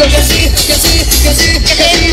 que sí, que sí, que sí, que sí.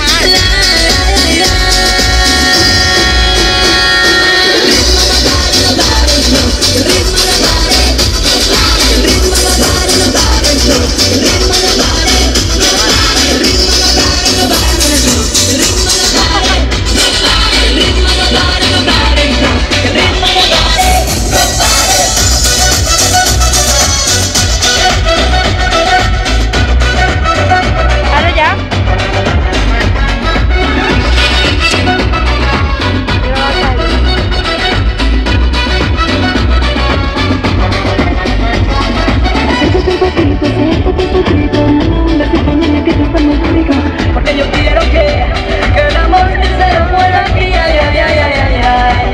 Porque yo quiero que el amor se nos mueva aquí, ay, ay, ay, ay, ay, ay.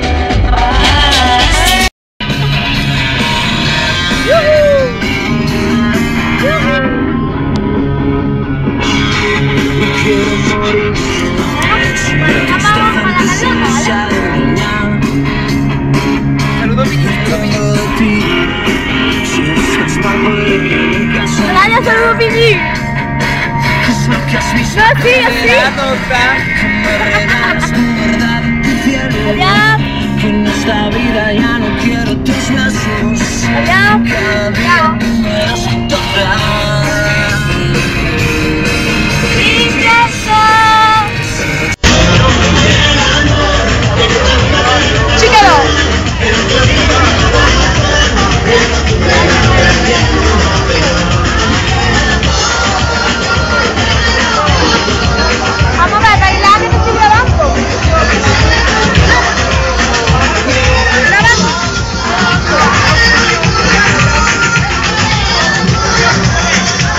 Saludos, Vicky, saludos, Vicky. Hola, saludos, Vicky. No, así, así. Allá. En esta vida ya no quiero tus besos. Allá. Cada día me das Vamos a ver, bailar que estoy grabando. Grabando.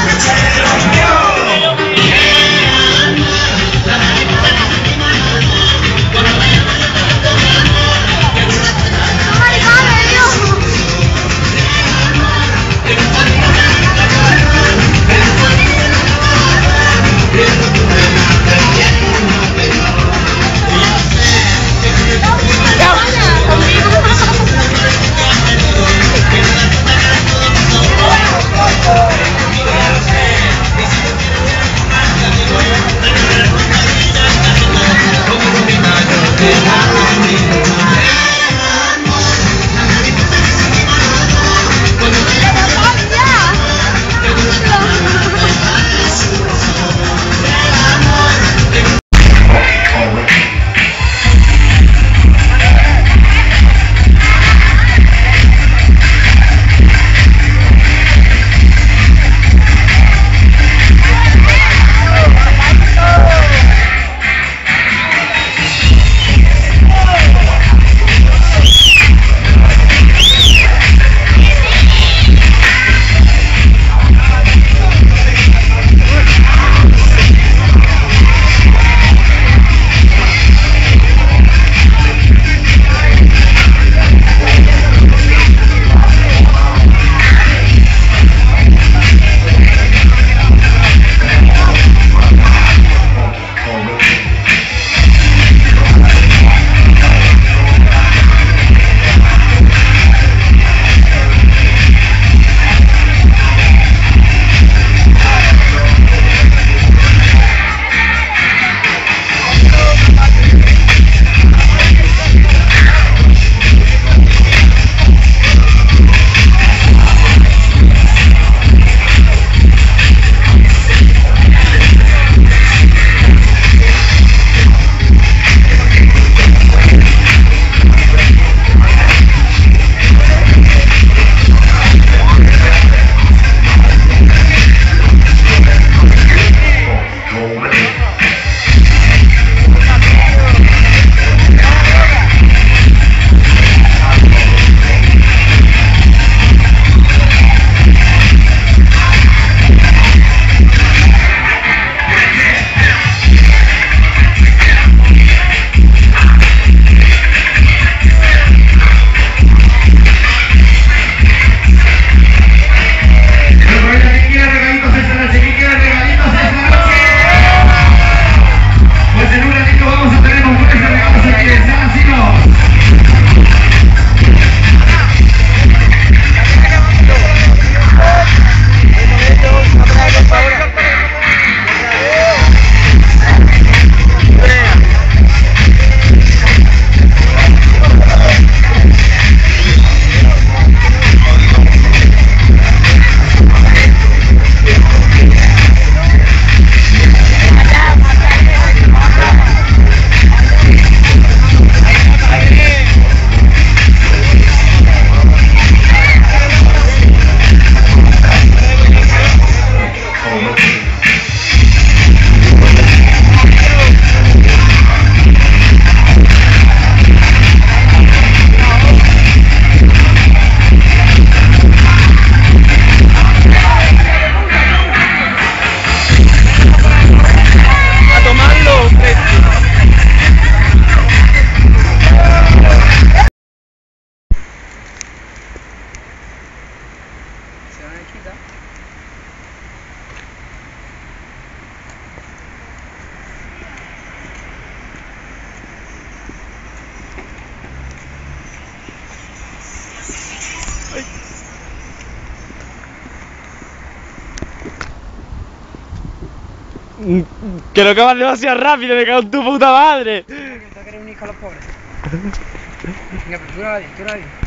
Que lo comas demasiado rápido, me cago en tu puta madre. Que te quieres unir con los pobres. Venga, pero tú la bien, tú la bien.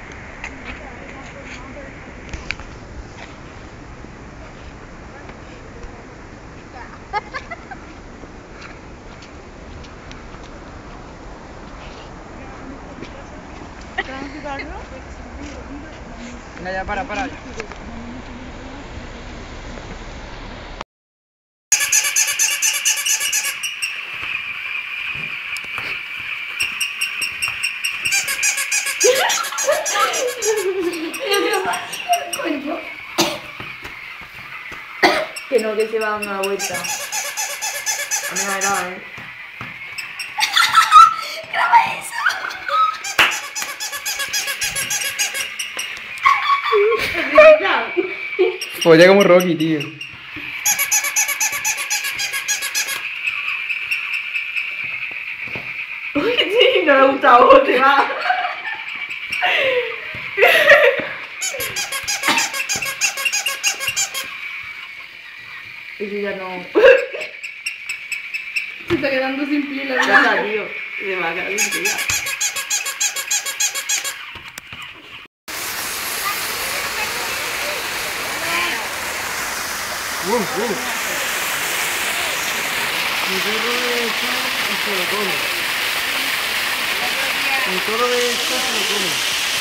Venga, ya, para. Que no, que se va dando una vuelta. A mí me ha grabado, ¿eh? ¡Graba eso! Pues ya como Rocky, tío. Uy, sí, no le ha gustado, te va. Eso ya no. Se está quedando sin pila, Ya está, tío. Se va a quedar sin pila. Mi perro de esto se lo come. Mi toro de esto se lo come.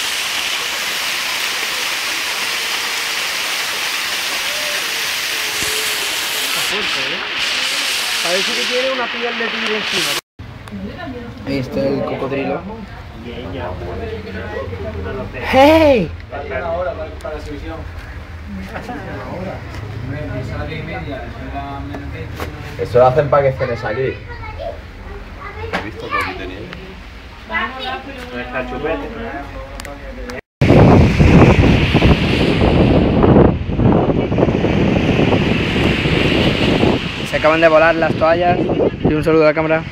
Está fuerte, ¿eh? Parece que tiene una piel de tigre encima. Ahí está el cocodrilo. ¡Hey! Eso lo hacen para que cenes aquí. ¿Has visto lo que tenía? No está chupete. Se acaban de volar las toallas. Y un saludo a la cámara.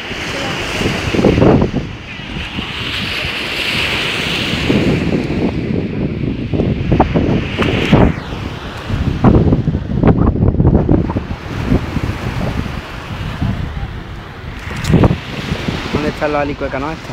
¿Dónde están los alicuecanos estos?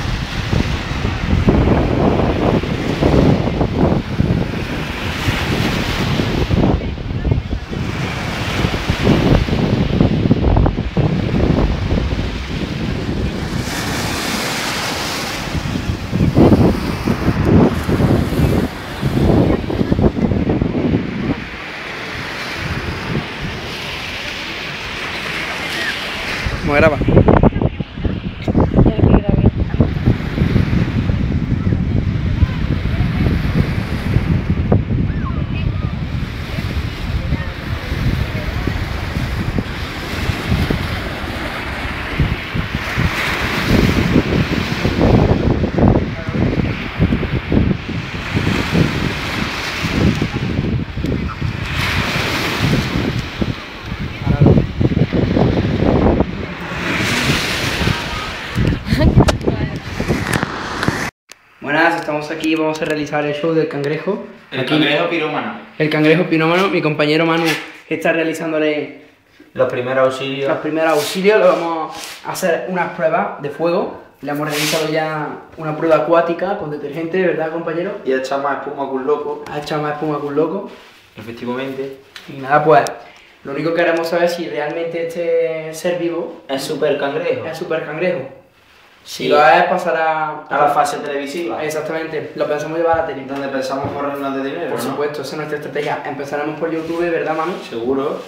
¿Cómo graba? Buenas, estamos aquí, vamos a realizar el show del cangrejo. El cangrejo pirómano. El cangrejo pirómano, mi compañero Manu está realizándole Los primeros auxilios. los primeros auxilios. Le vamos a hacer unas pruebas de fuego. Le hemos realizado ya una prueba acuática con detergente, ¿verdad, compañero? Y echa más espuma que un loco. Ha echado más espuma que un loco. Efectivamente. Y nada, pues lo único que queremos saber es si realmente este ser vivo Es super cangrejo. es super cangrejo. Sí. Si lo es, pasará A la fase televisiva. Exactamente, lo pensamos llevar a la tele. Donde pensamos forrarnos de dinero. Por ¿no? supuesto, esa es nuestra estrategia. Empezaremos por YouTube, ¿verdad, Manu? Seguro.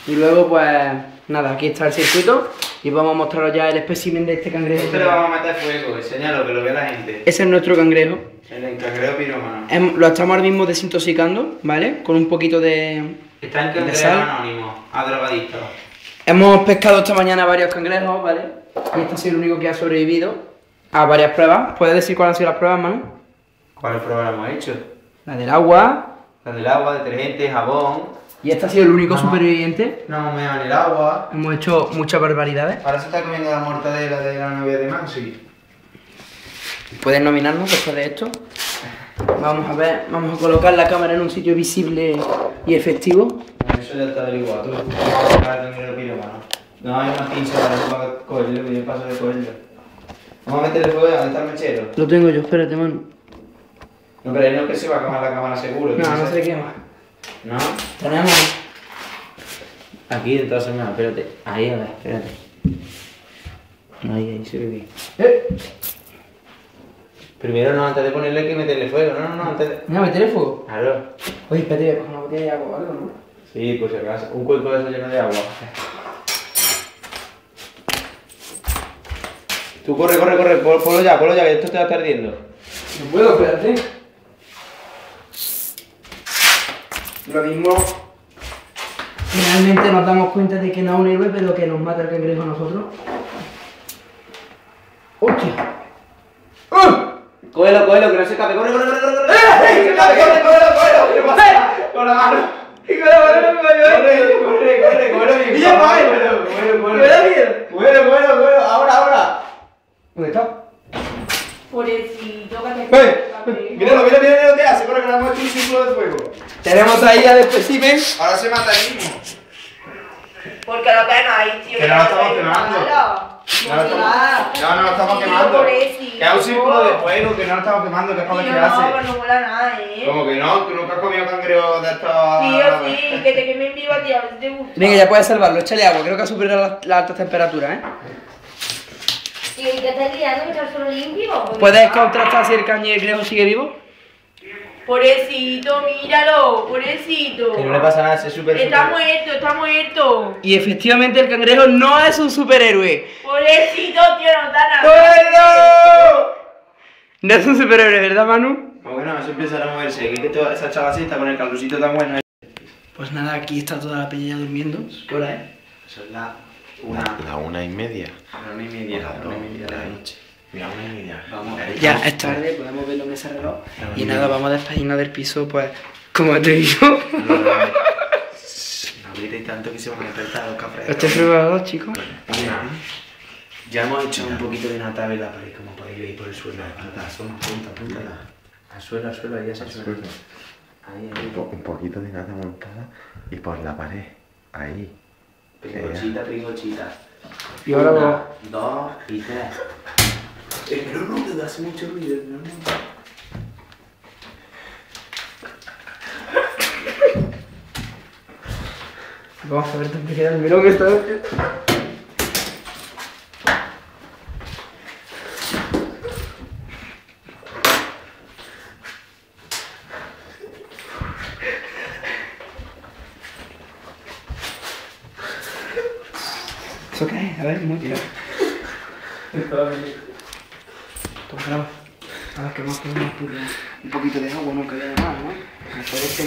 Y luego, pues, nada, aquí está el circuito y vamos a mostraros ya el espécimen de este cangrejo. Este lo vamos a meter fuego, enseñalo, que lo vea la gente. Ese es nuestro cangrejo. El cangrejo pirómano. Lo estamos ahora mismo desintoxicando, ¿vale? Con un poquito de Está en cangrejo sal. anónimo, a drogadicto. Hemos pescado esta mañana varios cangrejos, ¿vale? Y este ha sido el único que ha sobrevivido a varias pruebas. ¿Puedes decir cuáles han sido las pruebas, Manu? ¿Cuáles pruebas hemos hecho? La del agua. La del agua, detergente, jabón. Y este ha sido el único Ajá. superviviente. No hemos meado en el agua. Hemos hecho muchas barbaridades. Ahora se está comiendo la mortadela de la novia de Mansi. Puedes nominarnos después de esto. Vamos a ver, vamos a colocar la cámara en un sitio visible y efectivo. Eso ya está averiguado. Tú vamos a buscar el cangrejo pirómano. No hay una pinza para cogerlo, y yo paso de cogerlo. Vamos a meterle fuego, ¿dónde está el mechero? Lo tengo yo, espérate, Manu. No, pero ahí no es que se va a quemar la cámara seguro. No, no se quema. ¿No? Tenemos. Aquí entonces, no, espérate. Ahí, a ver, espérate. Ahí se ve bien. Primero no, antes de ponerle hay que meterle fuego, no, antes de... Mira, meterle fuego. Claro. Oye, espérate, voy a coger una botella de agua o algo, ¿no? Sí, pues si acaso. Un cuenco de eso lleno de agua. Tú corre, ponlo ya, que esto te va a estar ardiendo. No puedo, espérate. Lo mismo. Finalmente nos damos cuenta de que no es un héroe, pero que nos mata el cangrejo a nosotros. ¡Hostia! Cógelo, que no se escape, corre. ¡Que se escape, cógelo! ¿Qué pasa? Con la mano. ¡Y con la mano me Corre, ¡Y ya va, ¡Me da miedo! Cógelo, ahora. ¿Dónde está? Pobrecito, que Míralo lo que hace, corre que le hemos hecho un círculo de fuego. Tenemos ahí al espécimen. Ahora se mata el mismo. Porque lo que no hay, tío. Que no lo estamos quemando. No lo estamos quemando. Que es un círculo de fuego, que no lo estamos quemando, que es para ver qué No, hace. pero no mola nada, ¿Cómo que no? ¿Tú nunca has comido cangrejo de estos? Tío, sí, que te quemen vivo, tío, a ver si te gusta. Venga, ya puedes salvarlo, échale agua, creo que ha superado las altas temperaturas, ¿eh? Tío, ¿y qué estás liando? ¿Que estás solo limpio? ¿Puedes contrastar si el cangrejo sigue vivo? Pobrecito, míralo, pobrecito. Que no le pasa nada, es súper. Está muerto. Y efectivamente el cangrejo no es un superhéroe. Pobrecito, tío, no da nada. ¡Bueno! No es un superhéroe, ¿verdad, Manu? Como que no, eso empieza a moverse. Que toda esa chavacita con el calorcito tan bueno. Pues nada, aquí está toda la peña ya durmiendo. ¿Qué hora es? Eso es la La 1:30. La 1:30. La 2 de la noche. La 1:30. Vamos. Ya es tarde, podemos verlo en ese reloj. Y nada, vamos a despedirnos del piso, pues, como te digo. No gritéis tanto que se van a despertar los cafés. Estoy probado, chicos. Mira, ya hemos hecho un poquito de nata en la pared, como podéis ver por el suelo. Apúntala. Al suelo, ahí ya se suelo. Ahí. Un poquito de nata montada y por la pared. Ahí. Pringochita. Y ahora vamos. 2 y 3. No, hace mucho ruido, no. Vamos a ver dónde queda el melón esta vez. ¿Eso qué es? A ver, muy bien. Toma, a ver, que más podemos poner un poquito de agua, no queda de más, ¿no? Mejor este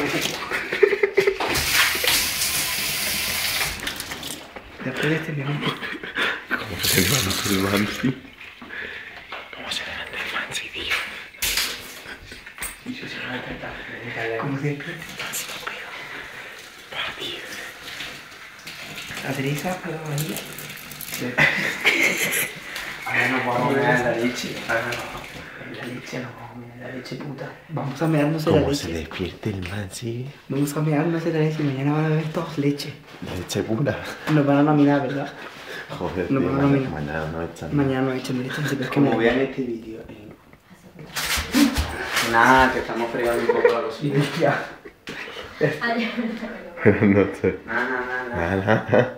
Después de este melón. ¿Cómo se levanta el Mansi? ¿Cómo se levanta el Mansi, tío? Como siempre. Aterriza para la bahía. Ahora no podemos mear la leche. La leche no, la leche puta. Vamos a mearnos en la ¿Cómo se leche. despierte el Mansi? Vamos a mearnos en la leche y mañana van a beber todos leche. Leche pura. Nos van a nominar, ¿verdad? Joder, No, tío, no, no. mañana no echan. Mañana no echan leche, pero es que Como me... vean este vídeo. Nada, que estamos fregando un poco la cocina. No sé. Nada.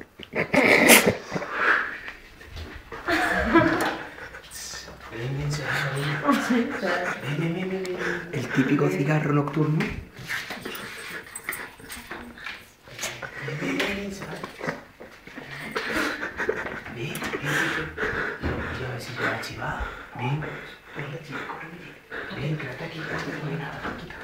El típico cigarro nocturno. Ven, yo a ver si te va a chivar. Ven, venga, chico, corre. Ven, quédate aquí, no hay nada, quita.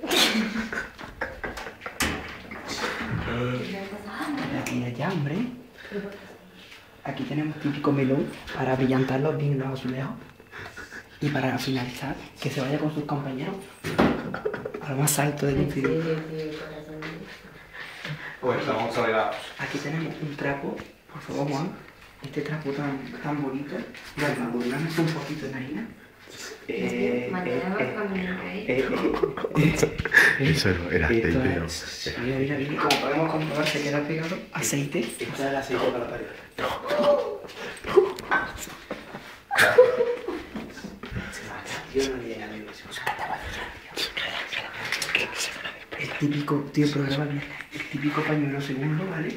Mira ya, hombre. Aquí tenemos típico melón para brillantarlos bien los azulejos. Y para finalizar, que se vaya con sus compañeros a lo más alto del infinito. Pues vamos a bailar. Aquí tenemos un trapo, por favor, Juan. Este trapo tan bonito. Vamos a burlarnos un poquito en harina. Eso era aceite, ¿no? Mira, como podemos comprobar, se queda pegado aceite. Esto es el aceite para la pared. El típico, tío, programa bien. El típico pañuelo segundo, ¿vale?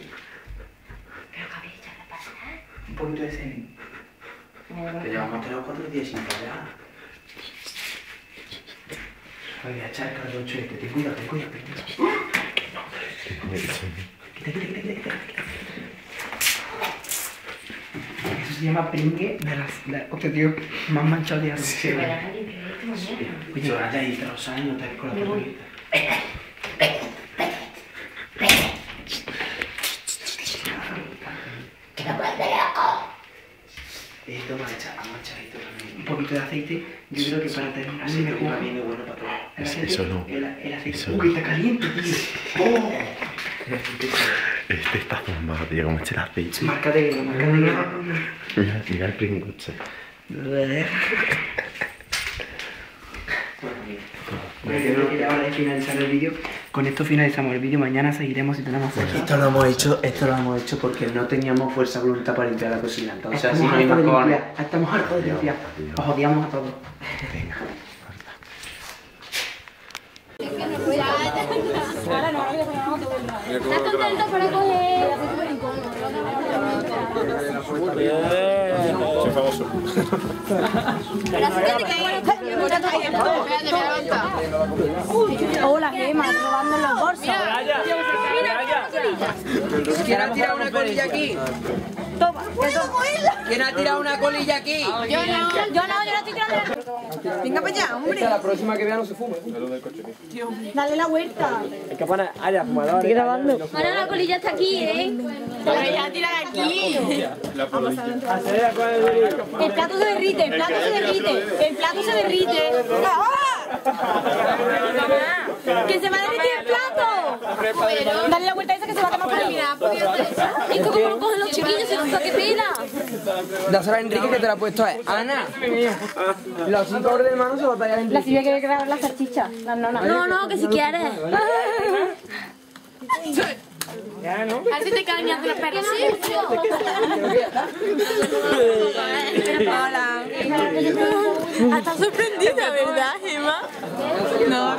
Un poquito de semen. Que llevamos 3 o 4 días sin parar. Voy a echar caldo chuete. Ten cuidado, ten cuidado. Quita. Eso se llama pringue de las... Hostia, tío, me han manchado de arroz. Oye, ahora ya hay 3 años, te con la portuguesa. Esto vamos a echar esto también. Un poquito de aceite, yo creo que para terminar se me juega bien de bueno para todo. Eso no. El aceite. Eso Uy, está caliente, tío. ¡Oh! Este está zumbado, tío, como eche el aceite. Marca de guerra, marca de guerra. Mira el pringoche. Bueno, yo creo que ya hora de finalizar el vídeo. Con esto finalizamos el vídeo. Mañana seguiremos si tenemos fuerza. Esto lo hemos hecho porque no teníamos fuerza de voluntad para limpiar la cocina. Entonces así no hay más cojones. Estamos hartos de limpiar. Os odiamos a todos. Venga. ¿Estás contento para coger? Soy famoso. Hola, Gemma, robando los bolsos. ¿Quién ha tirado una colilla aquí? Toma, ¿Quién ha tirado una colilla aquí? yo no estoy tirando. Venga para allá, hombre. La próxima que vea no se fume. Dale la vuelta. Es que pone haya fumadores. Estoy grabando. Ahora la colilla está aquí, ¿eh? Pero ya tira de aquí. El plato se derrite, el plato se derrite. El plato se derrite. ¡Que se va a derretir el plato! Dale la vuelta esa que se va a quemar por ahí. Es como lo cogen los chiquillos, se nos que pena. Dásela a Enrique que te la ha puesto a Ana. Los 5 horas de mano se va a tallar en La Silvia quiere grabar las salchichas, las nonas. No, que si quieres. Ya, ¿no? A ver si te cañas de los perros. Hola. Estás sorprendida, ¿verdad, Gemma? No.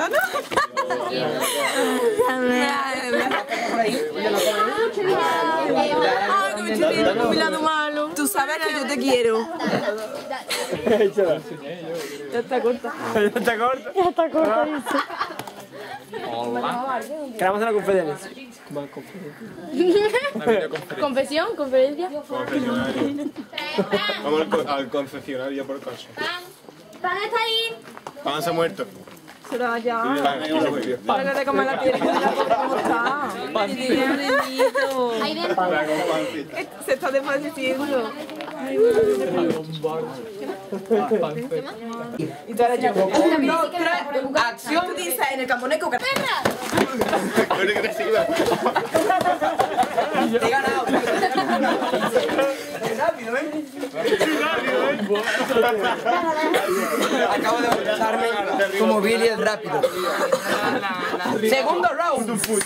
Ay, que me estoy viendo con mi lado malo. Tú sabes que yo te quiero. Ya está corta. Ya está corta, dice. Queremos hacer la conferencia. Confesión, conferencia. Vamos al concesionario por caso. ¿Pan está ahí? Pan se ha muerto. Será ya. Para que te comas la piel. ¿Cómo está? Ahí dentro. Se está desfalleciendo. Y tú ahora yo. 1, 2, 3. Acción. Tú dices en el camponeco que... He ganado. Rápido, ¿eh? Acabo de bautizarme como Billy el rápido. Segundo round.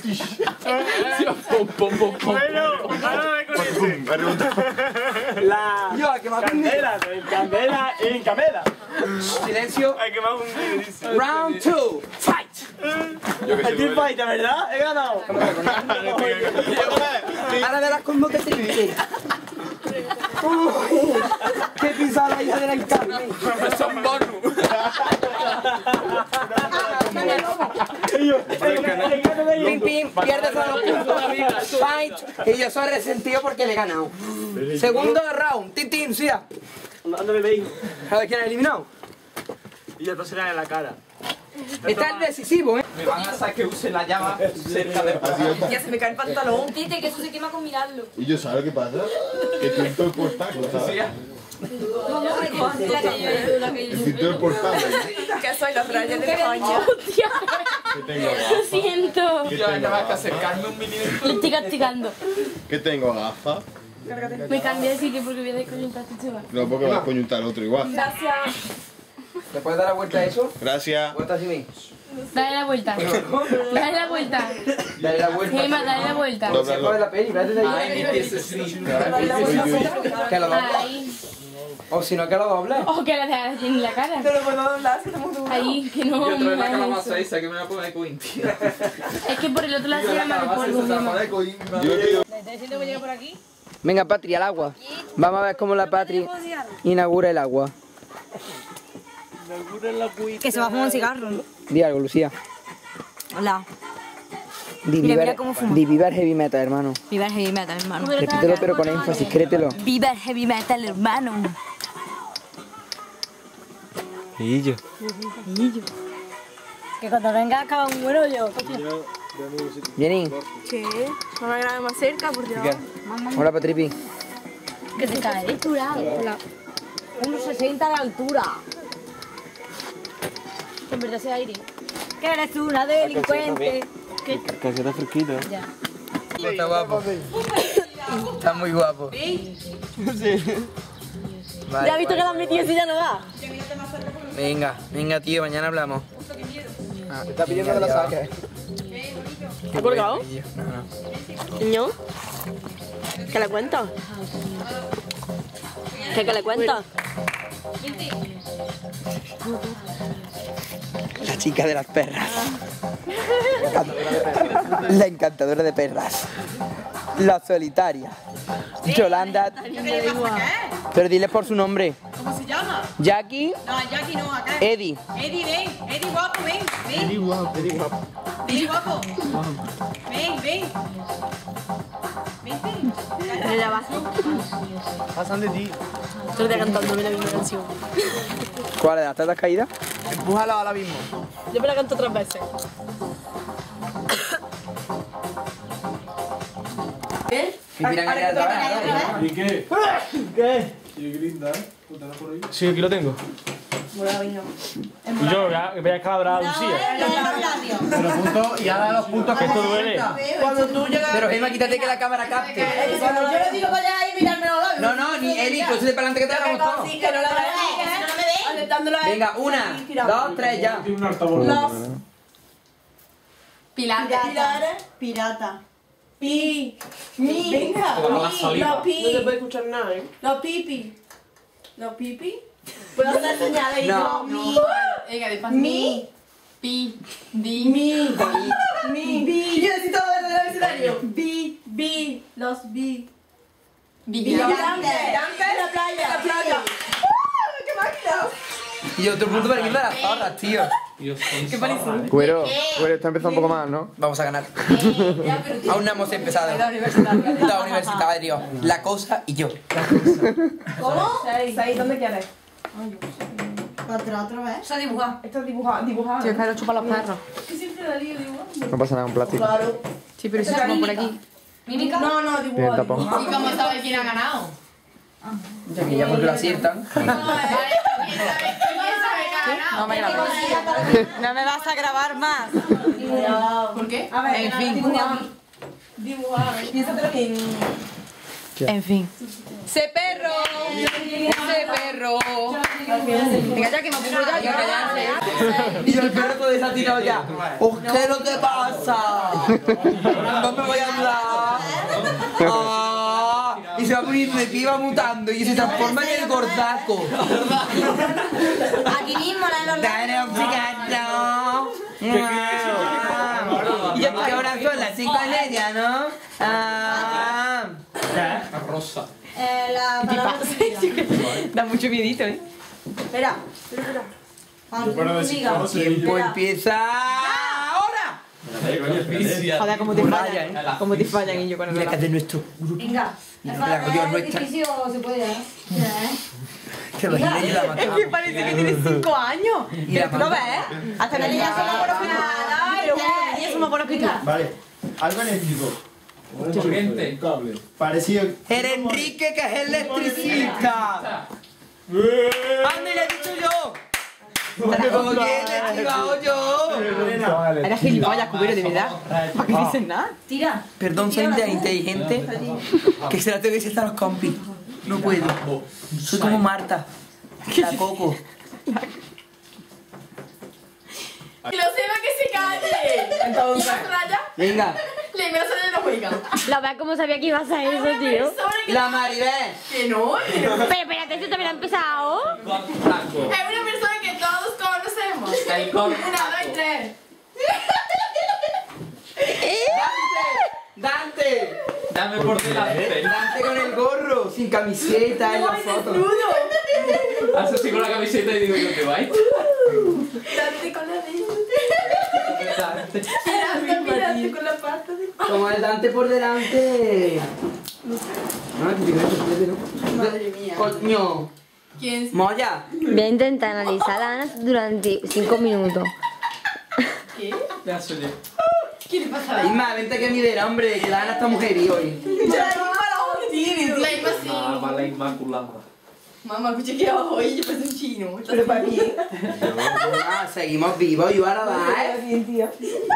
Yo, que va a Candela en Camela. Silencio. Round 2. Fight. Aquí fight, ¿verdad? He ganado. Ahora verás cómo que te limpié. ¡Qué pisada hija de la encarne! ¡Son bonus! ¡Pim, pim! pierde solo puntos. Fight. Y yo soy resentido porque le he ganado. Segundo round. Tin, Sia. Ándale, veis. A ver quién ha eliminado. Y ya se le da en la cara. Está el decisivo, ¿eh? Me van a hacer que use la llama cerca del Ya se me cae el pantalón. Tite, que eso se quema con mirarlo. Y yo, ¿sabes lo que pasa? Que tinto el portáculo, ¿sabes? El tinto del portáculo. Que soy la playa de España. ¿Qué tengo Lo gafas? siento. ¿Qué tengo Te vas a gafas? acercarme un milímetro. Le estoy castigando. ¿Qué tengo gafas? Me cambié de sitio porque voy a desconectar este chaval. No, porque vas a coyuntar al otro igual. Gracias. ¿Le puedes dar la vuelta a eso? Gracias. Vuelta así mismo. Dale la vuelta. Dale la vuelta. Dale la vuelta. Gema, dale la vuelta. Dóblalo. de la peli, vete de ahí. Ay, ese sí. Que lo doble. Ahí. O si no, que lo doble. O que la dejas en la cara. Te lo puedo doblar, que estamos duros. Ahí, que no. Y otra vez la no calabaza es esa que me la pone Quinty. eso. Es que por el otro lado se llama el polvo, Gema. Yo Venga, Patri, al agua. Vamos a ver cómo la Patri inaugura el agua. Que se va a fumar un cigarro. Di algo, Lucía. Hola. Mira cómo fuma. Viva el heavy metal, hermano. Viva el heavy metal, hermano. Repítelo pero con énfasis, créetelo. Viva el heavy metal, hermano. Y yo. Que cuando venga acaba un buen hoyo. Jenny, ¿Qué? No me grabes más cerca, por Dios. hola Patripi. Que se cae. Altura. 1,60 de altura. En verdad ese aire. Que eres una delincuente. Casi está fresquito. Está guapo. Está muy guapo. ¿Ya has visto que la han metido si ya no va? Venga tío, mañana hablamos. Te está pidiendo que la saques. ¿Te has colgado? No. ¿Niño? ¿Qué le cuentas? ¿Qué le cuentas? La chica de las perras. La encantadora de perras. La solitaria. Yolanda. Pero dile por su nombre. ¿Cómo se llama? Jackie. No, Jackie no, acá. Eddie. Eddie, ven. Eddie guapo, ven. Ven. Eddie guapo. Eddie guapo. Ven. Vente. ¿Pero ya vas? Pasan de ti. Estoy cantándome la misma canción. ¿Cuál de las tetas caídas? Empújala ahora mismo. Yo me la canto 3 veces. ¿Y qué? ¿Qué? Sí, aquí lo tengo. Y yo voy a escalabrar a Lucía. Pero punto, y ahora los puntos Que esto duele. Cuando tú llegas. Pero Gemma, quítate que la cámara capte. Cuando yo le digo vaya ahí, mirarme los labios. No, ni Eli, pues de para adelante que te hagamos todo. Sí, que no la veas, que no me veis. Aceptándolo a él. Venga, 1, 2, 3, ya. Los Pirata. pirata. Pi. Mi. Venga. Los pi. No se puede escuchar nada, ¿eh? Los pipi. Los pipi. ¿Puedo hacer señales? Y No. yo, mi. Pi. Di. Mi. Bi. Yo necesito ver el abecedario. Bi. Los bi. Vigilante. La playa. ¡Qué máquina! Y otro punto para el equipo de las zorras, tío. Cuero está empezando un poco más, ¿no? Vamos a ganar. Aún no hemos empezado. La universitaria. La cosa y yo. ¿Cómo? 6. ¿Dónde quieres? Otra vez. Se ha dibujado. Esto es dibujado. Sí, es que lo chupan los perros. Que siempre la lío dibujando. No pasa nada, un plástico. Claro. Sí, pero si chupan por aquí. Mímica. No, Tiene dibujado. tapón. ¿Y cómo sabes quién ha ganado? Ya que ya porque lo aciertan. No me grabes. No me vas a grabar más. ¿Por qué? A ver, En fin. dibujado. Piénsatelo que... En fin. ¡Se perro! ¡Se perro! Venga, ya que me aburro ya, que callarse. Y el perro todo desatinado ya. ¿Qué es lo que pasa? No me voy a hablar. Y se va poniendo de pie, va mutando y se transforma en el gordaco. Aquí mismo la de los Dale un cigarro. Y ya que ahora son las 5:30, ¿no? Rosa. La palabra Da mucho miedito, ¿eh? Espera. Cuando tú digas. Tiempo empieza ahora. Joder, como te fallan. Como te fallan y yo con el Mira que es de nuestro grupo. Venga. Mira, la coño nuestra. Edificio se puede, ¿eh? Que lo diré y la Es matamos. que parece que tienes 5 años. Y la ¿Tú lo ves? matamos. Hasta la niña somos buenos que nada. Pero bueno, las niñas somos buenos que tú. Vale, algo eléctrico. Corriente. Parecido. El Enrique, que es electricista. ¡Anda, le he dicho yo! ¿Cómo que he investigado yo? Eres gilipollas, cubero, de verdad. ¿Para qué dices nada? Tira. Perdón, soy inteligente. Que se la tengo que decir a los compis. No puedo. Soy como Marta. La Coco. Que lo sepa que se calle. Entonces. Venga. Le me sale de la juega. La verdad, como sabía que ibas a eso, tío. La Maribel. Que no. Pero espérate, esto también ha empezado. Es una persona que todos conocemos. 1, 2 y 3. ¡Dante! Dame por delante. Dante con el gorro, sin camiseta en la foto. Haces así con la camiseta y digo, ¿dónde vais? Date con la Mirate con la pata de... Como el Dante por delante. No, que fíjate, ¿no? Madre mía. Coño. ¿Quién? Moya. Voy a intentar analizar a Ana durante 5 minutos. ¿Qué? Ya soy yo. ¿Qué le pasa a la Isma, vente que midera, hombre, que la Ana está mujer y hoy. La Isma sí. Ah, la Inmaculada. Mamá, escuché que abajo y yo parece un chino. Pero para mí. Ah, seguimos vivos y ahora va, ¿eh? Bien, tío.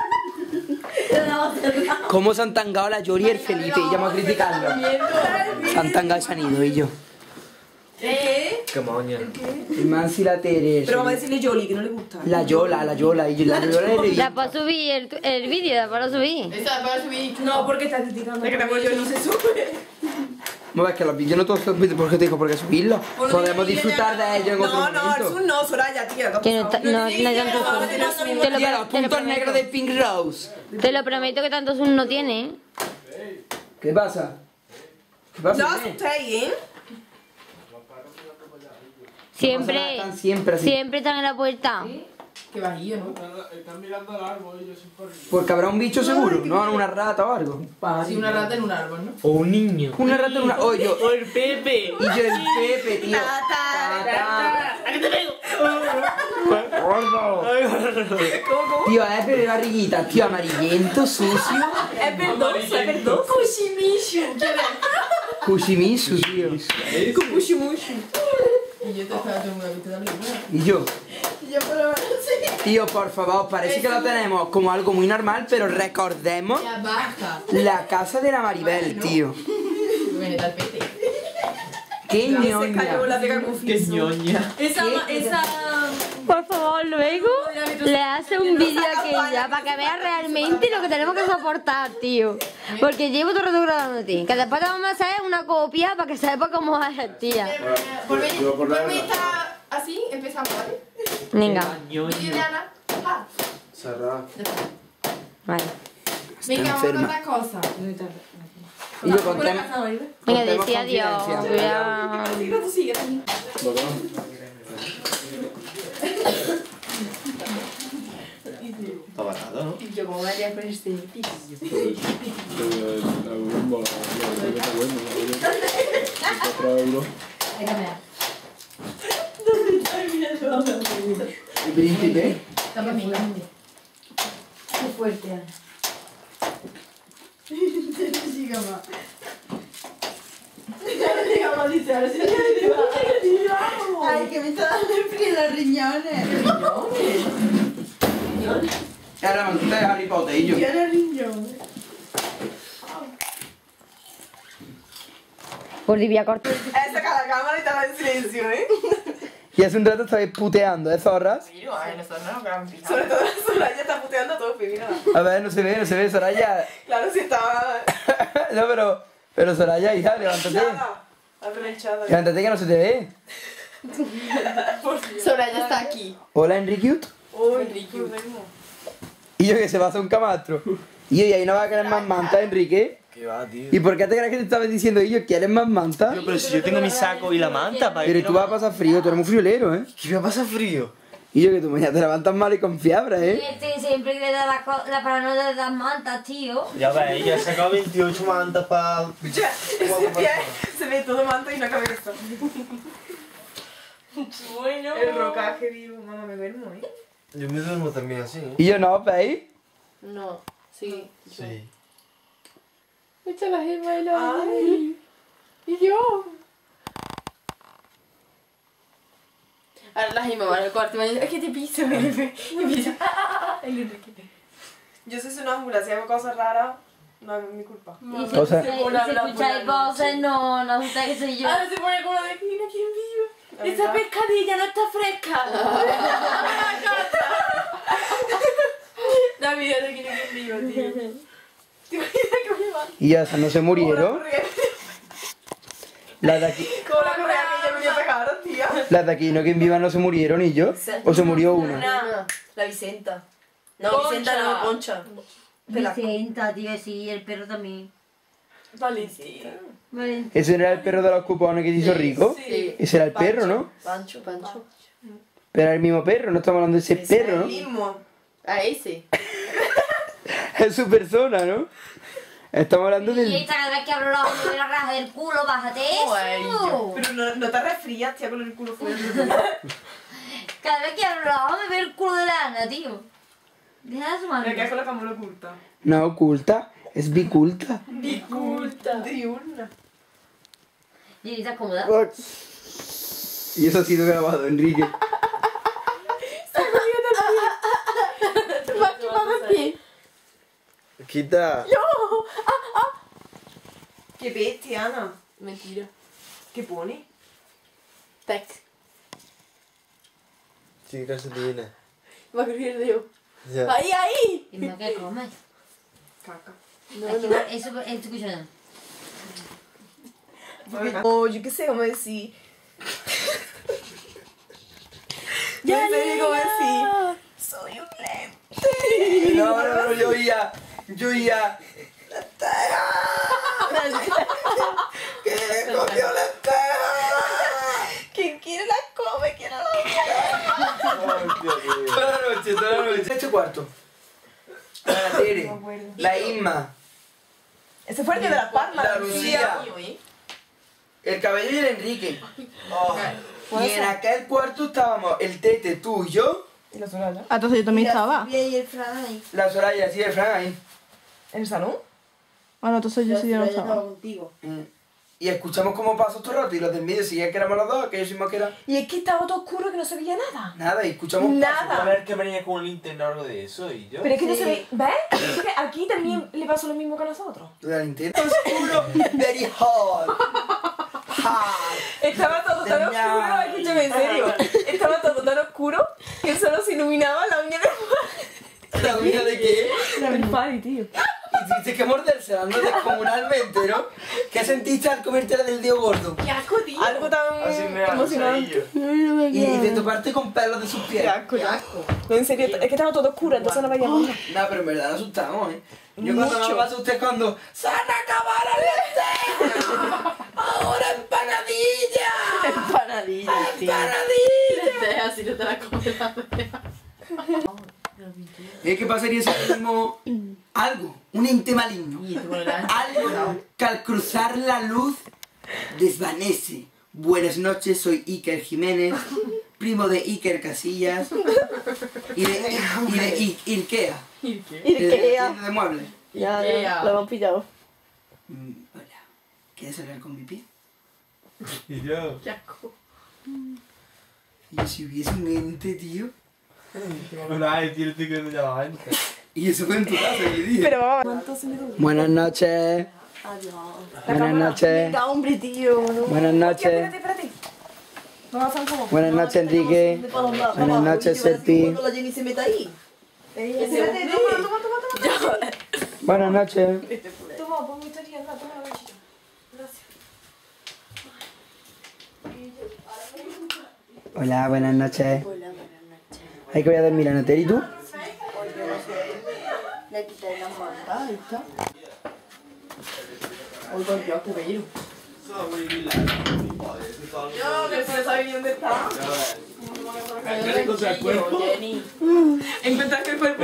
¿Cómo se han tangado la Yori y el Felipe? Y ya vamos a criticarlo. Se han tangado y se han ido, y yo. Qué moña. El Mansi y la Teresa. Pero vamos a decirle Yoli, que no le gusta. La Yola, y yo. La Yola es La puedo subir el vídeo, la puedo subir. Esa para subir. No, porque está criticando. Es que tampoco yo no se sube. No, es que los vídeos no todos son vídeos, ¿por qué te digo? Porque subirlos. Podemos disfrutar de ellos en otro No, no, momento. el sur no, Soraya, tía. Que no está, no hay tanto zoom. Te lo, Tía, los te lo puntos negros de Pink Rose. Te lo prometo que tanto zoom no tiene, ¿eh? ¿Qué pasa? ¿Qué pasa? No nene? asustéis, ¿eh? Siempre, Están siempre así. siempre están en la puerta. Qué bajillo, ¿no? Porque habrá un bicho seguro, no una rata o algo. Sí, una rata en un árbol, ¿no? O un niño. Una rata en una. Oh, yo. O el Pepe. Y yo el Pepe, tío. ¿A qué te pego? Tío, es Pepe Barriguita, tío, amarillento, sucio. Es verdoso. Kushimishu. ¿Quién es? Kushimishu, tío. Kushimushu. Y yo te estaba tomando una vista de la Y yo. Y yo, pero sí. Tío, por favor, parece que lo tenemos como algo muy normal, pero recordemos Ya baja. la casa de la Maribel, tío. Bueno, tal pete. Qué Se cayó ñoña. la pega con Qué ñoña. Esa... Por favor, luego le hace un vídeo a aquella para que vea realmente lo que tenemos que soportar, tío. Porque llevo todo el rato grabándote. Que después te vamos a hacer una copia para que sepa cómo es, tía. Por mí está así, empezamos, ¿vale? Venga, Vídeo de Ana. Ah. Cerrado. vale. Venga, vamos a enferma. otra cosa. Y yo contemos. Venga, Contemos decía adiós. confidencias. Cuidado. Tú sigue también. Está barato, ¿no? Yo como María con este piso. El príncipe. Está para mí. Qué fuerte, Ana. Ay, que me está dando frío los riñones. Era la mantita de Harry Potter y yo. Los riñones. Por divia corta. Saca la cámara y estaba en silencio, ¿eh? Y hace un rato estabais puteando, ¿eh, zorras? Mira, ay, nosotros no nos han fijado. Sobre todo Soraya está puteando a todos, mira. A ver, no se ve, Soraya. Claro, si estaba... No, pero Soraya, hija, levántate. Aprovechada. Levántate que no se te ve. Soraya está aquí. Hola, Enrique. Uy, Enrique. Y yo que se va a hacer un camastro. Y ahí no va a querer más manta, Enrique. ¿Qué va, tío? ¿Y por qué te crees que te estaba diciendo yo? ¿Quieres más manta? Pero si yo tengo mi saco y la manta, ¿para Pero qué tú vas a pasar frío, tú eres muy friolero, ¿eh? ¿Qué me pasa frío? Y yo que tú mañana te levantas mal y con fiebre, ¿eh? Este siempre le da la paranoia de las mantas, tío. Ya ves, ya he sacado 28 mantas para... Ese pie se ve todo manta y una cabeza. Bueno. El rocaje vivo, mamá, me duermo, ¿eh? Yo me duermo también así, ¿eh? Y yo no, ¿veis? No, sí. Sí. Echa la gema y la... Y yo... Ahora la gema va al cuarto y me dice, es que te piso, me dice. Y piso, el Enrique. Yo soy sonámbula, si hago cosas raras, no es mi culpa. Y si, O sea- si escucháis voces, no asustáis que soy yo. Ahora se pone como de aquí, ¿quién vive? Esa pescadilla no está fresca. La vida de quién vivo, tío. ¿Te imaginas que me va? Y ya, no se murieron. Las de aquí, Como la correa que ella me dio pegaron, tía. las de aquí, no que en viva no se murieron y yo. O se murió una. La Vicenta. No, Vicenta no, Concha. Vicenta, tío, sí, el perro también. Vale, sí. Vale. Ese era el perro de los cupones que te hizo rico. Sí. Ese era el perro, ¿no? Pancho. Pero era el mismo perro, no estamos hablando de ese perro, ¿no? Mismo. A ese. Es su persona, ¿no? Estamos hablando Y del... esta cada vez que abro los ojos me la raja del culo, bájate eso. Pero no te resfrías, tía, con el culo fuera. Cada vez que abro los ojos me veo el culo de la Ana, tío. Deja de su mano. Me quedas con la cámara oculta. No, oculta. Es biculta. Diculta. Diurna. Y estás cómoda. Y eso ha sido grabado, Enrique. Va quemado el pie. Quita. Qué bestia, Ana. Mentira. ¿Qué pone? Tac. Sí, calcetina. Va a crujir el dedo. Ya. ¡Ahí, ahí! ¿Y no qué comes? Caca. Eso es escuchando. Oh, yo qué sé cómo decir. Yo no sé cómo decir. Soy un lente. No, yo oía. ¿Qué comió lenteja? Quien quiere la come, quien no la Toda la noche. Este cuarto. La Tere. La Isma. Ese fue el día de las palmas. La Lucía. El cabello y el Enrique. Oh. Y en aquel cuarto estábamos el Tete, tú y yo. ¿Y la Soraya? Ah, entonces yo también estaba. Y el Fran ahí. La Soraya, sí, el Fran ahí. ¿En el salón? Bueno, entonces yo sí ya no estaba. contigo. Y escuchamos cómo pasó todo el rato y los del medio seguían que éramos los dos, que yo decimos que era Y es que estaba todo oscuro que no se veía nada. nada, y escuchamos Nada. A ver que venía con un linterna o algo de eso y yo. Pero es que no se ve. ¿Ves? Es que aquí también le pasó lo mismo que a nosotros. paso. La linterna oscuro, very hot. Hot. Estaba todo tan oscuro, escúchame en serio. Estaba todo tan oscuro que solo se iluminaba la uña de ¿La uña de qué? del Fari, tío. Y tuviste que mordérsela, no descomunalmente, ¿no? ¿Qué sentiste al comértela del dedo gordo? ¡Qué asco, tío! Algo tan Así me emocionante. Y de toparte con pelos de sus pies. ¡Qué asco! No, en serio, es que estaba todo oscuro, entonces no veíamos nada. No, pero en verdad nos asustamos, ¿eh? Yo cuando me pasa usted cuando ¡se han acabado las lentejas! ¡Ahora empanadilla! Empanadilla, tío. ¡Empanadilla! Así no te la comes la fea. ¿Y qué pasaría si hacemos algo? Un ente maligno. Algo que al cruzar la luz desvanece. Buenas noches, soy Iker Jiménez, primo de Iker Casillas y de Ikea. Ikea. De muebles. Ya, lo hemos pillado. Hola, ¿quieres hablar con mi pie? Y yo. Qué asco. Y si hubiese un ente, tío. Ay, tío, estoy creyendo ya la gente. Y eso fue en tu casa, yo dije. Pero vamos. Buenas noches. Adiós. Buenas noches. Venga, hombre, tío. Buenas noches. Espérate. Vamos a hacer como. Buenas noches, Enrique. Buenas noches, Serpi. La Jenny se mete ahí. Espérate, toma. Buenas noches. Toma, pon mi historia, anda, toma la ganchita. Gracias. Hola, buenas noches. Hay que voy a dormir a Noter, ¿y tú? Le quité la manta, ahí está. Hoy golpeó a cubero. Yo, que si no sabe ni dónde está. encontrar el cuerpo. Encontraste el cuerpo.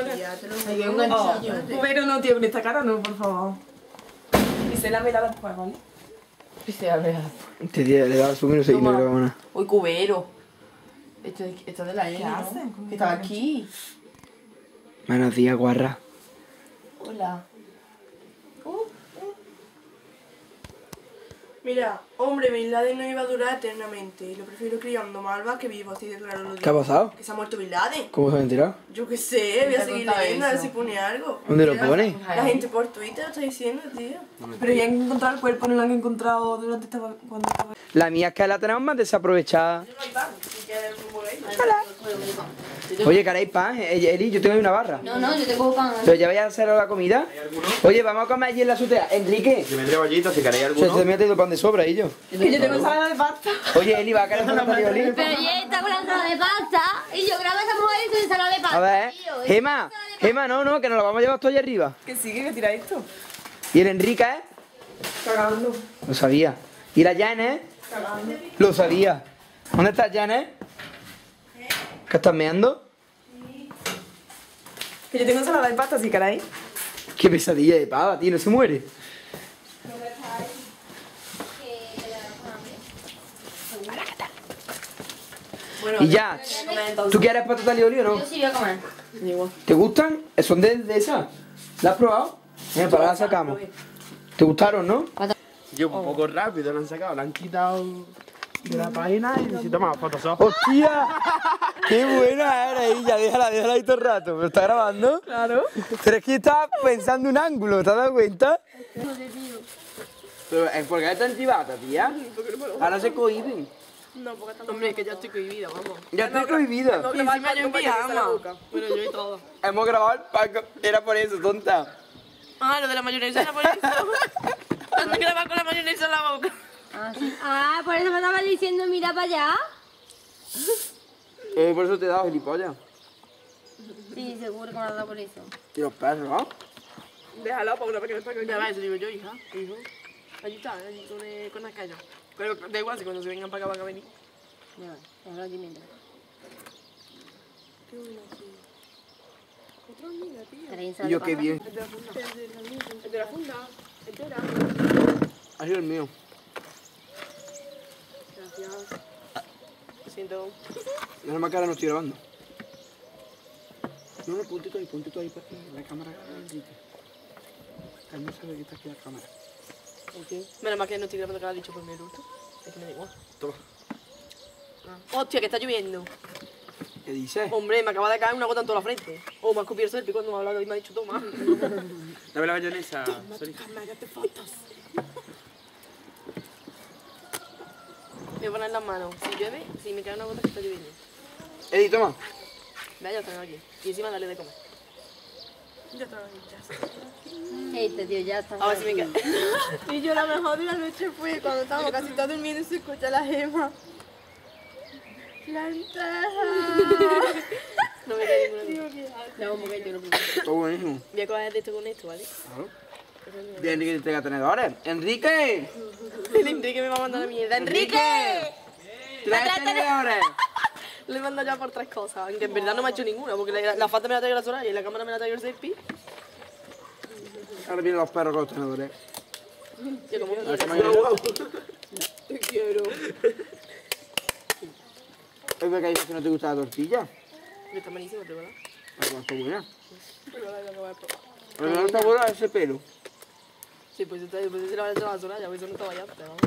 Pero no, tío, con esta cara no, por favor. Y se la velada después, ¿vale? Y se la vea. Este día le daba su menos y no le daba nada. Uy, cubero. Esto es de la N, ¿Qué ¿no? hacen? Que estaba aquí. Buenos días, guarra. Hola. Mira, hombre, Bin Laden no iba a durar eternamente. Y lo prefiero criando malva que vivo, así de claro lo digo. ¿Qué ha pasado? Que se ha muerto Bin Laden. ¿Cómo se ha enterado? Yo qué sé, voy a seguir contado leyendo a ver eso? si pone algo. ¿Dónde lo pone? La gente por Twitter lo está diciendo, tío. Pero ya han encontrado el cuerpo, no lo han encontrado durante esta... cuando estaba... La mía es que la tenemos más desaprovechada. Si quieres, un bolillo. Oye, caray, pan. Eli, yo tengo ahí una barra. No, no, yo tengo pan. ¿Pero ya vais a hacer la comida? Oye, vamos a comer allí en la azotea. Enrique. Si me traigo allí, si queréis Se alguno. te mete el pan de sobra, y yo. Yo tengo ensalada de pasta. Oye, Eli, ¿va a querer una Oli? Pero ella está con la ensalada de pasta y yo grabo a esa mujer y su ensalada de pasta. A ver, tío. Gema, no, que nos lo vamos a llevar todo allá arriba. Que sigue, que tira esto. ¿Y el Enrique, Cagando. Lo sabía. ¿Y la Janet? Cagando. Lo sabía. ¿Dónde está Janet? ¿Qué estás meando? Que yo tengo ensalada de pasta, sí, caray. Qué pesadilla de pava, tío, no se muere. Bueno, Y ya, ¿tú quieres patata y oli o no? Yo sí voy a comer. ¿Te gustan? ¿Son de esas? ¿La has probado? Mira, para la sacamos. ¿Te gustaron, no? Yo un poco rápido lo han sacado, lo han quitado de la página y necesito más Photoshop. ¡Hostia! ¡Qué buena era ella! Déjala ahí todo el rato. ¿Me está grabando? Claro. Pero es que estaba pensando un ángulo, ¿te has dado cuenta? Pero es porque está chivata, tía. Ahora se cohiben. No, porque está hombre, que ya estoy cohibida, vamos. Ya estoy cohibida. Y encima yo en pijama. Bueno, yo y todo. Hemos grabado el pack. Era por eso, tonta. Ah, lo de la mayonesa era por eso. ¿Dónde grabas con la mayonesa en la boca? Ah, por eso me estabas diciendo, mira para allá. Por eso te he dado gilipollas. Sí, seguro que me has dado por eso. Y los perros, ¿no? Déjalo, para que me pague. Ya va, eso digo yo, hija. Hijo. Allí está, allí con la calle. Pero da igual, si cuando se vengan para acá van a venir. Ya va, déjalo aquí mientras. Qué bueno, tío. Otra amiga, tío. ¿Tenéis Y ensalada yo de qué pasta? bien. El de la funda. Entera. Ha sido el mío. Gracias. Lo siento. Menos mal que ahora no estoy grabando. No, ponte tú ahí para que la cámara grite. Que no sabe que está aquí la cámara. Okay. Menos mal que no estoy grabando que lo ha dicho por mi adulto. Es que me da igual. Toma. Ah. Hostia, que está lloviendo. ¿Qué dices? Hombre, me acaba de caer una gota en toda la frente. Oh, me ha escupido el selfie cuando me ha hablado y me ha dicho toma. Dame la mayonesa, sorry. Cámara, fotos. Voy a poner las manos. Si llueve, si me cae una gota que está lloviendo. Eddie, toma. Vea, ya están aquí. Y encima dale de comer. Ya está, Este tío ya está. A ver si me cae. Y yo la mejor de la noche fue cuando estábamos casi todos durmiendo y se escucha la Gema. ¡Lenteja! No me cae ninguna gota. No, como que yo no puedo. Está buenísimo. Voy a coger de esto con esto, ¿vale? Claro. Bien, Enrique, te entrega tenedores. ¡Enrique! El Enrique me va a mandar la mierda. ¡Enrique! ¡Trae tenedores! Le he mandado ya por 3 cosas, aunque en verdad no me ha hecho ninguna, porque la falta me la traigo la Soraya y la cámara me la traigo el selfie. Ahora vienen los perros con los tenedores. Yo como A ver si mañana- te quiero. Es verdad que dices que no te gusta la tortilla. Está buenísimo, ¿te verdad? Pero está buena. Pero ahora lo voy a probar. Pero no está buena ese pelo. Sí, pues se la habrá hecho la Soraya, pues eso no estaba ya, pero vamos.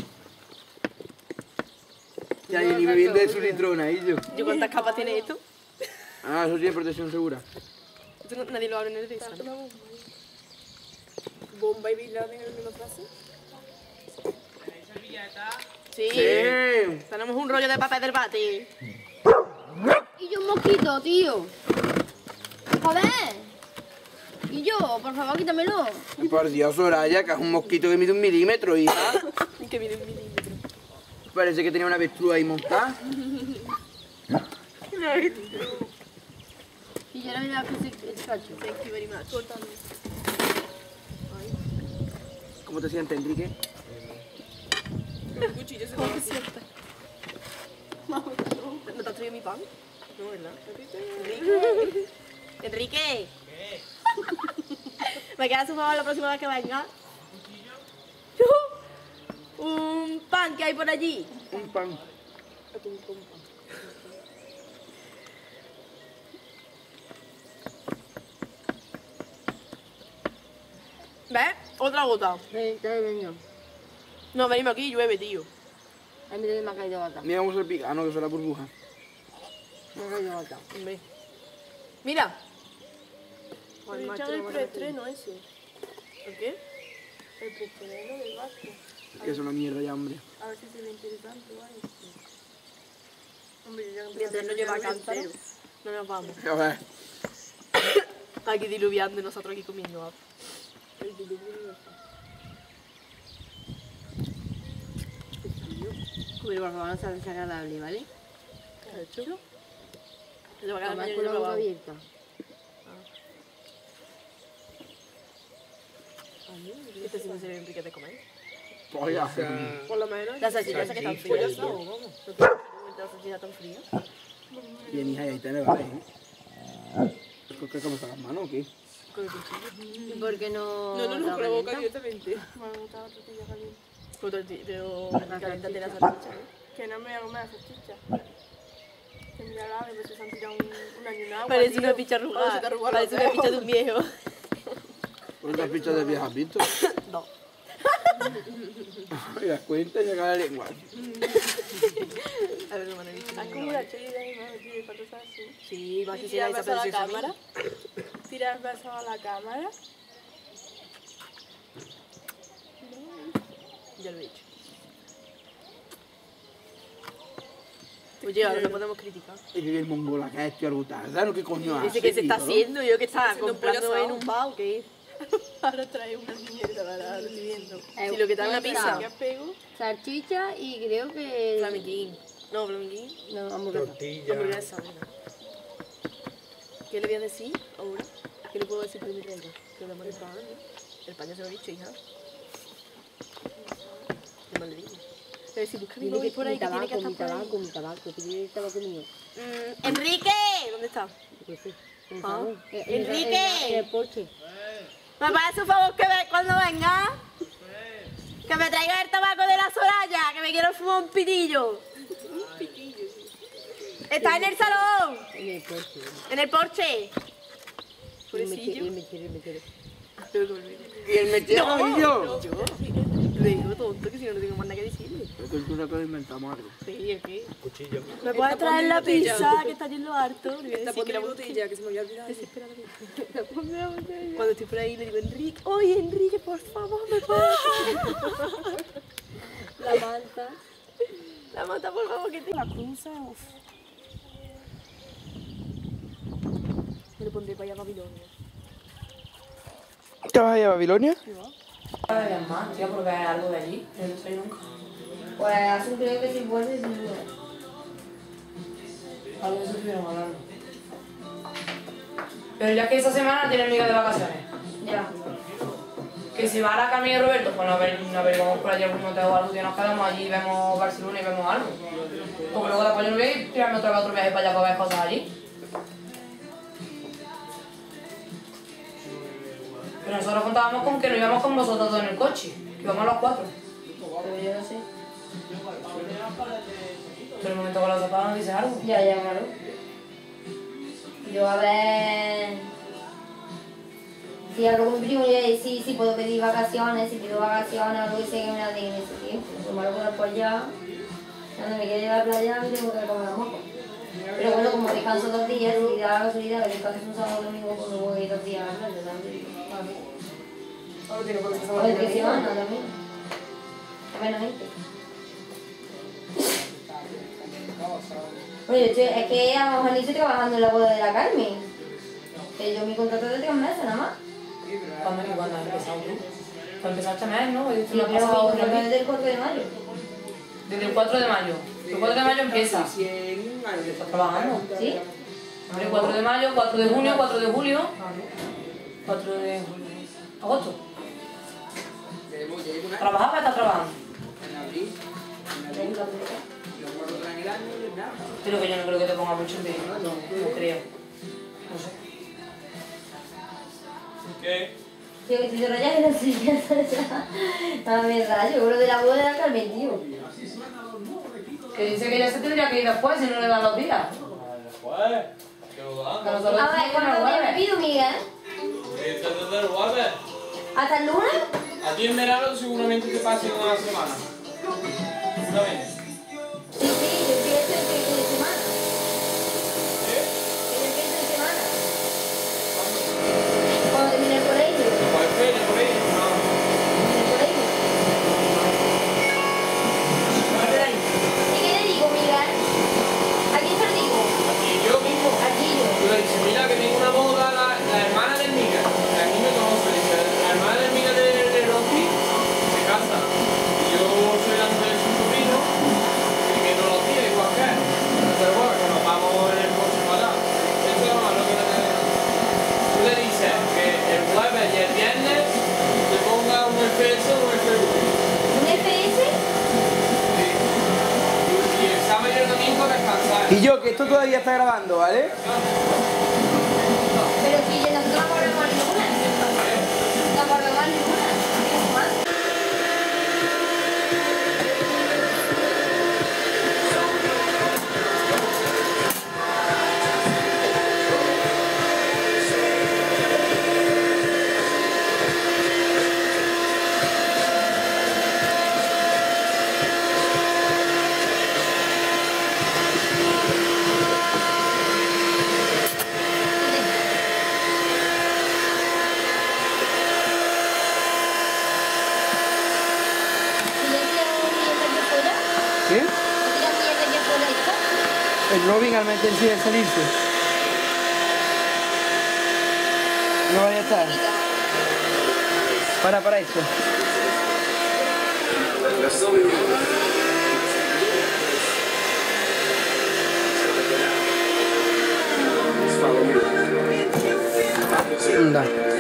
Ya, y ni bebiendo de su litrona, ¿y yo? ¿Yo cuántas capas tiene esto? Ah, eso tiene protección segura. Esto nadie lo abre en el risa, ¿no? ¿Bomba y Bin Laden en la misma frase? Sí. Sí. Tenemos un rollo de papel del bate. Y yo un mosquito, tío. Joder. Y yo, por favor, quítamelo. Por Dios, Soraya, que es un mosquito que mide 1 milímetro, hija. Que mide 1 milímetro. Parece que tenía una avestruz ahí montada. Y yo ahora mira que se cacho. Thank you very much. ¿Cómo te sientes, Enrique? El cuchillo se va a sienta. ¿No te has traído mi pan? No, ¿verdad? Enrique. ¿Me quedas un favor la próxima vez que venga? Un pan que hay por allí. Un pan. ¿Ves? Otra gota. Venga. No, venimos aquí y llueve, tío. A mí también me ha caído gata. Mira cómo se pica. Ah, no, que son la burbuja. Me ha caído gata. Hombre. Mira. Me echan el preestreno ese. ¿El qué? El preestreno del Vasco. Que es una mierda ya, hombre. A ver si se ve interesante, ¿vale? Hombre, yo ya Mientras no lleva cántaro, no nos vamos. A ver. Aquí diluviando y nosotros aquí comiendo. Pero por favor no sea desagradable, ¿vale? ¿Qué has hecho? Se va a quedar Además mañana con la boca probado. abierta. Este sí no se ve Enrique de comer. Oiga. Por lo menos. La salchicha esa que está Salchicha, fría, eso. ¿no? Vamos. No te la salchicha tan fría. Bien, hija, y ahí tenés, ¿vale? ¿Qué comes con las manos o qué? Con el cuchillo. ¿Y por qué no? No, la con la boca calienta? directamente. me ha gustado la tortilla caliente. Pero caliéntate la salchicha, ¿eh? Que no me voy a comer la salchicha. Que mira la ave, se han tirado un año en agua. Parece tío. una picha arrugada. Parece una picha de un viejo. ¿Cuántas pichas de viejas has visto? No. Oiga, cuenta y saca la lengua. A ver, no me han visto. Hay como una chorilla ahí, ¿no? Tío, para tosar así. Sí, va a Y ser tirar esa besos a la preciosa cámara. Tirar besos a la cámara. Ya lo he hecho. Oye, ahora no podemos criticar. Es que el mongola que ha hecho algo tardano, ¿qué coño hace? Dice que se está tío? haciendo, yo que estaba haciendo un comprando pollo en un bar, ¿o qué? Ahora trae una mierda para recibiendo. Si lo que trae una pizza. ¿Qué pego? Salchicha y creo que... Flamenquín. No, flamenquín. No, hamburguesa. Tortilla. Hamburguesa, venga. ¿Qué le voy a decir ahora? ¿Qué le puedo decir para que me traiga? Que le mando el pan, ¿no? El pan ya se lo he dicho, hija. ¿Qué más le digo? Pero si busca mi Dile móvil que por ahí, que tiene que estar mi por ahí. tabaco, mi tabaco. Pide el tabaco mío. ¡Enrique! ¿Dónde está? Yo sé. En el Ah. salón. ¡Enrique! En el porche. ¿Me parece un favor que cuando venga? Que me traiga el tabaco de la Soraya, que me quiero fumar un pitillo. Un pitillo. Está en el salón. En el porche. En el porche. El Pobrecillo. mechero. ¿Y el mechero y yo? Le digo tonto, que si no, no tengo más nada que decirle. Pero que tú sacas de inventamos algo. Sí, ¿el qué? Cuchillo. ¿Me puedes traer la pizza que está yendo harto? Le voy a Esta decir que la botella que se me había olvidado. Desespera Cuando estoy por ahí le digo, Enrique, oye Enrique, por favor, ¿me puedes? La manta. La mata, por favor, que te... La cruza, uff. Me lo pondré para allá a Babilonia. ¿Te vas a ir a Babilonia? Además, tía, porque hay algo de allí. Yo no sé nunca. Pues hace un creo que si vuelve, sin duda. Algo de eso estuvieron hablando. Pero ya que esta semana tiene amiga de vacaciones. Ya. Que si va a la Camila y Roberto, pues a ver, vamos por allí a algún hotel o algo, que nos quedamos allí y vemos Barcelona y vemos algo. Porque luego después yo no voy a tirarme otro viaje para allá para ver cosas allí. Pero nosotros contábamos con que no íbamos con vosotros dos en el coche, que íbamos los cuatro. Pero yo no sé. Pero el momento con los zapatos nos dice algo. Ya, claro. Yo a ver... Si hablo con mi primo, yo si puedo pedir vacaciones, si pido vacaciones, algo que sé que me la den en ese tiempo. Pues me lo puedo por allá. Cuando me quiero ir a la playa, me tengo que comer moco. Pero bueno, como descanso 2 días, y da la casualidad que descanso un sábado domingo, pues me voy 2 días a la playa también. O el que semana también. A menos gente. Oye, es que a lo mejor ni estoy trabajando en la boda de la Carmen. Que yo mi contrato es de 3 meses nada más. ¿Cuándo has empezado tú? Para empezar este mes, ¿no? Sí, pero mi contrato es del 4 de mayo. Desde el 4 de mayo. El 4 de mayo empieza. ¿Estás trabajando? ¿Sí? El 4 de mayo, 4 de junio, 4 de julio. 4 de agosto. ¿Trabajaba o estás trabajando? En abril. En abril. Y luego otra en el año y nada. Pero que yo no creo que te ponga mucho empeño, ¿no? No creo. No sé. ¿Qué? Tío, que si te rayas en la silla, a ver, rayo, lo de la boda de la Carmen, tío. Que dice que ya se tendría que ir después si no le dan los días. Después. Que lo dan. Que nosotros A ver, ¿cuántos días me pido, Miguel? Desde el jueves. ¿Hasta el lunes? A ti en verano seguramente te pasen una semana. ¿Sabes? Sí, yo empiezo el fin de semana. Que yo empiezo en semana. Cuando termine el colegio. Pues feria, por ahí. En el colegio. ¿Y qué le digo, Miguel? ¿A quién se lo digo? Y yo mismo. Aquí yo. Tú le dices, mira que tengo una boda, la hermana de Mica. Que a mí me conoce. Dice, la hermana de Mica de Rocky se casa. Y yo soy la mujer de su sobrino. Y que todos los días, igual que él. Pero bueno, que nos vamos en el coche para allá. Eso es lo que le tenemos. Tú le dices que el jueves y el viernes te ponga un FS o un FV. ¿Un FS? Sí. Y el sábado y el domingo descansar. Y yo, que esto todavía está grabando, ¿vale? Pero si yo nosotros no volvemos a ninguna. No volvemos a ninguna. ¿Qué? ¿Tira mierda que fuera esto? El Robin al meterse y al salirse. No vaya a estar. Para eso. Anda.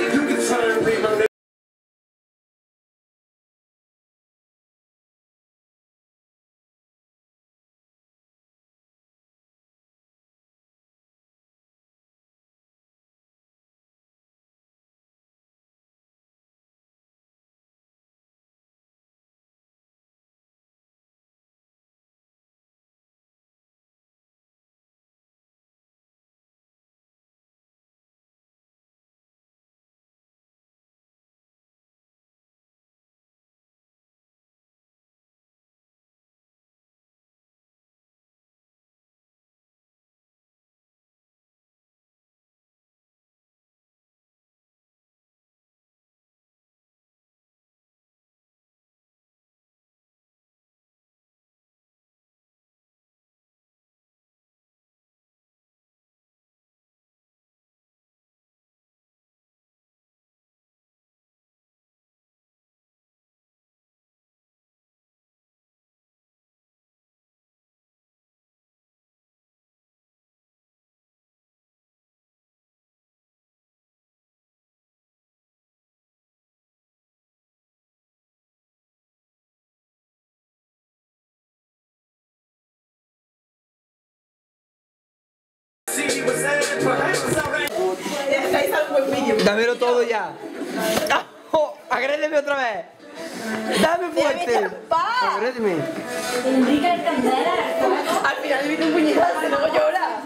Dámelo todo ya. Oh, agrédeme otra vez. Dame fuerte. Agrédeme. Enrique Alcantara. Al final le viene un puñetazo y luego llora.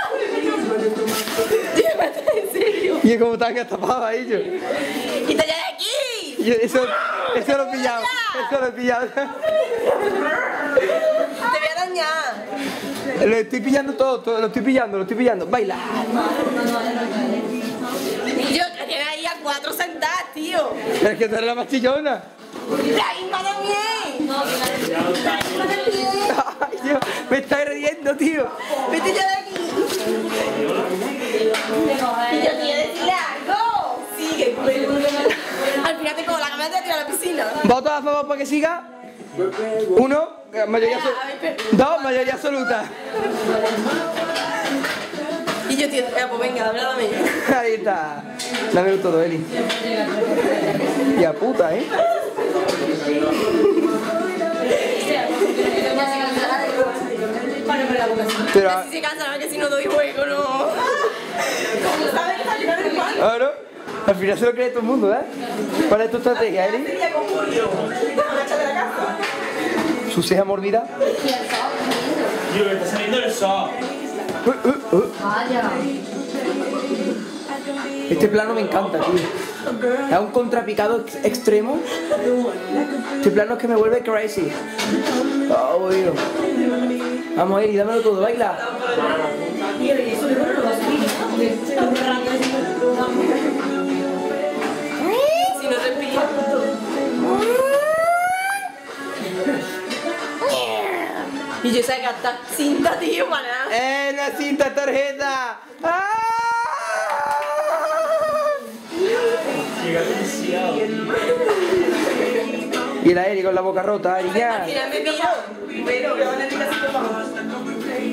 En serio. Y como tan tapado ahí yo. ¡Quítate de aquí! Eso lo he pillado. Eso lo he pillado. Te voy a dañar. Lo estoy pillando todo, lo estoy pillando. Baila. Y yo, que tienes ahí a 4 sentadas, tío. Es que tú eres la más chillona. ¡La Inma también! No, la Inma también. Ay, Dios, me está agrediendo, tío. Vete ya de aquí. Y yo te iba a decirle algo. Sigue, pues. Al final te cojo la cámara y te tiro a la piscina. ¿Votos a favor para que siga? 1, mayoría absoluta. 2, mayoría absoluta. Y yo, tío, pues venga, háblame. Ahí está. Dámelo todo, Eli. Y a puta, ¿eh? Para la boca. Pero, Si se cansa, que si no doy juego, no. ¿Cómo sabes que está llegando el pan? claro, al final se lo cree todo el mundo, ¿eh? ¿Cuál es tu estrategia, Eri? ¿Su ceja mordida? Tío, está saliendo el sol. Vaya. Este plano me encanta, tío. Es un contrapicado extremo. Este plano es que me vuelve crazy. Oh, tío. Vamos, Eri, dámelo todo, baila. Si no respira. Y yo sé que hasta cinta, tío, para nada. ¡La cinta tarjeta! ¡Ah! Y la Eri con la boca rota, Eri, ya. Mírame, pero que van a tirar así como.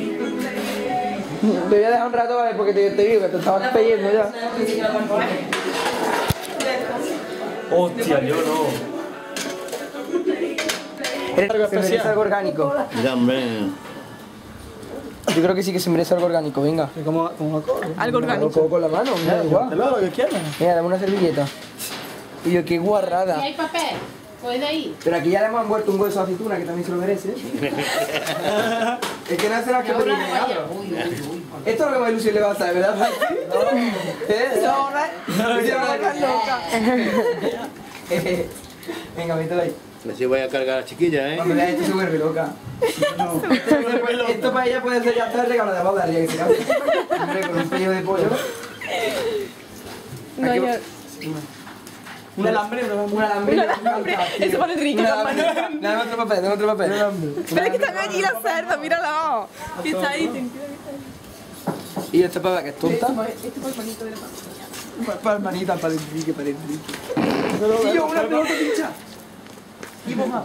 Te voy a dejar un rato, ¿vale? Porque te digo que te estabas peyendo ya. Hostia, yo no. Se merece algo orgánico. Ya, hombre. Yo creo que sí que se merece algo orgánico, venga. Algo orgánico. Con la mano, me da igual. Lo que quieras. Mira, dame una servilleta. Y yo, qué guarrada. ¿Y hay papel? ¿Puede ir? Pero aquí ya le hemos envuelto un hueso de aceituna, que también se lo merece. Es que no hace la que pedir nada. Esto es lo que más ilusión le va a hacer, ¿verdad, Frankie? Venga, mételo ahí. Así voy a cargar a la chiquilla, ¿eh? Cuando veas esto se vuelve loca. Esto para ella puede ser ya hasta el regalo de boda, que se cambie. Hombre, con un pello de pollo. No, yo. Un alambre, un alambre. Eso para Enrique, Dame otro papel, dame otro papel. Pero es que están allí las cerdas, míralo. Que está ahí. ¿Y esta pava que es tonta? Este fue el manito de la mano. Para hermanita, para Enrique, para Enrique. Y yo, una pelota pincha. Y bomba.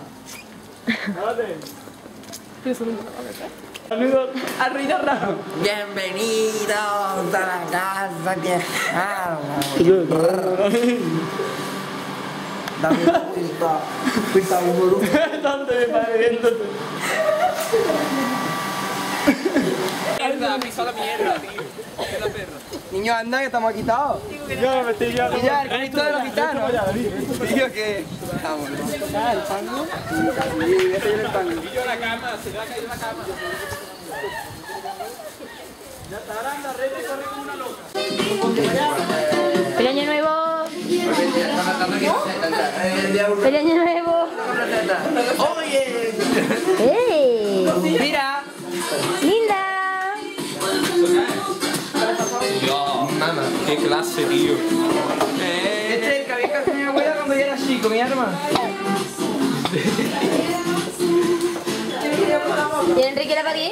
Al ruido raro. Bienvenidos a la casa que... Dame una vuelta. Cuenta uno. ¿Dónde me pare viéndote? Mierda, pisó la mierda, tío. Es la perra. Niño, anda, que estamos quitados. Yo me estoy ya. Y ya, el Cristo de los gitanos. Tío, que... Vámonos. ¿El pango? Sí, déjame el pango. Y yo a la cama, se le ha caído la cama. Ya está, anda, rete, corre como una loca. ¡Feliz año nuevo! ¡Feliz año nuevo! ¡Oye! ¡Ey! ¡Mira! ¡Linda! Dios, mamá, qué clase, tío. Este es el que había que hacer mi abuela cuando yo era chico, mi arma. ¿Y Enrique la pagué?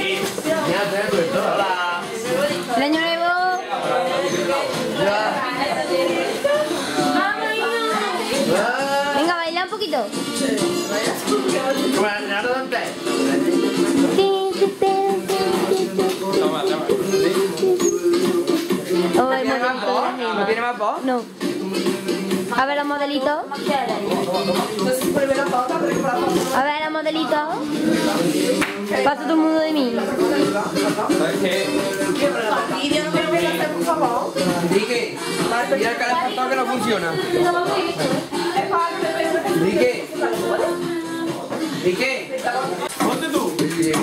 ¡Feliz año nuevo! Venga, baila un poquito. Toma, toma. Oh, ¿No tiene más voz? no. A ver los modelitos. A ver los modelitos. Pasa todo el mundo de mí. ¿Sabes qué? Vídeo no me lo voy a hacer, por favor. Enrique, mira el calefactor que no funciona. Enrique. Enrique. Ponte tú.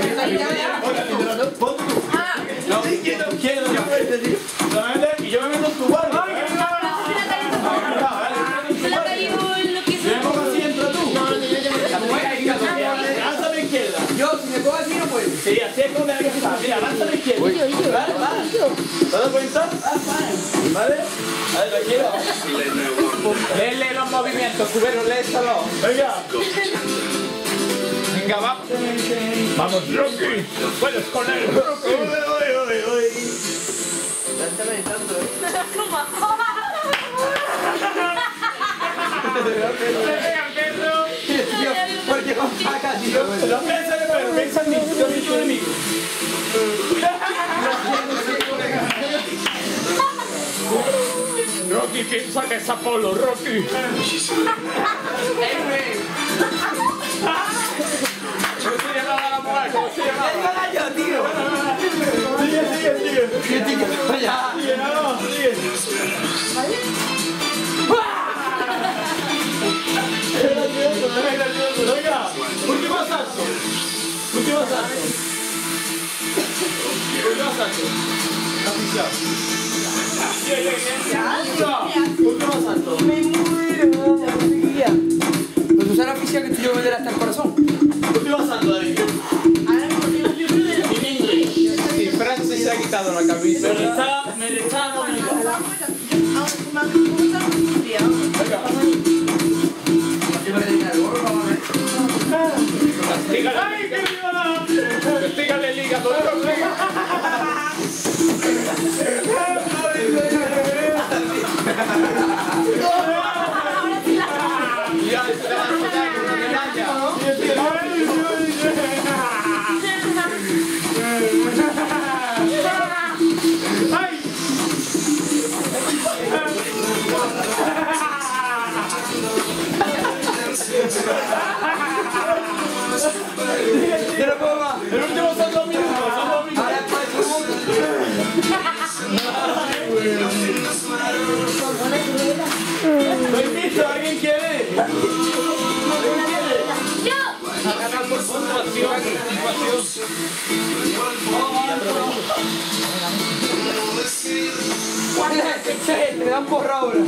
Ponte tú. No, quiero yo. Y yo me meto en tu barrio. Se le ha caído lo que Si me pongo así, entra tú. Avanza a la izquierda. Yo, si me pongo así, no puedo. Sí, así es como tiene que estar. Mira, avanza a la izquierda. Vale, vale. ¿Te das cuenta? ¿Vale? A ver, tranquilo. Léele los movimientos, cubero, léeselo. Venga. Venga, vamos. Vamos, Rocky. Puedes con él, Rocky. ¿Por qué con saca, tío? No piensa en el perro, piensa en mí. Yo soy tu enemigo. Rocky, piensa que es Apolo, Rocky. ¿Cómo se llamaba la mujer? ¿Cómo se llamaba? yo, tío. asalto. Último asalto. Último asalto. Oficial. Último asalto. Me muero. Pues usar oficial que te llevo de hasta el corazón. Último asalto, David. In English. Sí, Francis se ha quitado la camisa. Me le está obligando. Venga. ¡Ay, qué viva! Castígale el hígado, ya, se va a sacar una medalla. El último son 2 minutos, son 2 minutos. Lo invito, ¿alguien quiere? ¿Alguien quiere? ¡Yo! A ganar por puntuación. Me dan porra ahora.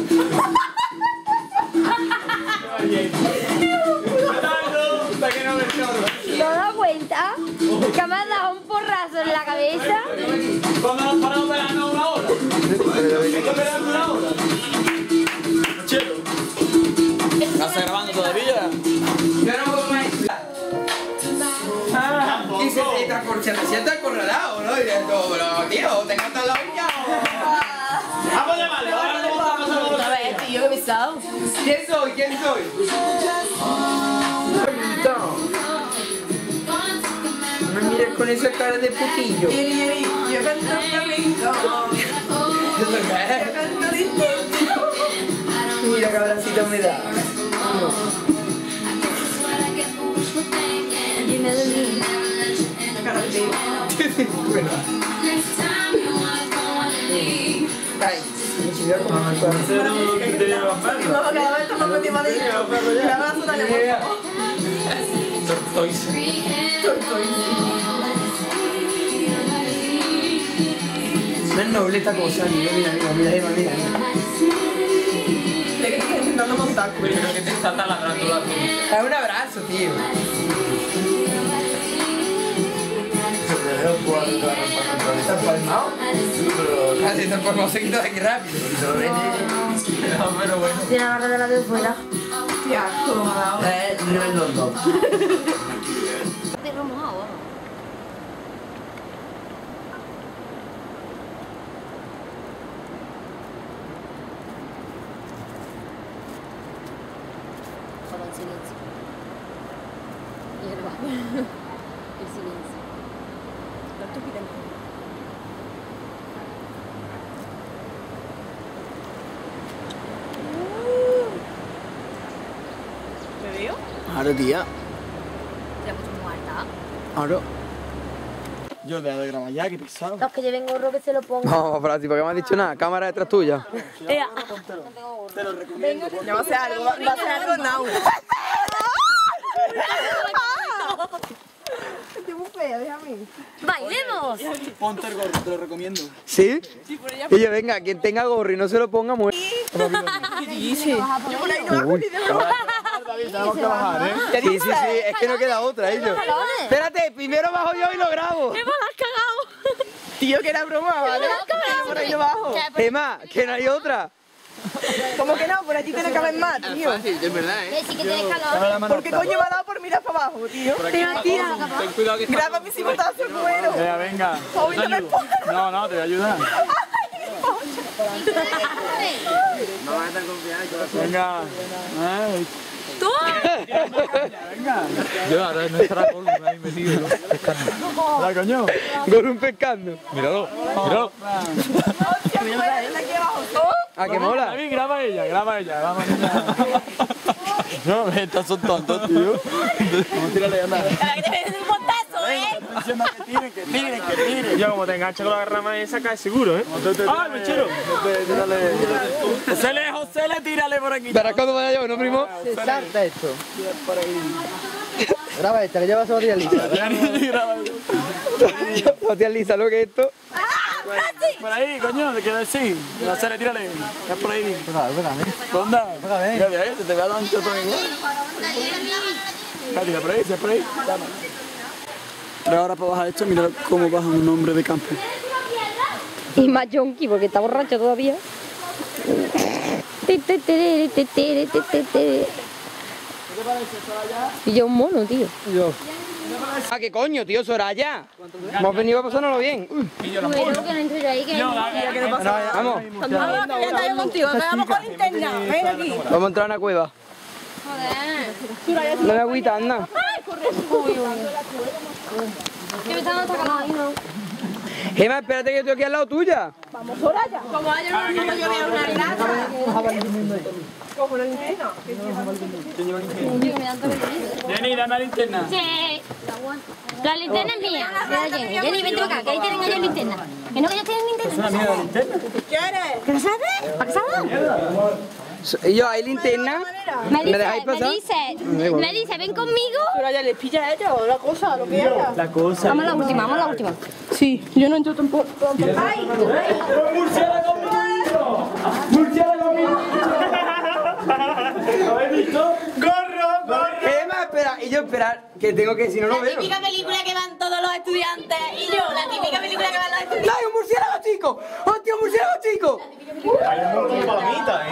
¿No da cuenta? Que me has dado un porrazo en la cabeza. ¿Cuándo nos paramos esperando una hora? ¿Esperando una hora? Chelo. ¿Estás grabando todavía? Yo no puedo más. Y se sienta acorralado, ¿no? Y yo, pero tío, ¿te encantan las uñas? Vamos de vale, ahora no vamos a pasar otra vez, tío, qué pesado. ¿Quién soy? ¿Quién soy? No me mires con esa cara de putillo. Yo canto flamenco. Yo canto distinto. Mira qué abracito me da. Ay, me chivió como una cosa. Cada vez estamos metidos de la abrazo dale No es noble esta cosa, mira. Le que estoy intentando montar. Pero que te está taladrando la piel. Dame un abrazo, tío. ¿Estás palmado? Casi está palmado, se quita de aquí rápido. No, pero bueno. Tiene la barra de la de fuera. Qué asco, me ha dado. No es los dos. Te lo mojado. Solo en silencio. Y el silencio. La estúpida. ¿Me veo? Ahora, tía. Te la puesto muy alta. Ahora. Yo dejo de grabar ya, qué pesado. Los que lleven gorro que se lo pongan. No, Francis, ¿por qué me has dicho nada? Cámara detrás tuya. Te lo recomiendo. Ya va a ser algo, va a ser algo now. Estoy muy fea, déjame. ¡Bailemos! Ponte el gorro, te lo recomiendo. ¿Sí? Y yo, venga, quien tenga gorro y no se lo ponga, muere. ¿Qué dices? Yo por ahí no bajo ni de broma. Tenemos que bajar, ¿eh? Sí, es que no queda otra, ellos. Espérate, primero bajo yo y lo grabo. ¡Me has cagado! Tío, que era broma, ¿vale? Yo por ahí no bajo. Emma, que no hay otra. ¿Cómo que no? Por aquí tiene que haber más, tío. Es verdad, ¿eh? Sí que tienes calor. ¿Por qué coño me ha dado por mirar para abajo, tío? Ten cuidado que Graba mi cibotazo, muero. Venga. Hoy no me pongo. No, te voy a ayudar. No vas a estar confiado. Venga. ¡Tú! Venga. yo ahora no estará con ahí metido pescando. Hola, coño. Gorun pescando. Míralo. Hostia, me voy a ir aquí abajo. ¿A qué mola? David, graba ella. Vamos. No, estos son tontos, tío. Vamos a tirarle a andar. Que te ves un montazo, ¿eh? Que tiren. Yo, como te engancho con la rama esa, cae seguro, ¿eh? ¡Ah, el mechero! José, tírale por aquí. ¿Verás cuando vaya yo, no, primo? Se salta esto. Graba esta, que lleva zapatillas lisas. Zapatillas lisas, lo que es esto. Por ahí, coño, te quedas así. La sale, tírale. Ya por ahí. ¿Dónde? Mira, se te ve a ancho todo igual. Tira por ahí, se por ahí. Pero ahora para bajar esto, mira cómo baja un hombre de campo. Y más yonki, porque está borracho todavía. Y yo un mono, tío. Ah, ¿qué coño, tío, Soraya? Hemos venido a pasárnoslo bien. Bueno, que no entro yo ahí, que Vamos. Vamos, que ya estoy contigo, que vamos con linterna. Ven aquí. Vamos a entrar a una cueva. Joder. No me agüita, anda. Que me están sacando ahí, ¿no? Gema, espérate que estoy aquí al lado tuya. Vamos, Soraya. Como ayer no yo veo una lata. Como una linterna. Jenny, dame la linterna. Sí. La linterna es mía. Jenny, vente para acá, que ahí tienen ellos linterna. Que no, que ellos tienen linterna. Es una mierda de linterna. ¿Quieres? ¿Qué lo sabes? ¿Para qué sabes? Y yo, ¿hay linterna? ¿Me dejáis pasar? Me dice, ven conmigo. Soraya, les pilla a ella o la cosa, lo que haya. La cosa. Vamos a la última, vamos a la última. Sí, yo no entro tampoco. ¡Ay! ¡Murciélago conmigo! ¡Murciélago conmigo! ¿Lo habéis visto? ¡Corro! Gema, espera. Y yo, esperar, que tengo que, si no, no veo. La típica película que van todos los estudiantes. Y yo, la típica película que van los estudiantes. ¡Ay, un murciélago chico! ¡Hostia, un murciélago chico! Hay un montón de palomitas,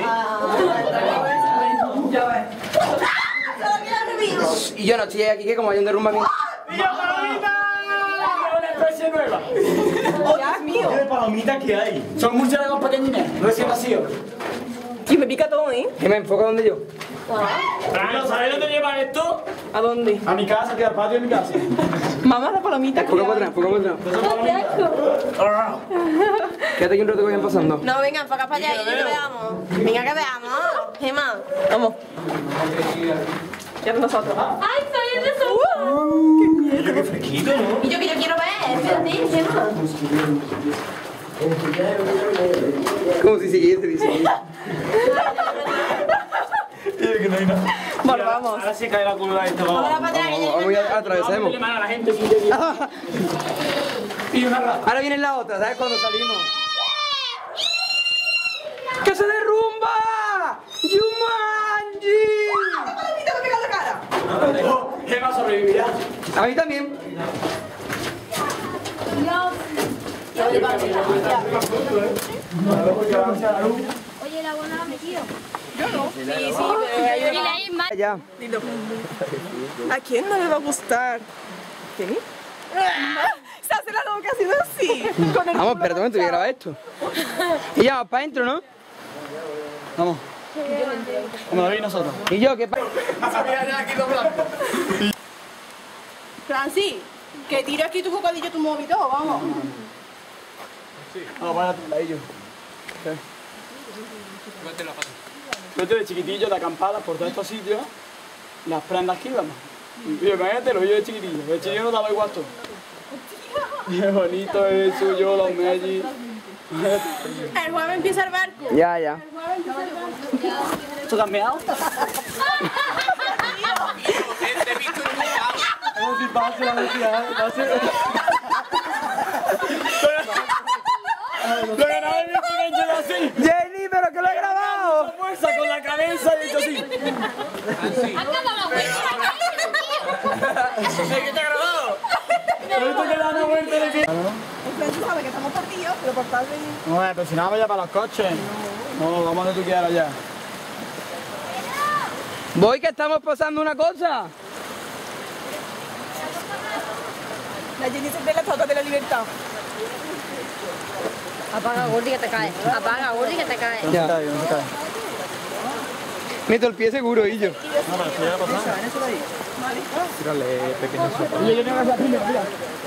Y yo no estoy aquí, que como hay un derrumbamiento. ¡Mira, palomita! ¡Una especie nueva! ¡Oh, Dios mío! ¿Qué palomitas que hay? Son murciélagos pequeñines, recién nacidos. Y me pica todo, ¿eh? Gema, enfoca donde yo. Pero, ¿sabéis dónde lleva esto? ¿A dónde? A mi casa, que al patio de mi casa. Mamá, la palomita. Enfoca para atrás, enfoca para atrás. Quédate aquí un rato que vayan pasando. No, venga, enfoca para allá y que veamos. Venga, que veamos. Gema, vamos. Ya nosotros. ¡Ay, soy el de sopa! Oye, qué fresquito, ¿no? Y yo que yo quiero ver, espérate, Gema. Como si siguiese, dice. Que no hay nada. Bueno, vamos. Ahora sí cae la curva de esto. Vamos Vamos. para allá, que ya Vamos a atravesemos. Le mano a la gente sin que y una rata. Ahora viene la otra, ¿sabes? Cuando salimos. ¡Que se derrumba! ¡Yumanji! ¡Palomita me pega en la cara! Gema sobrevivirá. A mí también. Oye, la buena la has metido. Yo no. Sí, pero hay Y la hay más. Ya. Dilo. ¿A quién no le va a gustar? ¿Qué? Se hace la loca haciendo así. Con el Vamos, espérate un momento, voy a grabar esto. Y ya, vamos para adentro, ¿no? Vamos. Como lo veis nosotros. ¿Y yo qué pasa? Francis, que tire aquí tu bocadillo, tu móvil, todo, vamos. Vamos para ahí yo. Vete de chiquitillo, de acampada por todos estos sitios, las prendas que íbamos. Y imagínate, lo yo de chiquitillo. De chiquitillo no daba igual todo. Qué bonito es suyo, los mellis. El jueves empieza el barco. Ya, ya. ¿Esto te has meado? Como si pase la velocidad, pase. Lo que no he visto que he hecho así. Jenny, pero que lo he grabado. Fuerza con la cabeza y he hecho así. ¿Qué te ha grabado? Pero esto que da una vuelta de pie. Francis sabe que estamos partidos, pero por tal vez... No, pero si no vamos ya para los coches. No, vamos donde tú quieras ya. Voy, que estamos pasando una cosa. La Jenny se ve la estatua de la libertad. Apaga, Gordi, que te cae. Apaga, Gordi, que te cae. Ya. No se cae. Meto el pie seguro, y yo. No, pero esto ya ha pasado. Tírale pequeño sopa. Yo tengo que hacer primero, mira.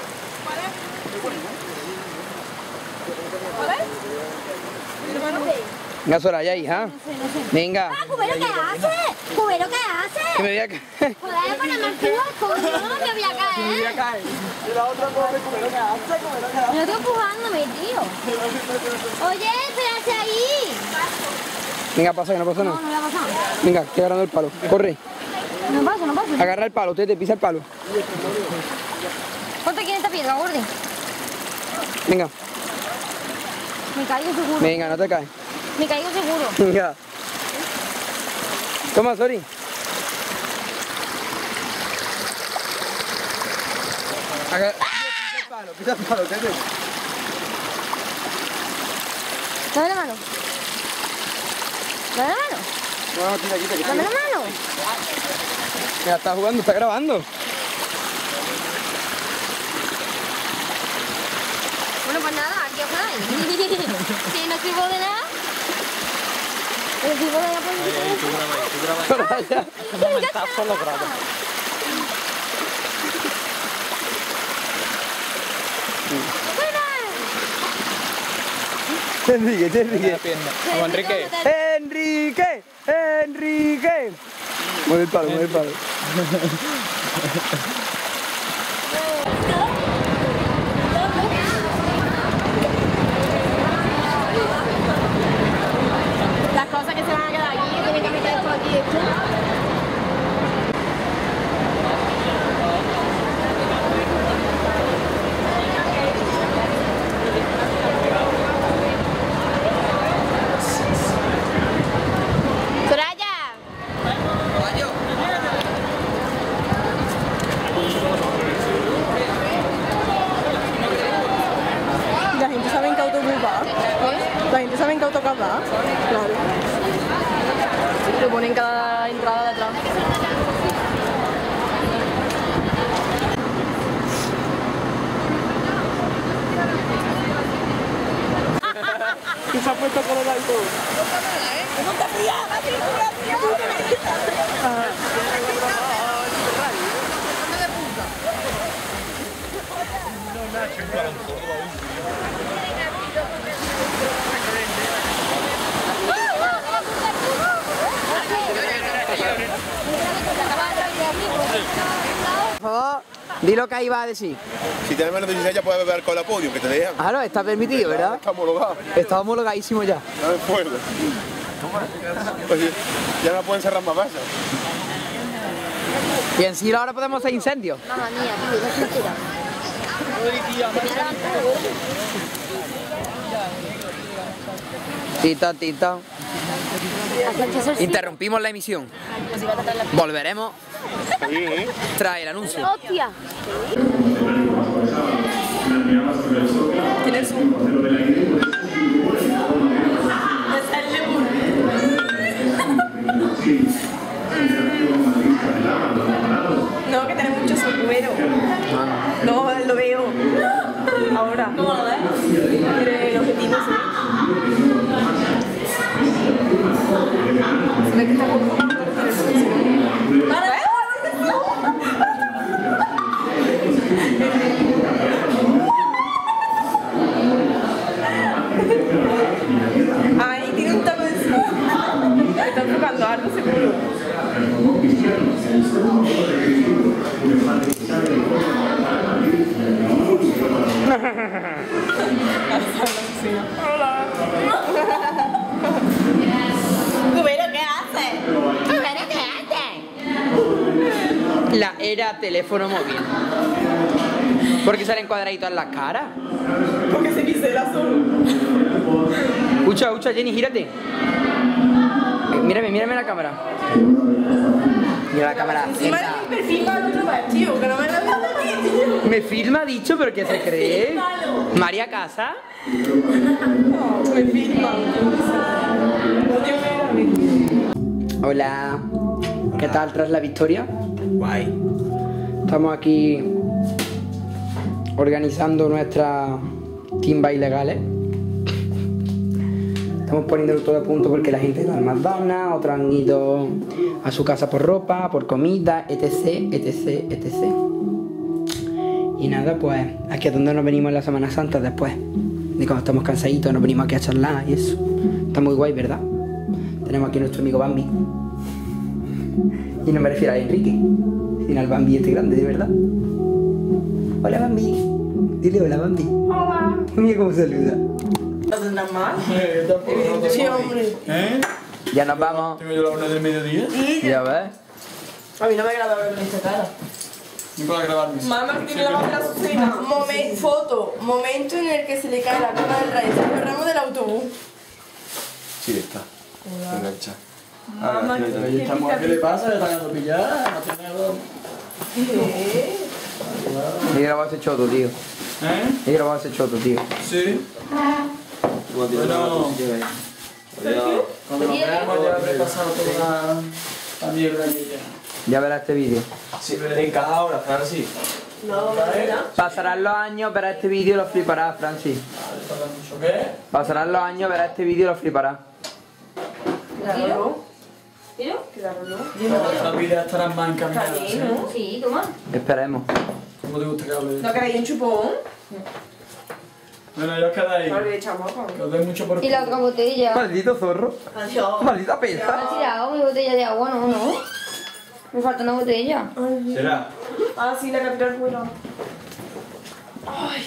Venga, Soraya, hija. Venga. ¿Cubero qué hace? ¿Cubero qué hace? Que me voy a caer. Joder, poneme el cubo, coño, me voy a caer. caer. Y la otra pobre, como lo que hace, como lo que hace. No estoy empujándome, tío. Oye, espérate ahí. Venga, pasa, que no pasa nada. No, no le ha pasado. Venga, estoy agarrando el palo. Corre. No paso, no paso. Agarra el palo, te pisa el palo. Ponte aquí en esta piedra, gordi. Venga, Me caigo seguro. venga, no te caes. Me caigo seguro. Venga. Toma, Sori. Agarra... Pisa el palo, Tete. Dame la mano. Dame la mano. No, quita. Dame la mano. Mira, está jugando, está grabando. Bueno, pues nada, aquí os quedáis. Si no sirvo de nada. No sirvo de nada por Para allá. Un momentazo lo grabo. Enrique. Vamos, Enrique. Enrique. Mueve el palo. Las cosas que se van a quedar aquí, que tienen que meter esto aquí, esto. La gente sabe en qué autobús va. La gente sabe en qué autocar va. Claro. Lo pone en cada entrada de atrás. ¿Qué se ha puesto colorado y todo? ¡No te frías! Por favor, di lo que iba a decir. Si tienes menos de 16 ya puedes beber con la podio, que te dejan. Claro, está permitido, ¿verdad? Está homologado. Está homologadísimo ya. No me acuerdo. Oye, ya no pueden cerrar más vasas. Y en sí ahora podemos hacer incendios. Mamma mía, tío, qué cintura. Tita. Interrumpimos la emisión. Volveremos tras el anuncio. ¡Hostia! Tienes un... No, que tiene mucho suero. No, lo veo. Ahora. ¿Cómo lo ves? Tiene el objetivo, sí. Se ve que está como... Ahí tiene un taco de suero. Está enfocando algo seguro. Hola. ¿Cubero qué haces? ¿Cubero qué haces? La era teléfono móvil. ¿Por qué salen cuadraditos en las caras? Porque se pisela solo. Escucha, Jenny, gírate. Mírame la cámara. Mira la cámara. Encima de mi perfil para el otro partido, que no me lo veas a ti, tío. Me filma, dicho, pero ¿qué se cree? María Casa. No, me filma. Hola. ¿Qué tal tras la victoria? Guay. Estamos aquí organizando nuestras timbas ilegales. Estamos poniéndolo todo a punto porque la gente va al McDonald's, otros han ido a su casa por ropa, por comida, etc. Y nada, pues aquí es donde nos venimos en la Semana Santa después. De cuando estamos cansaditos, nos venimos aquí a charlar y eso. Está muy guay, ¿verdad? Tenemos aquí a nuestro amigo Bambi. Y no me refiero a Enrique, sino al Bambi este grande, de verdad. Hola, Bambi. Dile hola, Bambi. Hola. Mira cómo saluda. ¿Es normal? Sí, hombre. ¿Eh? Ya nos vamos. ¿Tengo yo la una del mediodía? Ya ves. A mí no me graba con esta cara. Ni para grabarme. Mamá que tiene la mano de la Azucena. Foto. Momento en el que se le cae la copa del rey. Sergio Ramos del autobús. Sí, está. Engancha. Mamá, ¿Qué le pasa? ¿Le están dando pillar? ¿No tiene algo? ¿Qué? He grabado ese choto, tío. He grabado ese choto, tío. Sí. Bueno, cuando nos veamos ya habré pasado toda la mierda que ya. Ya verás este vídeo. Sí, pero encajado ahora, Francis. No, ¿verdad? Pasarán los años, verás este vídeo y lo fliparás, Francis. ¿Qué? Pasarán los años, verás este vídeo y lo fliparás. Claro. ¿Pero? Claro, ¿no? Nuestras vidas estarán más encaminadas. Sí, toma. Esperemos. ¿Cómo te gusta que hable? ¿No queréis un chupón? Bueno, ya os quedáis. No le echamos con. Que os doy mucho por Y la otra botella. Maldito zorro. Adiós. Maldita ¿Me peza. has tirado mi botella de agua? No, no. Me falta una botella. ¿Será? Ah, sí, la capital fuera. Ay.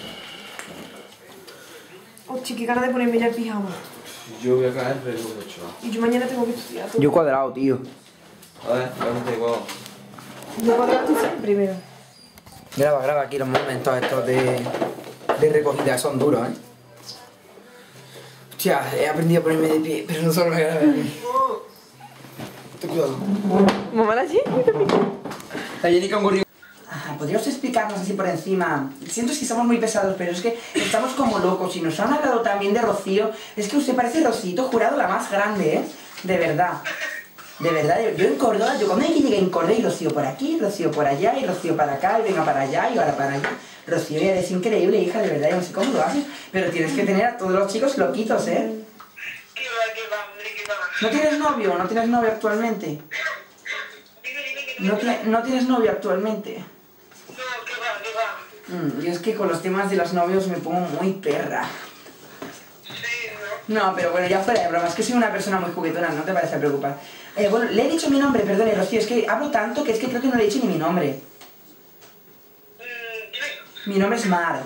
Hostia, qué cara de ponerme ya el pijama. Yo voy a caer, pero lo he hecho. Y yo mañana tengo que estudiar. Yo cuadrado, tío. A ver, ¿dónde te igual? Yo cuando estudiar primero. Graba aquí los momentos estos de recogida, son duros, Hostia, he aprendido a ponerme de pie, pero no solo me grabé. Ten cuidado. Mamá, la Jenny, La Jenny con gorri. ¿Podrías explicarnos así por encima? Siento que somos muy pesados, pero es que estamos como locos y nos han hablado también de Rocío. Es que usted parece Rocito Jurado, la más grande, De verdad. De verdad, yo en Córdoba, yo cuando llegué en Córdoba y Rocío por aquí, Rocío por allá, y Rocío para acá, y venga para allá, y ahora para allá. Rocío, eres increíble, hija, de verdad, yo no sé cómo lo haces, pero tienes que tener a todos los chicos loquitos, ¿No tienes novio? ¿No tienes novio actualmente? ¿No tienes novio actualmente? Yo es que con los temas de los novios me pongo muy perra. No, pero bueno, ya fuera de broma, es que soy una persona muy juguetona, no te vayas a preocupar. Bueno, le he dicho mi nombre, perdone, Rocío, es que hablo tanto que es que creo que no le he dicho ni mi nombre. Mi nombre es Mar.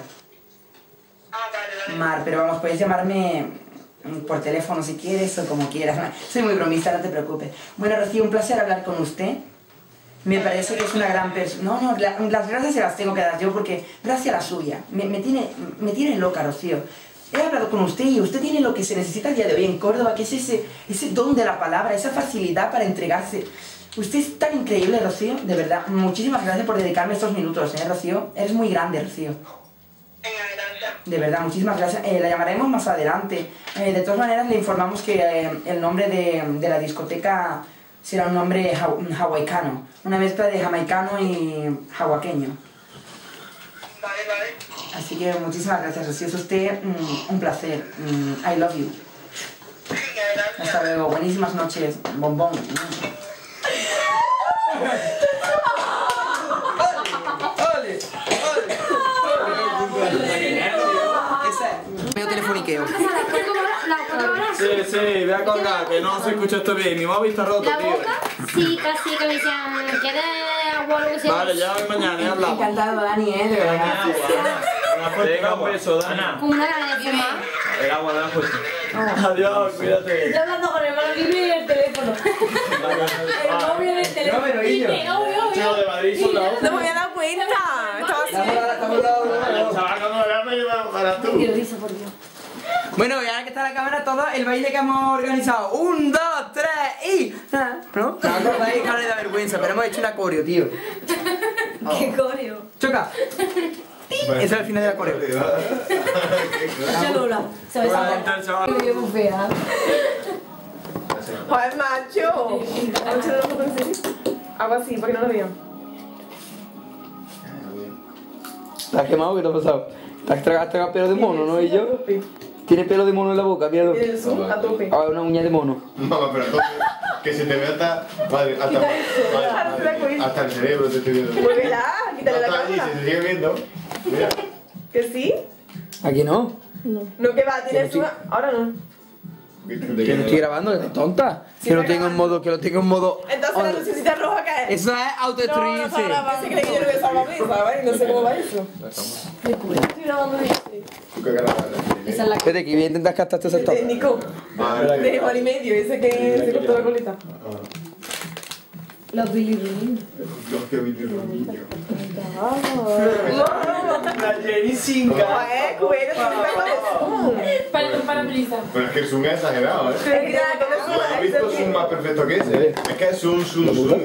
Mar, pero vamos, podéis llamarme por teléfono si quieres o como quieras. Soy muy bromista, no te preocupes. Bueno, Rocío, un placer hablar con usted. Me parece que es una gran persona. No, las gracias se las tengo que dar yo porque gracias a la suya. Me tiene loca, Rocío. He hablado con usted y usted tiene lo que se necesita a día de hoy en Córdoba, que es ese don de la palabra, esa facilidad para entregarse. Usted es tan increíble, Rocío, de verdad. Muchísimas gracias por dedicarme estos minutos, Rocío. Eres muy grande, Rocío. De verdad, muchísimas gracias. La llamaremos más adelante. De todas maneras, le informamos que el nombre de la discoteca será un nombre hawaiano. Una mezcla de jamaicano y hawaiqueño. Vale. Así que muchísimas gracias, Rocío. Es usted un placer. I love you. Hasta luego. Buenísimas noches. Bombón. Medio telefoniqueo. Sí, voy a colgar, que no se escucha esto bien. Mi móvil está roto, La tío. boca, sí, casi que me decían, ¿quieres agua o algo así? Vale, ya voy mañana, ya hablamos. Encantado, Dani, de verdad. Venga, un beso, Dani. Con una gana de fumar. El agua de la fuente. Adiós, cuídate. Yo hablando con el hermano Vivi y el teléfono. El móvil del teléfono. Chico de Madrid son la otra. No me había dado cuenta. Estaba así. Quiero risa, por Dios. Bueno, y ahora que está la cámara, todo el baile que hemos organizado. 1, 2, 3 y... ¿No? ¿No acordáis? Cara de vergüenza, pero hemos hecho una coreo, tío. ¿Qué coreo? Choca. Ese es el final de la coreo. Ya Lola. ¿Sabes? Que me veo muy fea. Joder, macho. ¿Has hecho la foto en serio? Algo así, para que no lo vean. ¿Te has quemado? ¿Qué te ha pasado? ¿Te has tragado pelo de mono, no? ¿Y yo? Tiene pelo de mono en la boca, míralo. Tiene el zoom a tope. Ah, una uña de mono. No, pero que se te ve hasta... Madre, hasta el cerebro te estoy viendo. Muévela, quítale la Hasta allí, cámara. se sigue viendo. Mira. ¿Que sí? ¿Aquí no? No, que va, tienes una... Ahora no. Que no estoy grabando, que tonta. Que lo tengo en modo... Entonces la lucecita roja cae. Eso es autodestruirse. Se cree que yo no voy a usar la mesa, ¿vale? No sé cómo va eso. Estoy grabando este. Esa es la Espérate, que voy a intentar captar este sector. Nico. De mal y medio, ese que se cortó la coleta. Los bilirrubinos. Los que bilirrubinos. La Jenny sin cara. Cubero, Para Melissa. Pero es que el zoom es exagerado, ¿eh? Yo he visto zoom más perfecto que ese. Es que es zoom. Se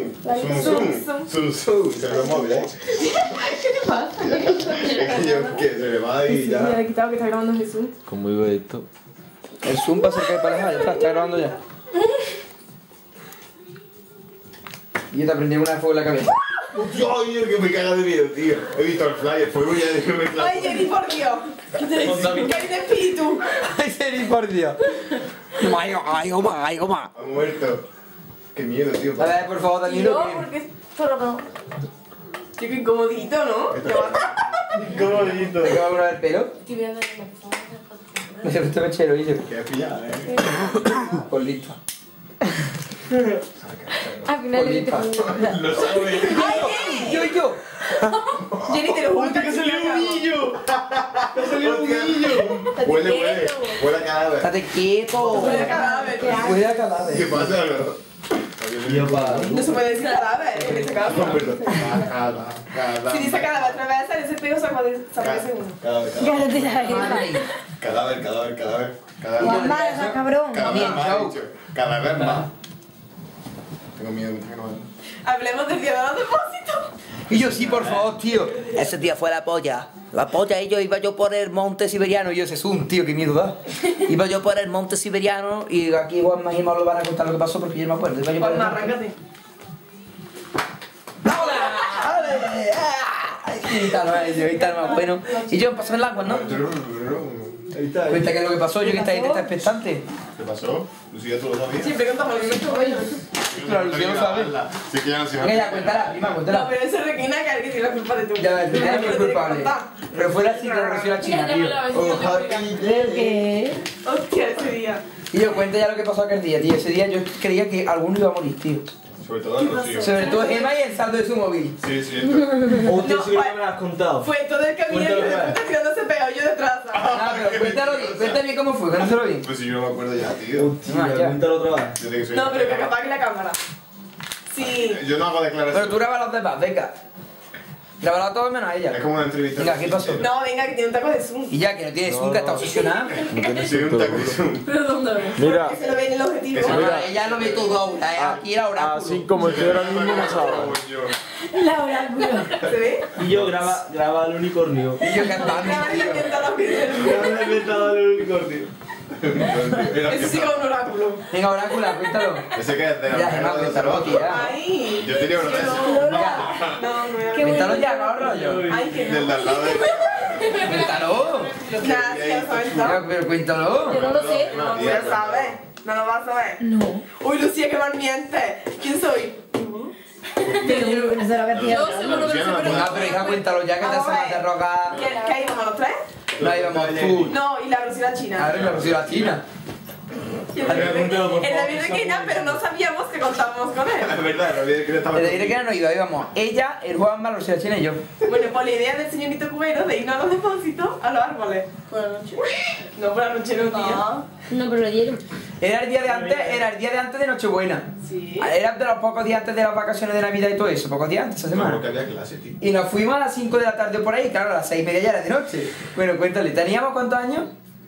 me mueve, ¿eh? ¿Qué te pasa? Es que yo, ¿qué? Se me va ahí Sí, me ya. he quitado que está grabando Jesús. ¿Cómo iba esto? El zoom va a ser que pareja, ya está grabando ya. Y yo te aprendí una vez fuego en la cabeza. Ay, el que me caga de miedo, tío. He visto el flyer, fuego y ya dije me clavo. Ay, Jenny, por Dios. ¿Qué hay de espíritu? Ay, Jenny, por Dios. Ay, goma. Ha muerto. Qué miedo, tío. A ver, por favor, Danilo. No, porque solo no. Chico, incomodito, ¿no? Incomodito. ¿Te va a poner el pelo? Estoy viendo Me se puesto mechero, y yo. Qué pillado, Pues listo. Al final Pues listo. Lo sabe. ¡Ay, Jenny! Yo. Jenny, te lo juro que salió un niño! ¡Ha salido un niño! Huele a cadáver. Estate quieto. Huele a cadáver. Huele a cadáver. ¿Qué pasa, no? No se puede decir cadáver en este caso. Perdón. Si dice cadáver otra vez, en ese pego se aparece uno. Cadáver. Juanma, esa cabrón. Cadáver más, dicho. Cadáver más. Tengo miedo, que no. Hablemos del día de los depósitos. Y yo, sí, por favor, tío. Ese día fue la polla. La polla, y yo iba yo por el monte siberiano. Y yo, ese es un tío, qué miedo da. Iba yo por el monte siberiano. Y aquí Juanma y Mau lo van a contar lo que pasó porque yo no me acuerdo. Iba yo por el Juanma, monte. arráncate. Ahorita más bueno. Y yo pasó el agua, ¿no? Cuenta qué es lo que pasó, yo que está expectante. ¿Qué pasó? Lucía, ¿tú lo sabías? Siempre contamos lo mismo. Bueno. Pero Lucía lo sabe. Sí, que ya no se Venga, ya, cuéntala, prima, No, cuéntala. pero ese requina que alguien tiene la culpa de tú. Ya ves, tenía que ser culpable. Pero fue la chica que conoció a la china, tío. ¿Qué? Hostia, ese día. Y yo cuenta ya lo que pasó aquel día, tío. Ese día yo creía que alguno iba a morir, tío. Sobre todo el Rocío. Sobre todo Gemma y el saldo de su móvil. Sí, sí. Hostia, No, sí que me lo has contado. Fue todo el camino y Cuéntalo, de puta tirándose pegado yo detrás. Ah, pero cuéntalo bien, cuéntale bien cómo fue, cuéntalo bien. Pues si yo no me acuerdo ya, tío. Hostia, ya. cuéntalo otra vez. Desde que soy- No, pero que apague la cámara. Sí. Yo no hago declaraciones. Pero tú grabas los demás, venga. Grábalo a todos menos a ella. Es como una entrevista. Venga, ¿qué pasó? No, venga, que tiene un taco de zoom. Y ya, que no tiene Zoom, que está obsesionada. Sí, un taco de zoom. ¿Pero dónde ves? Mira, Que se lo ve en el objetivo. Eso, Bueno, ella lo ve todo ahora, aquí era oráculo. así como estoy ahora mismo no sabe. La oráculo. ¿Se ve? Y yo graba al unicornio. Y yo cantando, Graba tío. la ventana que Graba el inventado del unicornio. Eso sí que es un oráculo. Venga, oráculo, cuéntalo. Ese que es de la Ya, mujer Gemma, de cuéntalo, Cervato. tía. Ay. Yo tenía uno de esos. No, Cuéntalo ya, no rollo. Ay, que Del de no. al lado de. Cuéntalo. Gracias, Alta. Mira, pero cuéntalo. Yo no lo sé. No, ya sabes. No lo vas a ver. No. Uy, Lucía, qué mal miente. ¿Quién soy? Pero no se lo había pillado. Venga, pero hija, cuéntalo ya, que te Vamos a hacen ver. de rogar. ¿Qué íbamos los tres? No íbamos tú. No, y la Rosina China. Ahora la Rocío la China. En la Virrequina, pero no sabíamos que contábamos con él. Es verdad, no había que no estaba. Desde diré que no íbamos ella, el Juanma, la Rocío la China y yo. Bueno, pues la idea del señorito cubero de irnos a los depósitos, a los árboles. ¿Por la noche? No, por la noche no, tío. No, pero lo dieron. Era el día de antes de Nochebuena. Sí. Era de los pocos días antes de las vacaciones de Navidad y todo eso, pocos días antes, esa semana. Porque había clase, tío. Y nos fuimos a las 5 de la tarde por ahí, claro, a las 6:30 ya era de noche. Bueno, cuéntale, ¿teníamos cuántos años?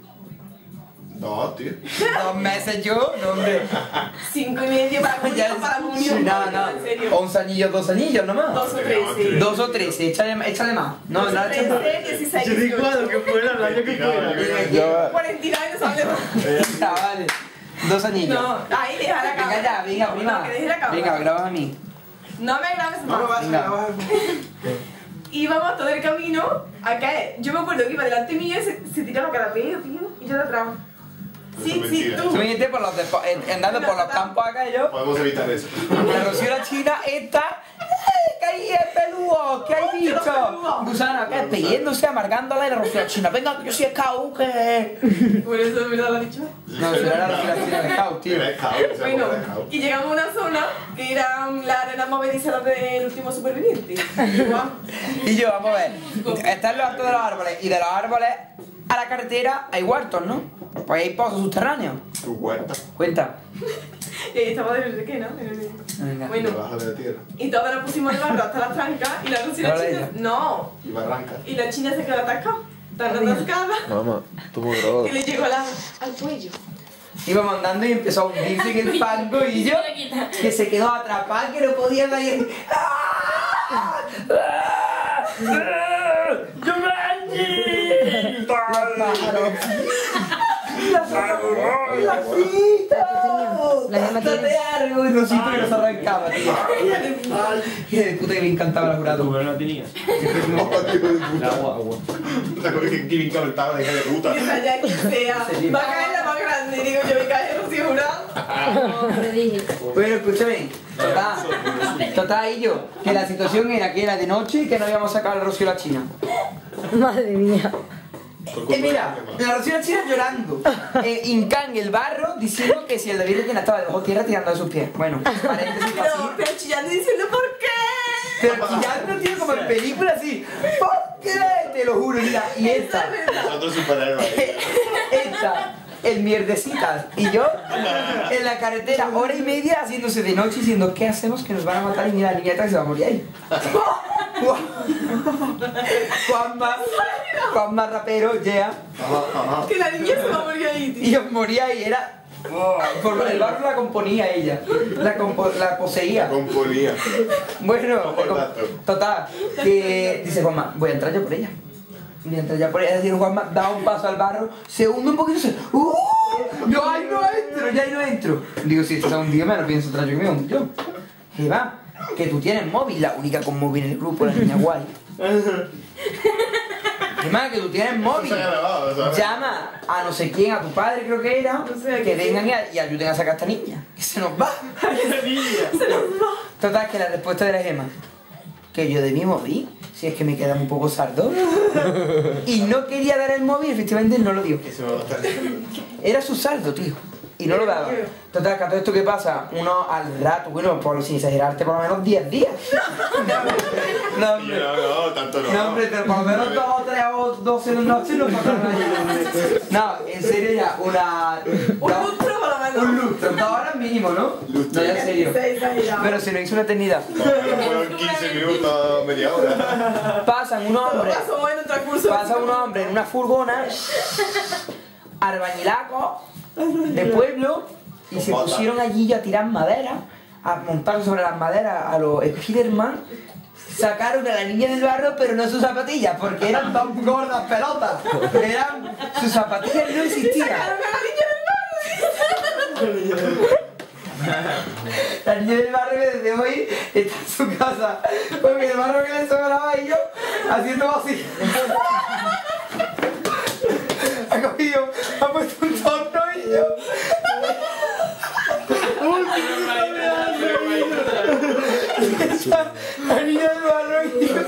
2, tío. 2 meses yo, no hombre. 5 y medio para junio, Ya, para junio. sí, nada, En serio. 11 anillos, 2 anillos nomás. 2 o 3, sí. 2 o 13, échale más. No, no, échale más. 16, Yo digo 18. que fuera el año que fuera. 49 no sale más. Ya, vale. 2 anillos. No, ahí deja la cámara. Venga ya, venga, prima. No, que deje la cámara. Venga, grabas a mí. No me grabes No me más. vas a Venga. grabar. Íbamos todo el camino a caer. Yo me acuerdo que iba delante mío y se tiró la cara tío, y yo detrás. Sí, Eso es sí, mentira. tú. Tú viniste por los andando por los campos acá y yo. Podemos evitar eso. La Rocío la China está. ¡Que ahí es peludo! ¡Que hay bicho! Gusana acá yéndose, amargándola y la Rocío la China. Venga, que yo soy scout, que. Por eso me lo ha dicho. No, si era la Rocío la China de scout, tío. Era scout, o sea, Bueno, como de scout. y llegamos a una zona que era la arena movediza del último superviviente. Guau. Y yo, vamos a ver. Está en lo alto de los árboles. Y de los árboles a la carretera hay huertos, ¿no? Pues hay pozos subterráneos. Tu huerta. Cuenta. Y ahí estaba de qué, ¿no? Venga. Bueno, Debajo de la tierra. y todas nos pusimos el barro hasta las trancas y la Rosy y la Hola, China. ella. No. Y barranca. Y la China se quedó atascada. Tan atascada Mamá, tomo droga. que le llegó al cuello. Íbamos andando y empezó a hundirse en el fango y yo, que se quedó atrapada, que no podía salir. ¡Ah! ¡Ah! ¡Ah! ¡Giovanni! ¡La cita! La misma tiene. ¡Date algo! Y Rosito que nos arrancaba, tío. Hija de puta que me encantaba la jurado. ¿Tu no tenía? No, tío de puta. Agua. ¿Te acuerdas que Kevin estaba de hija de puta? Que allá que sea. Va a caer la más grande. Y digo yo, me cae Rocío Jurado. No, le dije. Bueno, escúchame, total y yo, que la situación era que era de noche y que no íbamos a sacar al Rocío a la China. Madre mía. Mira, la Rocío a la China llorando, hincada en el barro, diciendo que si el David Requena estaba debajo tierra tirando de sus pies. Bueno, paréntesis así. Pero chillando y diciendo, ¿por qué? Pero chillando, tío, como en película así. ¿Por qué? Te lo juro, mira, y esta, Nosotros superhéroes. esta. El mierdecitas y yo en la carretera hora y media haciéndose de noche diciendo ¿qué hacemos? Que nos van a matar y mira la niñata que se va a morir ahí. Juanma rapero, yeah. Que la niña se va a morir ahí, tío. Y yo moría ahí, era... Por el barro la componía ella, la poseía. Componía. Bueno, total, que dice Juanma, voy a entrar yo por ella. Mientras ya por ahí decir Juanma da un paso al barro, se hunde un poquito y dice yo ahí no entro. Digo, si estás hundido me lo pienso entrar yo que me hundo yo. Y va, que tú tienes móvil, la única con móvil en el grupo, la niña guay. Y más, que tú tienes móvil. Llama a no sé quién, a tu padre creo que era, que vengan y ayuden a sacar a esta niña. Que se nos va. Se nos va. Total, que la respuesta de la Gema, que yo de mi móvil, si es que me queda un poco sardo, y no quería dar el móvil, efectivamente no lo dio. Era su saldo, tío, y no lo daba. Total, que a todo esto que pasa, uno al rato, bueno, por sin exagerarte, por lo menos 10 días. No, hombre. No, tanto no. No, hombre, pero por lo menos 2 o 3 o 12 noches no pasaron ahí. No, en serio ya, Un lustro por lo menos. un lustro, 2 horas mínimo, ¿no? No, ya en serio. Pero se nos hizo una eternidad. Fueron 15 minutos, media hora. Pasan unos hombres. Pasó en otra curso. Pasa un hombre en una furgona, albañilaco, de pueblo, y se pusieron allí a tirar madera, a montarse sobre las maderas a los Spiderman. Sacaron a la niña del barro, pero no sus zapatillas, porque eran tan gordas pelotas. Eran, sus zapatillas no existían. Sacaron a la niña del barro. La niña del barrio que desde hoy está en su casa, porque el barro que le sobraba y yo haciendo así. Ha cogido, ha puesto un torno y yo. La niña del barro y yo.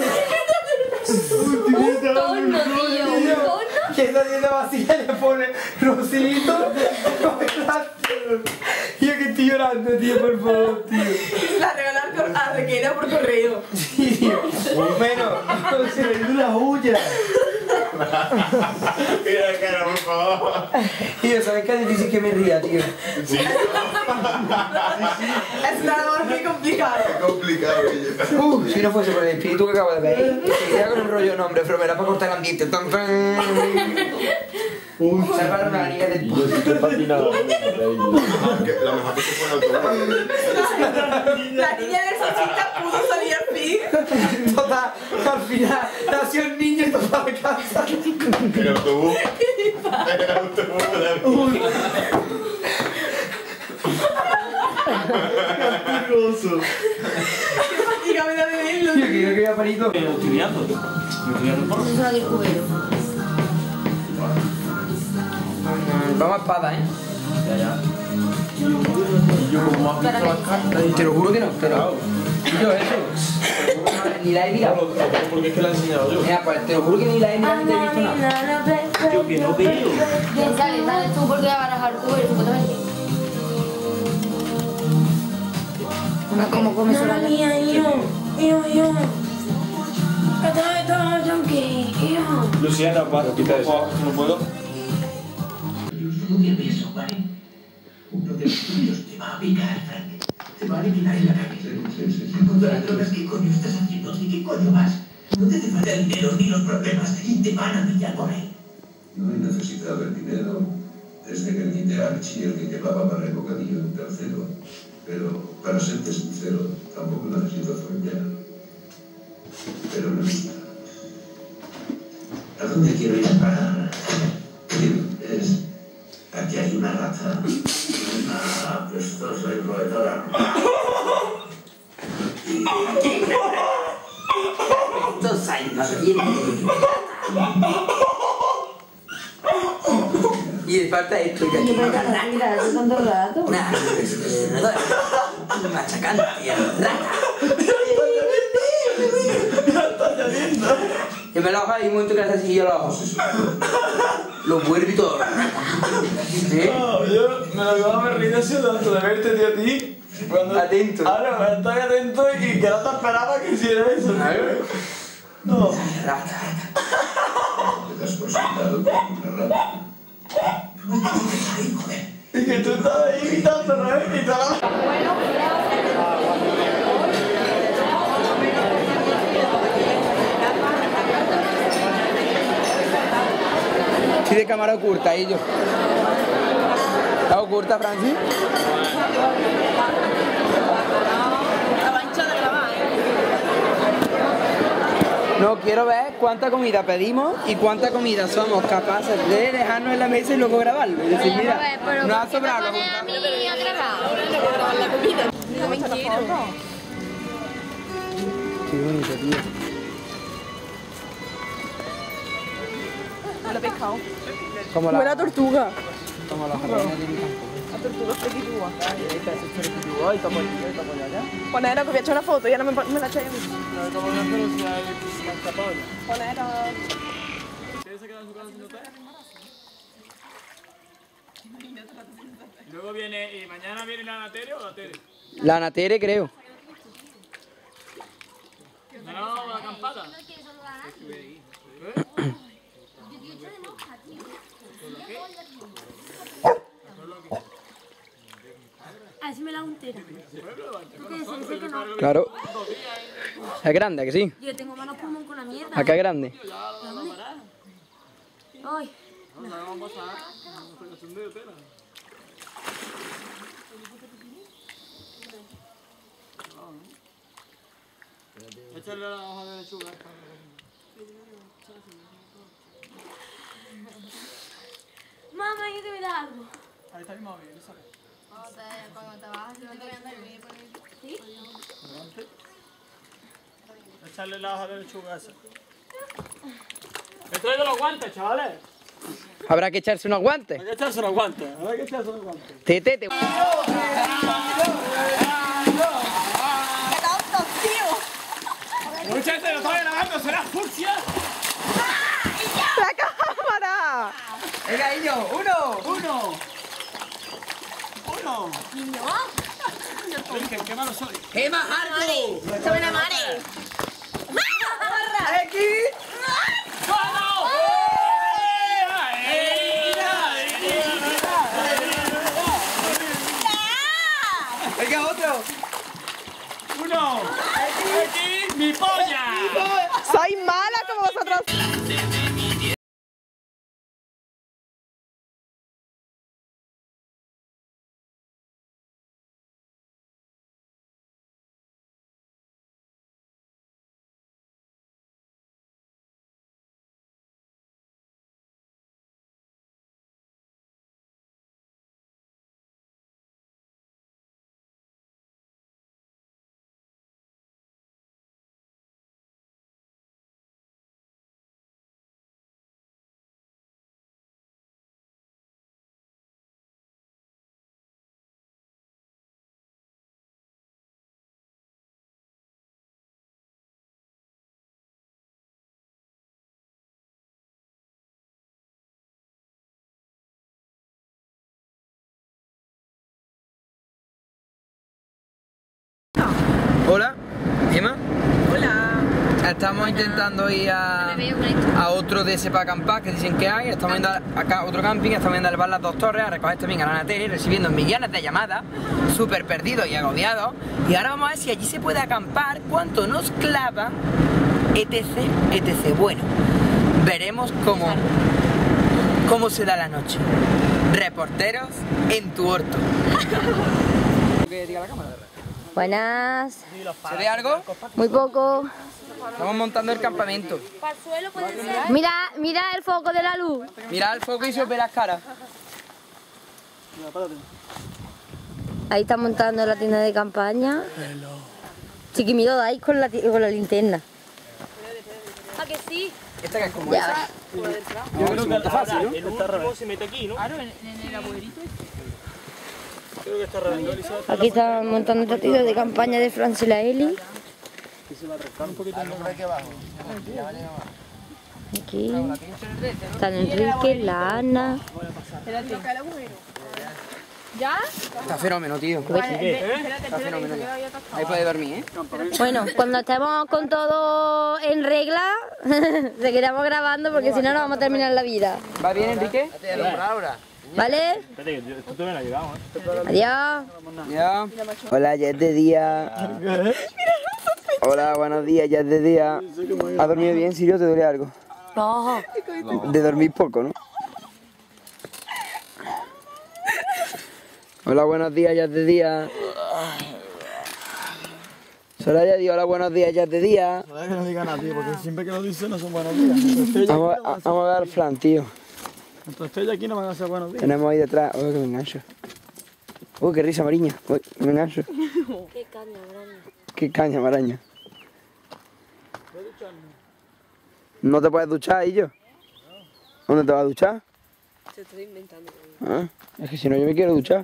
Un torno, tío, un torno. Que está haciendo vacía y le pone Rosito. Y yo que estoy llorando, tío, por favor, tío. La regalaron a Requena por correo. Sí, tío. Bueno, se me dio una huya. Mira la cara, por favor. Tío, ¿sabes qué es difícil que me ría, tío? Sí. Es una labor muy complicada. Es complicado, ella. Si no fuese por el espíritu que acabo de ver, seguiría con un rollo nombre, pero me da para cortar el ambiente. Salvaron a la niña del pueblo. La mejor que se fue el autobús. La niña del salsita pudo salir al fin. Total, al final nació el niño y todo para casa. El autobús. El autobús de la vida. Qué fatiga me da de verlo. Tío, que yo quería parito. Estudiando. Eso es una del cubero. Vamos a espada, Ya. Y yo como has visto las cartas. Te lo juro que no, pero. Yo eso. Ni la he mirado. Porque es que la he enseñado yo. Mira, pues te lo juro que ni la he mirado ni te he visto nada. Yo que no veo. Bien, sales tú porque vas a barajar el cubero, supuestamente. Como come sola. Luciana, para, quita eso. No puedo. Uno de los tuyos te va a picar, Frank. Te va a liquidar en la calle. Encontrarás drogas. ¿Qué coño estás haciendo? ¿Y qué coño vas? No te hace falta el dinero ni los problemas y te van a pillar por ahí. No he necesitado el dinero desde que quité a Archie el que llevaba para el bocadillo en tercero. Pero, para serte sincero, tampoco necesito follar. Pero me gusta. ¿A dónde quiero ir a parar? Es... Aquí hay una rata. Una apestosa y roedora. Apestosa y ardiente. Y le falta esto y aquí una rata. Mira, hace tanto rato. Una machacante, rata. Yo me lo hago ahí un momento que hace así, yo lo hago. Lo vuelvo y todo. ¿Sí? No, yo me lo iba a ver riendo tanto de verte, tío, a ti. Cuando... Atento. Ahora, estoy atento y que no te esperaba que hiciera eso, tío. No. Rata. Te das por sentado como una rata. Y que tú estabas ahí gritando, ¿no? Y toda Sí, de cámara oculta, ahí yo. ¿Está oculta, Francis? Estaba hincha de grabar, No, quiero ver cuánta comida pedimos y cuánta comida somos capaces de dejarnos en la mesa y luego grabarlo. Es decir, mira, no ha sobrado. a mí a grabar? No me quiero. Qué bonito, tío. Me lo he pescado. Como Buena tortuga. Como los jarrones de mi campo. La tortuga flequitúa. Ponero, que voy a echar una foto y ahora me la echáis a mí. Ponero. ¿Ustedes se quedan en su casa sin hotel? Luego viene, y mañana viene la Anatere o la Tere. La Anatere, creo. No, la acampada. A ver si me la hago entera. Porque sé que no. Claro. Es grande, ¿a que sí? Yo tengo manos pulmón con la mierda. Acá es grande. ¿Dónde? Ay. Vamos a pasar. No tela. Échale la hoja de lechuga. Mamá, yo te voy a dar algo. Ahí está mi móvil, ¿no sabes? Cuando te vas, yo te voy a andar y voy a poner... ¿Sí? Adelante. Echarle la hoja de lechuga esa. Me traigo los guantes, chavales. Habrá que echarse unos guantes. Hay que echarse los guantes. Hay que echarse los guantes. Tete. Muchachos, lo estoy grabando, será fucsia. ¡La cámara! Venga, niño, uno. Niño. Qué malo soy. ¡Quema algo! ¡Se me la mare! ¡Aquí! ¡Venga, otro! ¡Uno! ¡Aquí! ¡Mi polla! ¡Soy mala como vosotros! Estamos intentando ir a otro de ese para acampar que dicen que hay. Estamos yendo acá a otro camping, estamos yendo al bar Las Dos Torres a recoger también a la Nateri, recibiendo millones de llamadas, súper perdidos y agobiados. Y ahora vamos a ver si allí se puede acampar, cuánto nos clava, etc, etc. Bueno, veremos cómo se da la noche. Reporteros en tu orto. ¿Qué diga la cámara? Buenas. ¿Se ve algo? Muy poco. Estamos montando el campamento. Mira el foco de la luz. Mirad el foco y se os ve las caras. Ahí está montando la tienda de campaña. Chiquimiro, dais con la linterna. ¿A que sí? Esta que es como Ya. esa. Yo creo que está fácil, ¿no? El último se mete aquí, ¿no? Claro, en el abuelito. Creo que está reventado. Aquí está montando la tienda de campaña de Francila Eli. Aquí están Enrique, la Ana. ¿Ya? Está fenómeno, tío. Está fenómeno. Ahí puede dormir, ¿eh? Bueno, cuando estemos con todo en regla, seguiremos grabando porque si no, no vamos a terminar la vida. ¿Va bien, Enrique? ¿Vale? Espérate, que esto todavía no ha llegado, ¿eh? Adiós. Ya. Hola, ya es de día. Hola, buenos días, ya es de día. ¿Has dormido bien, Sirio? ¿Te duele algo? No. De dormir poco, ¿no? Hola, buenos días, ya es de día. Soraya, di hola, buenos días, ya es de día. Que no diga nada, tío, porque siempre que lo dicen no son buenos días. Vamos a ver al flan, tío. Entonces aquí no van a ser buenos días. Tenemos ahí detrás. Uy, que me engancho. Uy, qué risa, Mariña. Uy, me engancho. Qué caña, Maraña. Qué caña, Maraña. ¿No te puedes duchar, y yo? ¿Dónde te vas a duchar? Se estoy inventando. Ah, es que si no yo me quiero duchar.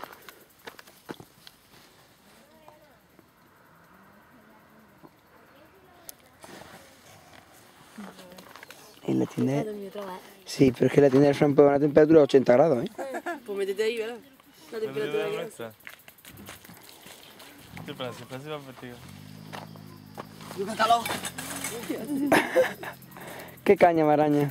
En la tienda... Sí, pero es que la tienda del Fran puede una temperatura de 80 grados, ¿eh? Pues métete ahí, ¿verdad? La temperatura que es. Siempre se va a meter. Qué caña, Maraña.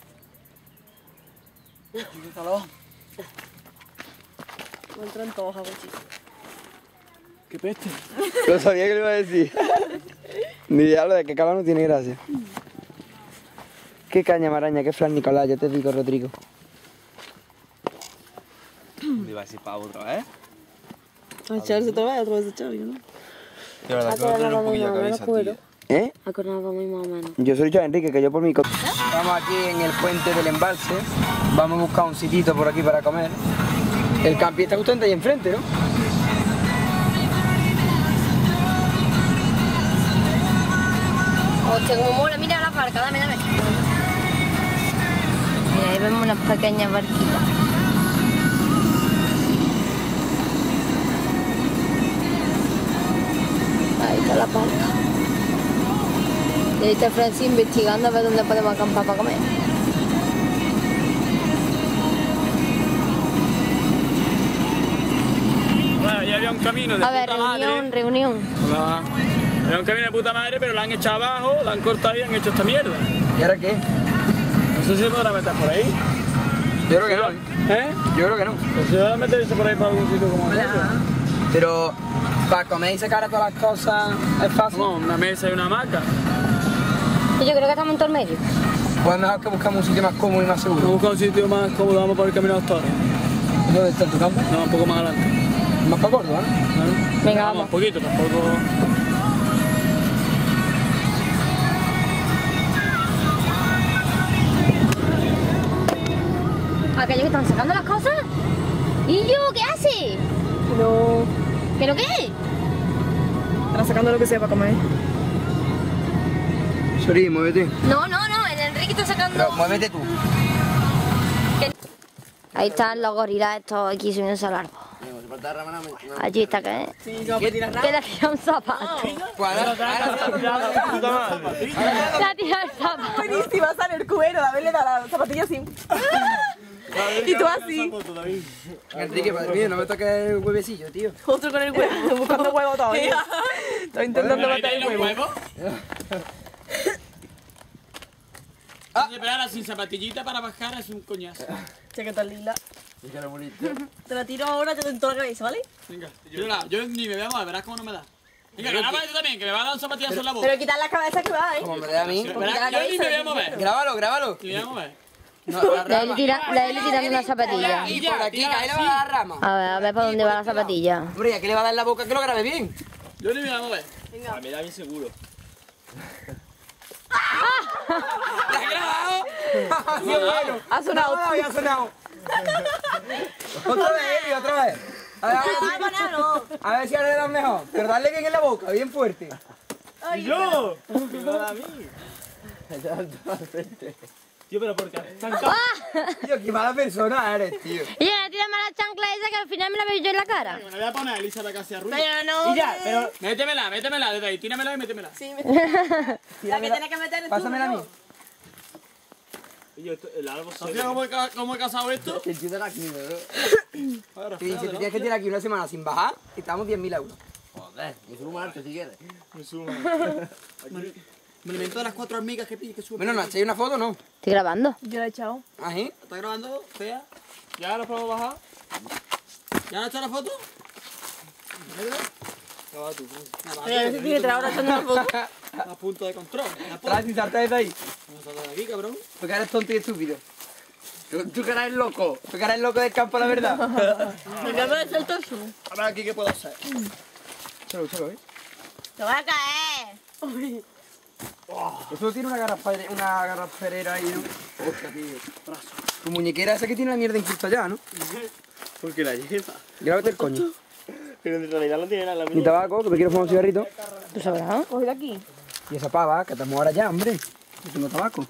Me entran todos a bochito. Qué peste. Lo sabía que le iba a decir. Ni diablo de que calor no tiene gracia. Qué caña, Maraña, qué Fran Nicolás, ya te digo, Rodrigo. Iba a decir pavo otra vez. A echarse otra vez a echarse, ¿no? De verdad que voy a tener un poquillo de cabeza, tío. ¿Eh? Acordaba muy más o menos. Yo soy yo, Enrique, que yo por mi... Estamos aquí en el puente del embalse. Vamos a buscar un sitito por aquí para comer. El camping está justamente ahí enfrente, ¿no? Hostia, como mola, mira la barca, dame. Mira, ahí vemos unas pequeñas barquitas. Ahí está la barca. Y ahí está Francis investigando a ver dónde podemos acampar para comer. Bueno, ya había un camino de A ver, puta madre. reunión. Hola. Era un camino de puta madre, pero lo han echado abajo, lo han cortado y han hecho esta mierda. ¿Y ahora qué? No sé si se podrá meter por ahí. Yo creo que no. ¿Eh? Yo creo que no. Pues se van a meterse por ahí para algún sitio como ese. Pero para comer y sacar todas las cosas es fácil. No, una mesa y una hamaca. Yo creo que estamos en todo el medio. Pues mejor que buscamos un sitio más cómodo y más seguro. Vamos a buscar un sitio más cómodo, vamos por el camino de los toros. ¿Dónde está tu campo? No, un poco más adelante. Más para Córdoba, ¿no? Claro. Venga, Vamos. Un poquito, tampoco... ¿Aquellos que están sacando las cosas? ¿Y yo qué hace? No. ¿Pero qué? Están sacando lo que sea para comer. Sori, muévete. No, el Enrique está sacando... Pero muévete tú. Ahí están los gorilas estos aquí subiéndose al árbol. Allí está, ¿qué? Sí, no, tirar Que le tira un zapato. La tira el zapato. Buenísima, sale el cubero, David le da la zapatilla así. Y tú así. Enrique, padre mío, no me toques el huevecillo, tío. Otro con el huevo, buscando huevo todavía. Estoy intentando matar el huevo. Pero ahora sin zapatillita para bajar es un coñazo. Che, ¿qué tal, Lila? Qué bonito. Te la tiro ahora, te en toda la cabeza, ¿vale? Venga, yo ni me voy a mover, verás cómo no me da. Venga, grábalo tú también, que me va a dar un zapatillazo en la boca. Pero quitar la cabeza que va, ¿eh? Como me da a mí. Verás, yo ni me voy a mover. Grábalo. Ni me voy a mover. No, La Eli tirando una zapatilla. Y por aquí, que ahí le va a dar la rama. A ver para dónde va la zapatilla. Hombre, ¿a qué le va a dar la boca que lo grabe bien? Yo ni me voy a mover. A mí da bien seguro. ¿La has grabado? ¡Qué bueno! Ha sonado. Ha sonado. Otra vez, Eli, otra vez. A ver si ahora le das mejor. Pero dale bien en la boca, bien fuerte. ¿Y yo? ¿Qué me da a mí? Tío, pero ¿por qué? Tío, qué mala persona eres, tío. Y ya, tírame la chancla esa que al final me la veo yo en la cara. Me la voy a poner, Elisa, la casi arruina. Pero no. Y ya, pero métemela desde ahí, tíramela y métemela. Sí, métemela. La que tienes que meter es tú. Pásamela a mí. Y yo, el árbol se... ¿Sabes cómo he casado esto? El tío de la aquí, ¿no? Sí, si te tienes que tirar aquí una semana sin bajar, estamos 10.000 euros. Joder, me subo antes si quieres. Me sumo. Me alimento de las 4 hormigas que suben. Bueno, ¿no echáis una foto no? Estoy grabando. Yo la he echado. ¿Ah, sí? ¿Estás grabando, fea? ¿Ya lo puedo bajar? ¿Ya has hecho la foto? Acaba tú. Pero a ver si tiene que traer ahora echando una foto. A punto de control. Trae sin saltar desde ahí. Vamos a saltar de aquí, cabrón. Porque eres tonto y estúpido. Tú que eres loco. Tú que eres loco del campo, la verdad. Me acabo de hacer el torso. A ver aquí qué puedo hacer. Échalo, Te vas a caer. Eso tiene una garraferera ahí, ¿no? Hostia, tío. Tu muñequera esa que tiene la mierda incluso allá, ¿no? Porque la lleva. Grábate el coño. Pero en realidad no tiene nada en la Ni mía. tabaco, que me quiero fumar un cigarrito. ¿Tú sabrás? Coge de aquí. Y esa pava, que estamos ahora ya, hombre. No tengo tabaco.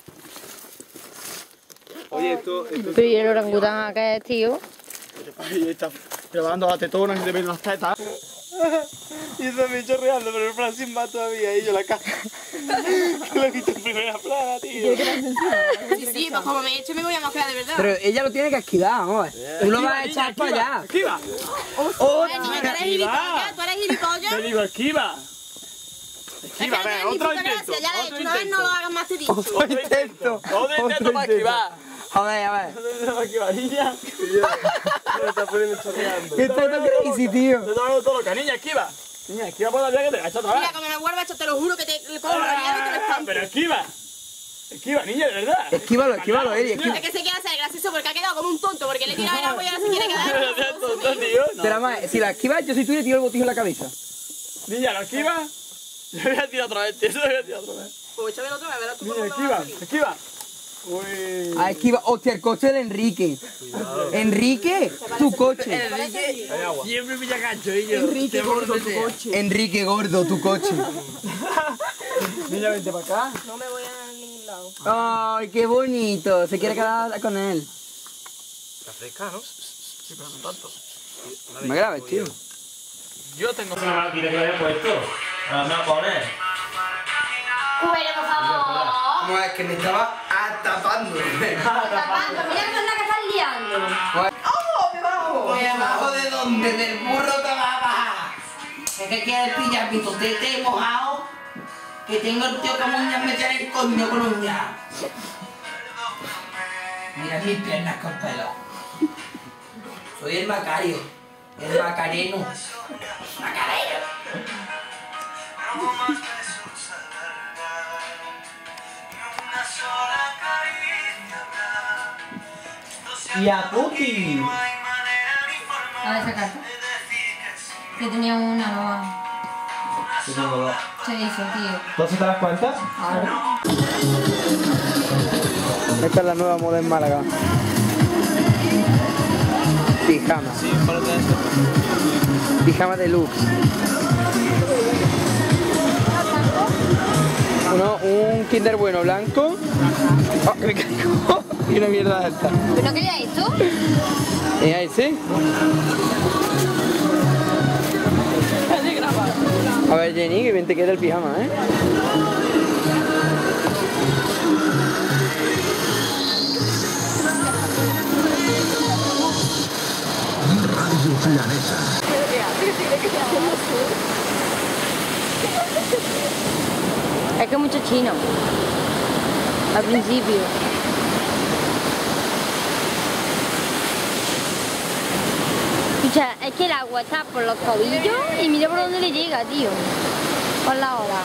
Oye, esto... Pero ¿y el orangután acá es, tío? Ahí está grabando la tetona y te ven las tetas. Y eso me echó reando, pero el plan sin más todavía. Y yo la caja. Que lo he visto en primera plana, tío. Sí, pues como me he hecho me voy a mosquear de verdad. Pero ella lo tiene que esquivar, vamos. Tú lo vas a echar para allá. ¡Esquiva! Niña, tú eres gilipollas, tú eres gilipollas. Te digo, esquiva. Esquiva, Es que venga, no otro tiene ni puta intento. gracia, ya lo he hecho, una vez no lo hagas más, te digo. Otro intento. Otro intento para esquivar. A ver. Para esquivar, niña. Me está poniendo chorreando. ¿Qué está tan crazy, tío? Te está dando todo lo que, niña, esquiva. Niña, esquiva por la vía que te agacha otra vez. Mira, como me vuelva a echar, te lo juro que te cojo la llave y te lo estampo. Pero esquiva. Esquiva, niña, de verdad. Esquívalo, Eli. Es que se quiere hacer gracioso porque ha quedado como un tonto, porque le he tirado el agua y ahora se quiere quedar. Tonto, tío. Pero además, si la esquivas, yo soy tú y le tiro el botillo en la cabeza. Niña, ¿lo esquivas? Yo voy a tirar otra vez, tío. Yo voy a tirar otra vez. Pues échame otra vez, verás tú Niña, cómo me va a esquiva, salir. esquiva. Uy. Ah, esquiva. Hostia, el coche de Enrique. Enrique, tu coche. Siempre pilla gancho, y yo. Enrique Gordo, tu coche. Enrique Gordo, tu coche. Niña, vente para acá. No me voy a ningún lado. Ay, qué bonito. Se quiere quedar con él. Está fresca, ¿no? Sí, pero son tantos. Me grabes, tío. Yo tengo... Una máquina que había puesto. Vamos a poner. Cúbele, por favor. No, es que me estaba tapando. Tapando, mira con la que estás liando. ¿De abajo de dónde? Del burro te va a bajar. Es que quieres pillar mi totete mojado. Que tengo el tío como uñas, me echaré el coño con uñas. Mira mis piernas con pelo. Soy el Macario. El Macareno. Macareno. Y a Puti. A ver, esa carta. Que tenía una nueva. Yo tengo dos. Se hizo, tío. ¿Entonces te das cuenta? Ahora. Esta es la nueva moda en Málaga. Pijama. Sí, para todo eso. Pijama deluxe. Uno, un Kinder Bueno blanco. Oh, que me caigo. Y una mierda esta. ¿Pero no querías esto? ¿Y ahí sí? A ver, Jenny, que bien te queda el pijama, ¿eh? Radio Planeta. Es que es mucho chino. al principio. Escucha, es que el agua está por los tobillos y mira por dónde le llega, tío. Por la hora.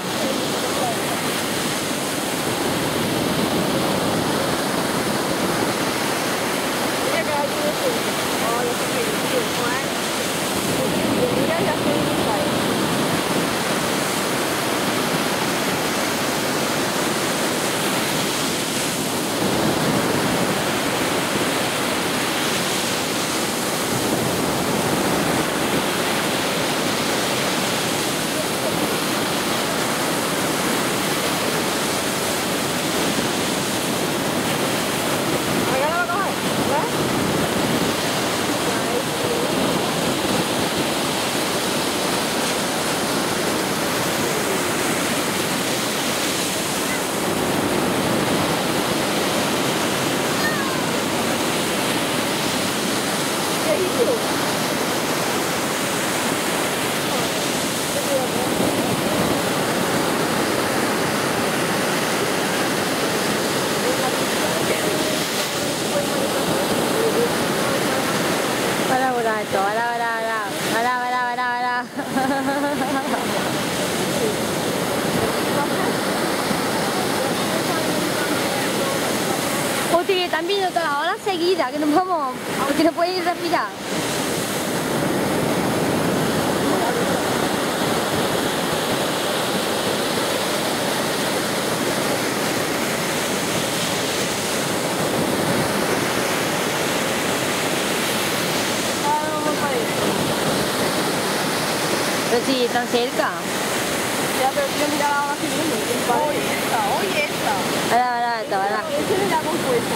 Hostia, que están viendo todas las olas seguidas, que no vamos, que no pueden respirar. Pero sí, están cerca. Ya, pero yo miraba así mismo. Oye, esta. Ahora, ahora. Ese me da compuesto.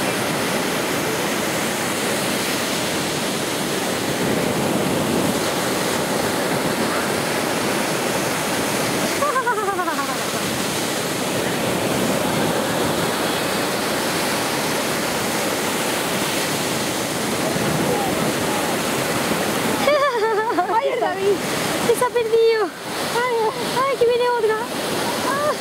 ¡Ay, David! ¡Se ha perdido! ¡Ay, ay, que viene otra! ¡Ah!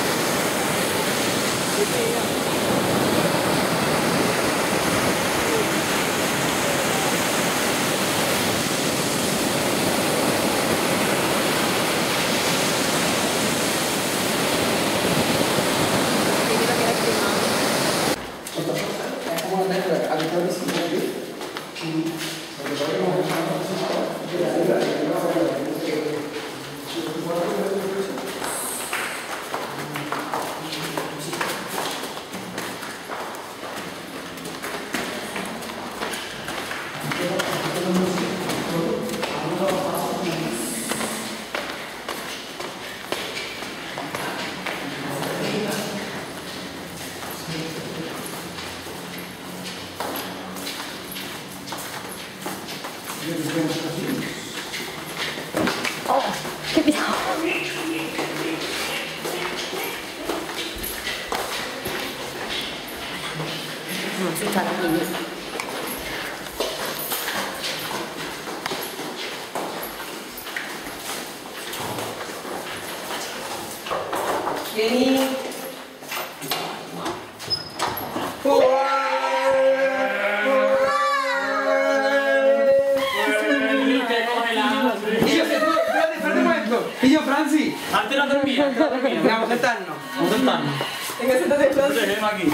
¡Oh! ¡Qué pesado! No, se está aquí. Jenny. Y yo, Francis. Antes no dormía, Vamos a sentarnos. Vamos a sentarnos. Venga, siéntate, Francis. Tenemos aquí.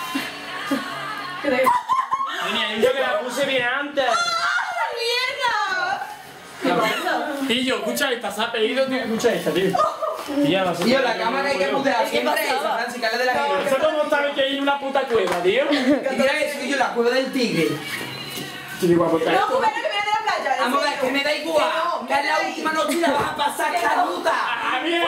Venía, yo que la puse bien antes. Y yo, escucha esta, se ha pedido, tío, escucha esta, tío. Tío, la cámara hay que putear siempre esa, Francis, que de la guía. ¿Eso cómo sabes que hay en una puta cueva, tío? Y mira eso, yo, la cueva del tigre. Sí, guapo, No, Cubero, que viene de la playa. Vamos a ver, que me da igual. Que es la última noche y la vas a pasar canuta. ¡Ah, mierda!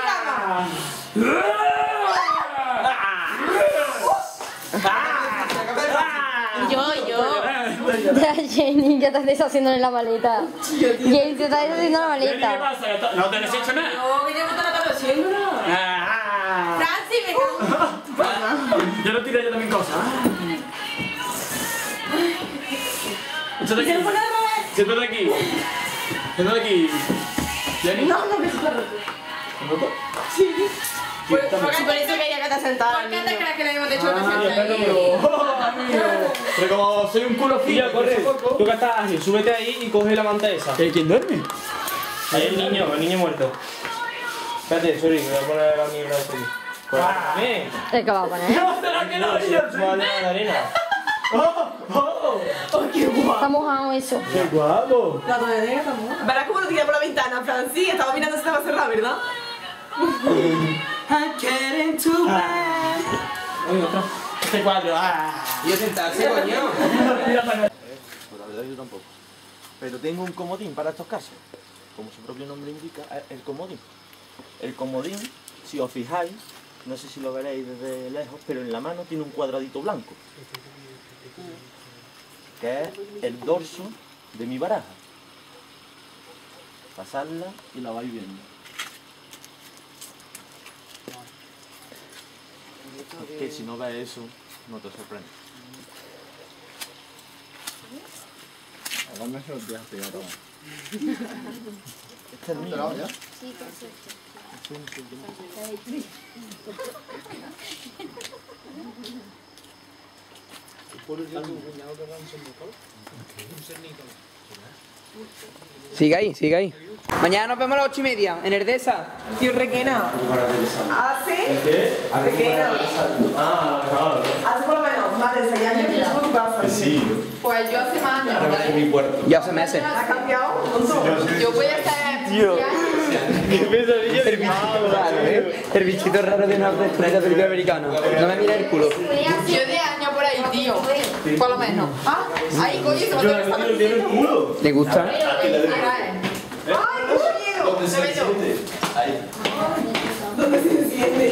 Ya, Jenny, ¿qué estás deshaciendo en la maleta? Jenny, te estás deshaciendo en la ¿Qué maleta. pasa? ¿No te has hecho nada? No, que yo no te la estaba haciendo, ¿no? Francis, me cago. Yo lo tiré yo también cosas. Siéntate aquí. Siéntate aquí. Siéntate aquí. ¿Jenny? No, no, que se está roto. ¿Roto? Sí. Por eso quería que te sentara. ¿Por qué te crees que le hemos dicho que te sentara? Pero como soy un culo fino, corre. Tú que estás ágil, súbete ahí y coge la manta esa. ¿Quién duerme? Hay el niño muerto. Espérate, sorry, me voy a poner la mierda de aquí. ¡Párame! ¿El que va a poner? ¡No, será que no! Vale, la arena. ¡Qué guapo! Está mojado eso. ¡Qué guapo! La tonelera está mojada. Verás cómo lo tira por la ventana, Fran. Sí, estaba mirando si te va a cerrar, ¿verdad? Uy, otra. Este cuadro. Y yo sentarse, coño. Pues la verdad yo tampoco. Pero tengo un comodín para estos casos. Como su propio nombre indica, el comodín. El comodín, si os fijáis, no sé si lo veréis desde lejos, pero en la mano tiene un cuadradito blanco. Que es el dorso de mi baraja. Pasarla y la vais viendo. Es que si no ves eso, no te sorprende. Ahora me se los dejas pegar ahora. Este es mío. ¿Ya? Sí, que sí. Sigue ahí, sigue ahí. Mañana nos vemos a las 8:30 en Erdesa. Tío Requena. ¿Hace? ¿Qué? Requena. Ah, claro. Hace por lo menos más de 6 años que llevo en tu casa. Sí. Pues yo hace más años. Ahora en mi puerto. Ya hace meses. ¿Ha cambiado? Yo voy a estar... Tío. El bichito raro de una película americana. No me mira el culo. Yo 10 años por ahí, tío. Por lo menos. Ah, ahí, coño, se va a tener el culo. ¿Le gusta? ¡Ay, qué miedo! ¿Dónde se siente? Ahí. ¿Dónde se enciende?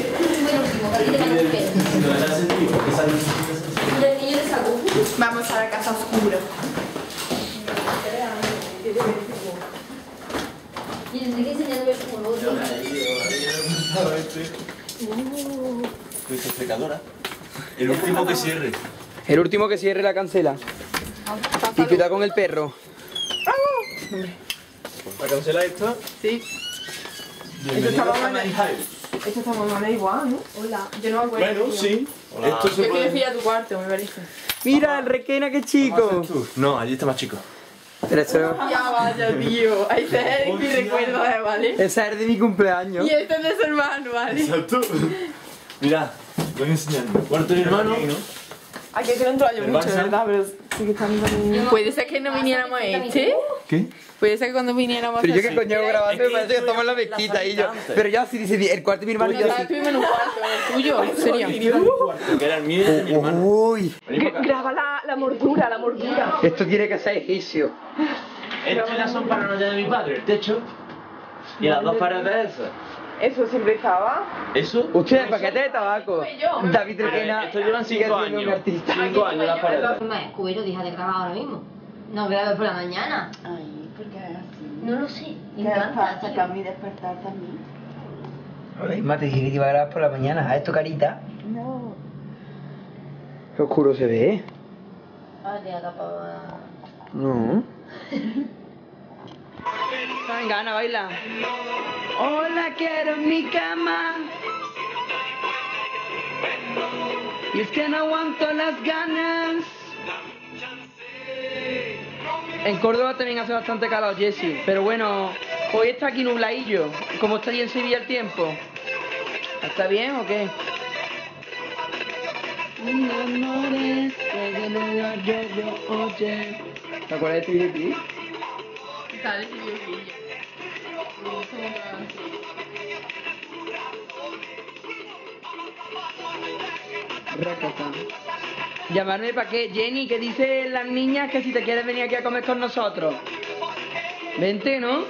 ¿No le has sentido? Esa Vamos a la casa oscura. Y Enrique enseñando el como otro. Pues secadora. El último que cierre. El último que cierre la cancela. Y cuidado con el perro. ¿La cancela esto? Sí. Esto está más mal igual, ¿no? Hola. Yo no me acuerdo. Bueno, tío. sí. Esto se Yo quiero puede... ir a tu cuarto, me parece. Mira, el Requena, qué chico. No, allí está más chico. Pero eso... Ya vaya, tío. Ahí se es mi recuerdo, ¿vale? Esa es de mi cumpleaños. Y este es de su hermano, ¿vale? Exacto. Mira, voy enseñando. Cuarto de mi hermano. Aquí es que no entro yo ¿El mucho, Barça? ¿verdad? Pero sí que están también... Puede ser que no viniéramos a este. ¿Qué? Puede ser que cuando viniéramos Pero a yo que coño hago grabando, me parece que estamos en la mezquita y yo. Pero yo así dice, el cuarto de mi hermano y yo así. Estuvimos en un cuarto, el tuyo, en serio. Que era el mío y el de mi hermano. Uy. Graba la mordura, la mordura. Esto tiene que ser egipcio. Estas ya son paranoias de mi padre, el techo. Y las dos paredes esas. Eso siempre estaba. ¿Eso? Usted, paquete de tabaco. David Requena. Esto llevan sigue 5 siendo un años. artista. 5 años las paredes. Cubero, deja de grabar ahora mismo. No grabes por la mañana. Ay, ¿por qué es así? No lo sé. Me ¿Qué encanta. pasa? ¿Que a mí despertar también? Ahora mismo te dije que te iba a grabar por la mañana. ¿Sabes tu carita? No. Qué oscuro se ve. Ah, te ha tapado. No. Venga, Ana, baila. Hola, quiero mi cama. Y es que no aguanto las ganas. En Córdoba también hace bastante calor, Jessy. Pero bueno, hoy está aquí nubladillo. ¿Cómo está allí en Sevilla el tiempo? ¿Está bien o qué? ¿Te acuerdas de este videoclip? Sale ese videoclip. ¿Llamarme para qué? Jenny, ¿qué dicen las niñas que si te quieres venir aquí a comer con nosotros? Vente, ¿no?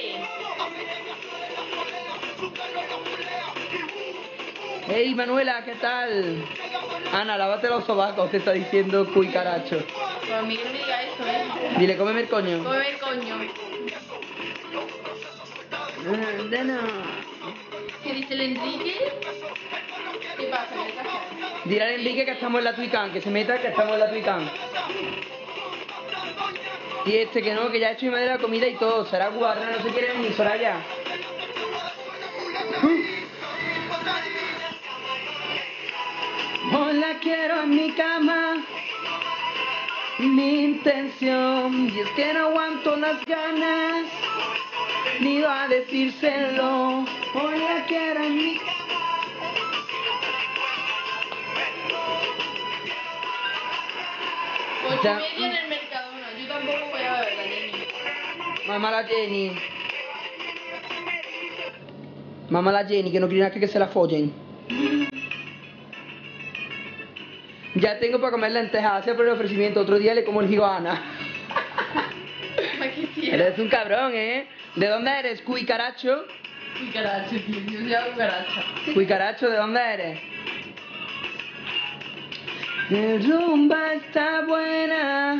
Hey, Manuela, ¿qué tal? Ana, lávate los sobacos, te está diciendo cuicaracho. Pues a mí que no me diga eso, ¿eh? Dile, cómeme el coño. Cómeme el coño. ¿Qué dice el Enrique? ¿Qué pasa? ¿Qué pasa? Dile al Enrique que estamos en la Tuicán, que se meta que estamos en la Tuicán. Y este que no, que ya ha hecho mi madre la comida y todo. Será guarra, no se quiere venir, Soraya. Hoy la quiero en mi cama. Mi intención, y es que no aguanto las ganas, ni iba a decírselo. Hoy la quiero en mi cama. Pues Ya. media en el Mercadona, yo tampoco voy a ver la Jenny. Mamá la Jenny. Mamá la Jenny, que no quiere nada que se la follen. Ya tengo para comer lentejas, hace por el ofrecimiento. Otro día le como el higo a Ana. Eres un cabrón, ¿eh? ¿De dónde eres, Cuicaracho? Cuicaracho, tío, yo soy cucaracha. Cuicaracho, ¿de dónde eres? La rumba está buena.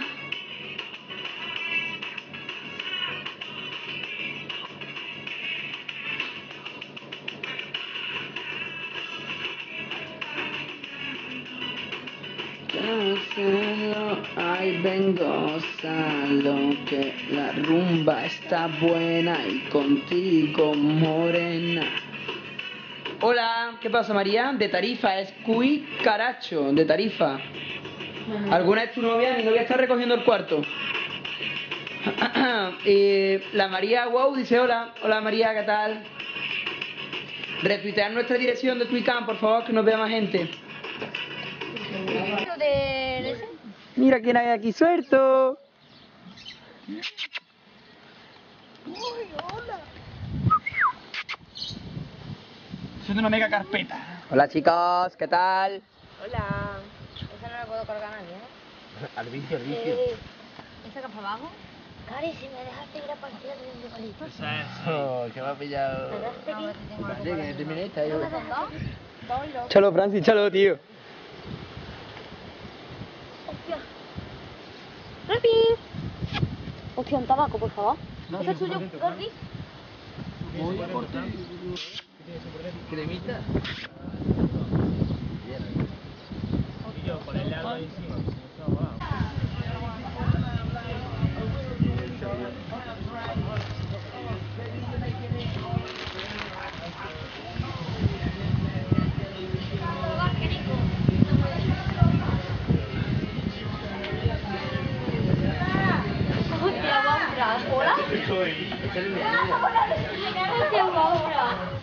Ay, ven, gózalo, que la rumba está buena y contigo morena. Hola, ¿qué pasa, María? De Tarifa, es Cuicaracho, de Tarifa. ¿Alguna es tu novia? Mi novia está recogiendo el cuarto. La María Wow dice hola. Hola María, ¿qué tal? Retuitear nuestra dirección de Twicam, por favor, que nos vea más gente. Mira quién hay aquí suelto. Soy una mega carpeta. Hola chicos, ¿qué tal? Hola. Esa no la puedo colgar a nadie, ¿eh? Al vicio, al vicio. ¿Esa que para abajo? Cari, si me dejaste ir a partir de un palito. Oh, que me ha pillado. Sí, que terminé esta. ¿Dónde son dos? Dos y dos. Chalo, Francis, chalo, tío. Hostia. ¡Rapi! Hostia, un tabaco, por favor. ¿Ese es tuyo, Gordi? Muy importante. Cremita. Y yo, ponerle algo ahí encima. Hostia, Maura. ¿Hola? Hostia, Maura.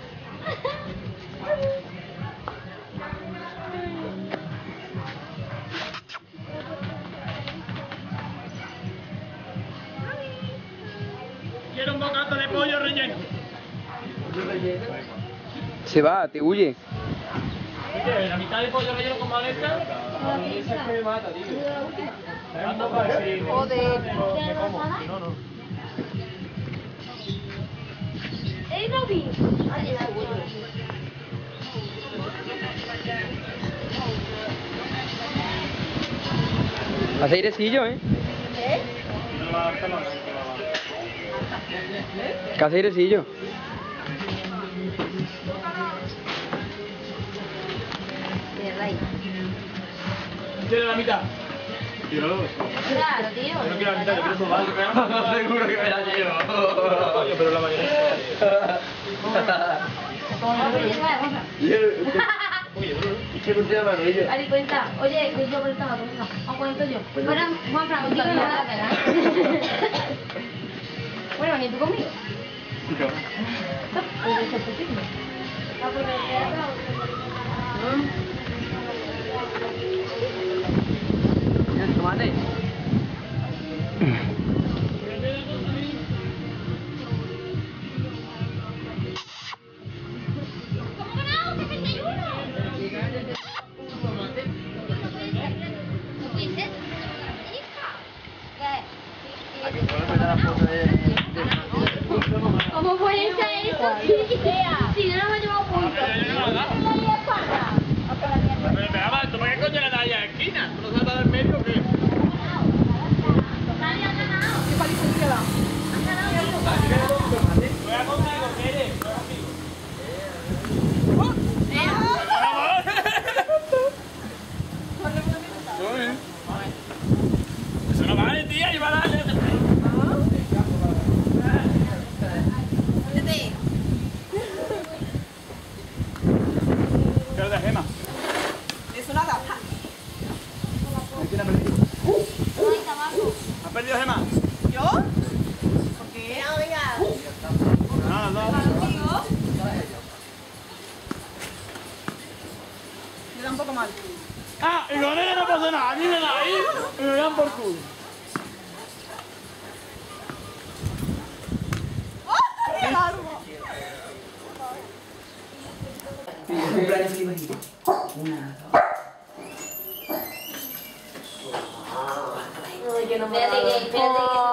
Quiero un bocado de pollo relleno. Se va, te huye. Oye, la mitad de pollo relleno con maleta. Ese es que me mata, tío. Joder. Me como, si no, no. ¡Ey, Robbie! Hace airecillo, ¿eh? Que hace airecillo. ¿Quieres la mitad? Tíralo. Claro, tío. Yo no quiero la mitad, yo quiero probar. Seguro que me la llevo. Coño, pero la mayonesa. ¿Y qué no te llama ellos? Ari, cuenta. Oye, que yo por el tabaco, venga. Vamos, cuento yo. Bueno, Juanfran, contigo no me da la pena, ¿eh? Bueno, ni tú conmigo. Puede ser posible. Va por el teatro. Tomate. ¿Cómo puede ser eso? Si no nos hemos llevado puntos. Pero, ¿tú por qué coño le das ahí a la esquina? ¿Tú no saltas del medio o qué? ¿Quién ha perdido? ¿Ha perdido Gemma? ¿Yo? ¿Por qué? No, venga. No. Le da un poco mal. Ah, y con ella no pasa nada. A mí me da ahí y me dan por culo. ¡Qué largo! Cumpleaños feliz bajito. Una, dos. Ay, que no me espérate que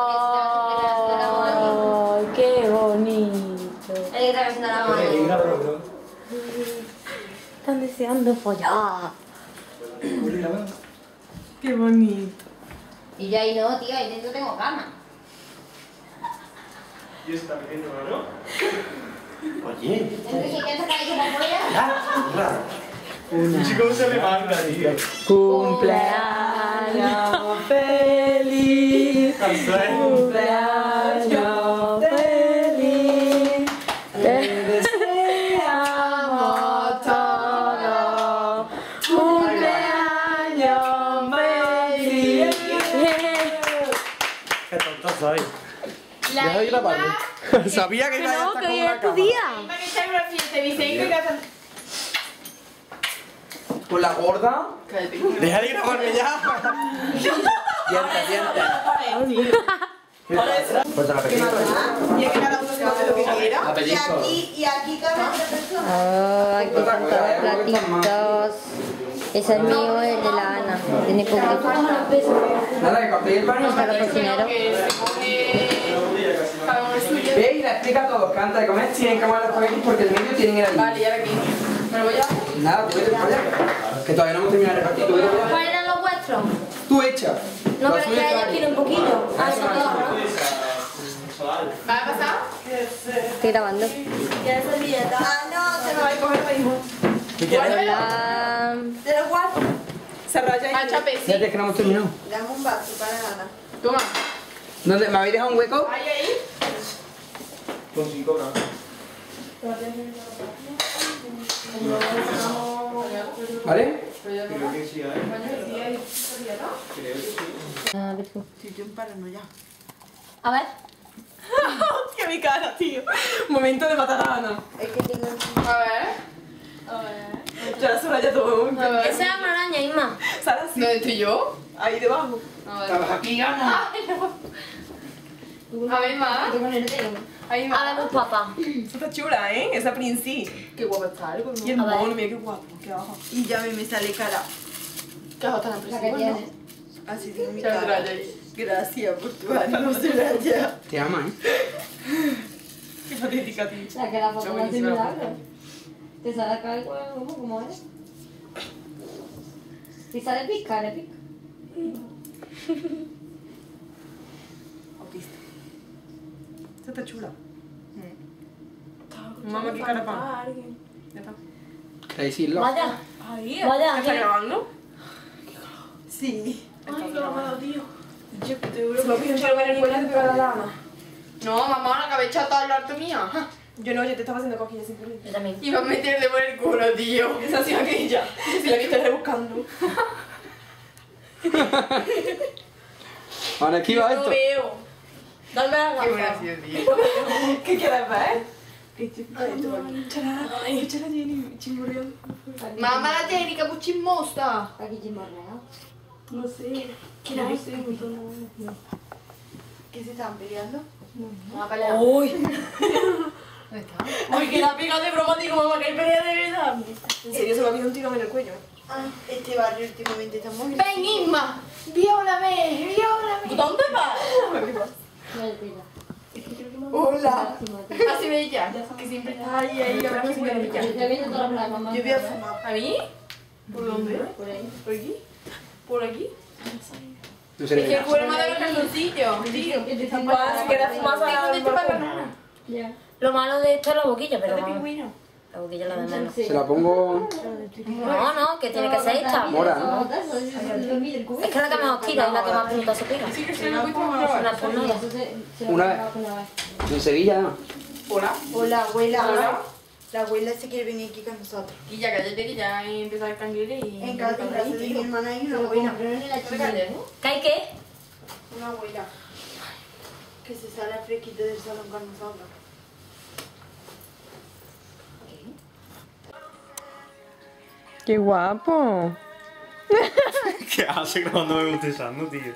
¡Ay, qué bonito! Hay que estar haciendo la mano. Están deseando follar. ¡Qué bonito! Y yo ahí no, tío, ahí dentro tengo cama. ¿Y está pidiendo algo? Oye. Entonces, ¿qué sacar ahí por fuera? Un chico se levanta, tío. Cumpleaños feliz. Cumpleaños feliz. Te deseamos todos. Cumpleaños feliz. Qué tonto soy. Deja de grabarme. Sabía que iba a estar con una cámara. Para que sea una fiesta, Vicente, que hacen... Con la gorda. Deja de grabarme ya. Corta la pequeña. Y es que cada uno se hace lo que quiera. A pellizco. Y aquí cabe otra persona. Oh, aquí están todos los platitos. Ese es mío, el de la Ana. Tiene poquito. Nada, que cortéis el pan y Está el cocinero. Ve y le explica a todos que antes de comer tienen que mover los paquetes porque el medio tienen el aliño. Vale, ya aquí. ¿Me lo voy a...? Nada, tú vete para allá. Que todavía no hemos terminado de repartir. Tú vete para allá. ¿Cuáles eran los vuestros? Tú echa. No, pero que hay aquí un poquito. Ah, son todos, ¿no? ¿Va a pasar? Estoy grabando. ¿Quieres servilleta? Ah, no, se me va a coger lo mismo. Hola. ¿De los cuatro? Se raya Ah, y... chape, sí. Fíjate que no hemos terminado. Dame un vaso para Ana. Toma. ¿Dónde? ¿Me habéis dejado un hueco? Ahí, ahí. Con 5 gramos. ¿Vale? Creo que sí, ¿eh? Creo que sí. A ver tú. Si yo paro ya. A ver. ¡Qué mi cara, tío! Momento de matar a Ana. Es que tengo... A ver. Ya la Soraya todo. A ver. Esa es una araña, Isma. Sara, sí. ¿Dónde estoy yo? Ahí debajo. A ver. Estabas aquí, Ana. Ay, no. A ver, más. Ahí A más. ver, papá. Está chula, ¿eh? Esa Princi. Qué guapo está algo, Y el ¿no? A ver. mono, mira qué guapo. Qué bajo. Y ya me sale cara. Qué ojos tan La que impresivos, tiene. ¿no? Así tiene mi Se cara. raya ahí. Gracias por tu ánimo, Soraya. Te ama, ¿eh? Qué patética, tío. La que la foto no hace buenísima la milagro. Te sale acá el huevo, ¿cómo es? Si sale pica, le pica. Autista. Esta está chula. Mamá, qué cara pan. Ya está. ¿Queréis irlo? Vaya. Ahí, Vaya, ¿está ¿qué? grabando? Sí. Ay, qué mamado, tío. Yo te juro Se lo pido en el cuello de pegar a la Ana. No, mamá, la cabeza está al lado mía. Yo no, yo te estaba haciendo cosquillas sin querer. Yo también. Iba a meterle por el culo, tío. Esa ha sido aquella. Si la viste rebuscando. Ahora aquí va No esto. veo. Dame la Qué buena ha gafa. sido, tío. ¿Qué quieres ver? Ay, échala Jenny, chimorreando. Mamá, la técnica, pues chismosa. Aquí chimorrea. No sé. ¿Quién sé. ¿Qué se estaban peleando? Vamos a pelear. Uy. ¿Dónde está? Ay, que la pega de broma, digo, mamá, que hay pelea de verdad. En serio, se me ha habido un tiro en el cuello. Ah, este barrio últimamente está muy... Ven, Isma. Viólame, viólame. ¿Dónde vas? No le pega. Hola. Así ve ella, que siempre está ahí, ahí, abrazando a ella. Yo estoy viendo todas las mamás. Yo voy a fumar. ¿A mí? ¿Por dónde? Por ahí. ¿Por aquí? ¿Por aquí? No Es que sé. el cuero me ha dado el calzoncillo, tío. Si quieres fumar, sal al ¿Dónde te balcón. pagan? Ya. Lo malo de esto es la boquilla, pero ¿De vamos. pingüino? La boquilla la de menos. Se la pongo No, no, que tiene que ser esta. mora, ¿no? Es que la que más os tira es la que más bonita se pega. Sí, que se lo he puesto a Una fornada. Una vez. En Sevilla, ¿no? Hola. Hola, abuela. Hola. La abuela se quiere venir aquí con nosotros. Y ya cállate que ya he empezado el canguile y... En casa de mi hermana hay una abuela. ¿Qué hay qué? Una abuela. Que se sale fresquito del salón con nosotros. ¡Qué guapo! ¿Qué hace grabándome bostezando, tío?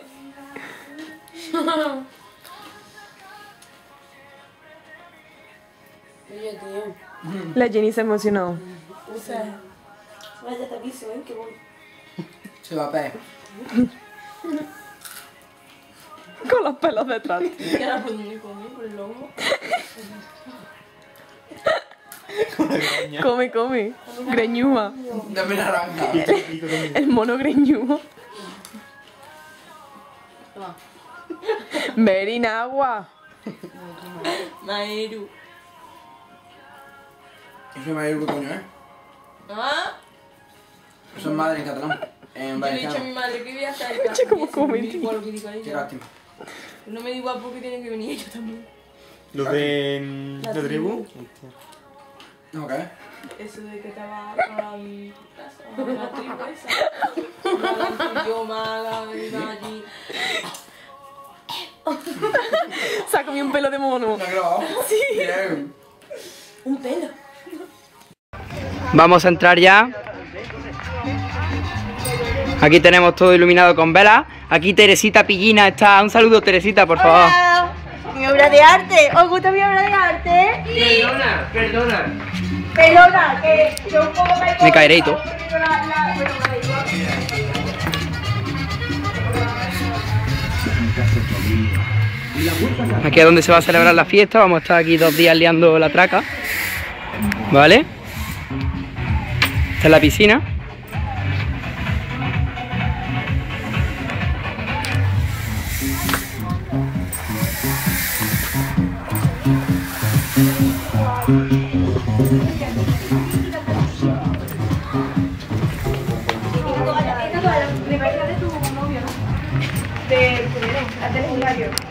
Oye, tío. La Jenny se emocionó. O sea, vaya taquizo, ¿eh? Que voy. Se va a pegar. Con los pelos detrás. ¿Qué ahora por dónde come? ¿Por el lomo? Come, come. Greñúa. Dame naranja. El mono greñúo. Verin agua. Maeru. Eso es Mayer, ¿qué coño es? ¿Ah? Eso es madre en catalán. En Yo le he dicho a valenciano. mi madre que voy a estar acá. ¿Cómo come, tío? Igual lo que diga Qué ella. lástima. No me da igual porque tienen que venir ellos también. ¿Lo de La tribu? No, ¿qué? Eso de que estaba con la casa, la tribu esa. La idioma, la iba allí. Se ha comido un pelo de mono. ¿Lo has grabado? Sí. Bien. Un pelo. Vamos a entrar ya. Aquí tenemos todo iluminado con velas. Aquí Teresita Pillina está. Un saludo, Teresita, por favor. Hola. Mi obra de arte. ¿Os gusta mi obra de arte? Perdona, perdona. Perdona, que yo un poco Me caeré y todo. Aquí es donde se va a celebrar la fiesta. Vamos a estar aquí 2 días liando la traca. ¿Vale? Esta es la piscina. De primero, al legendario.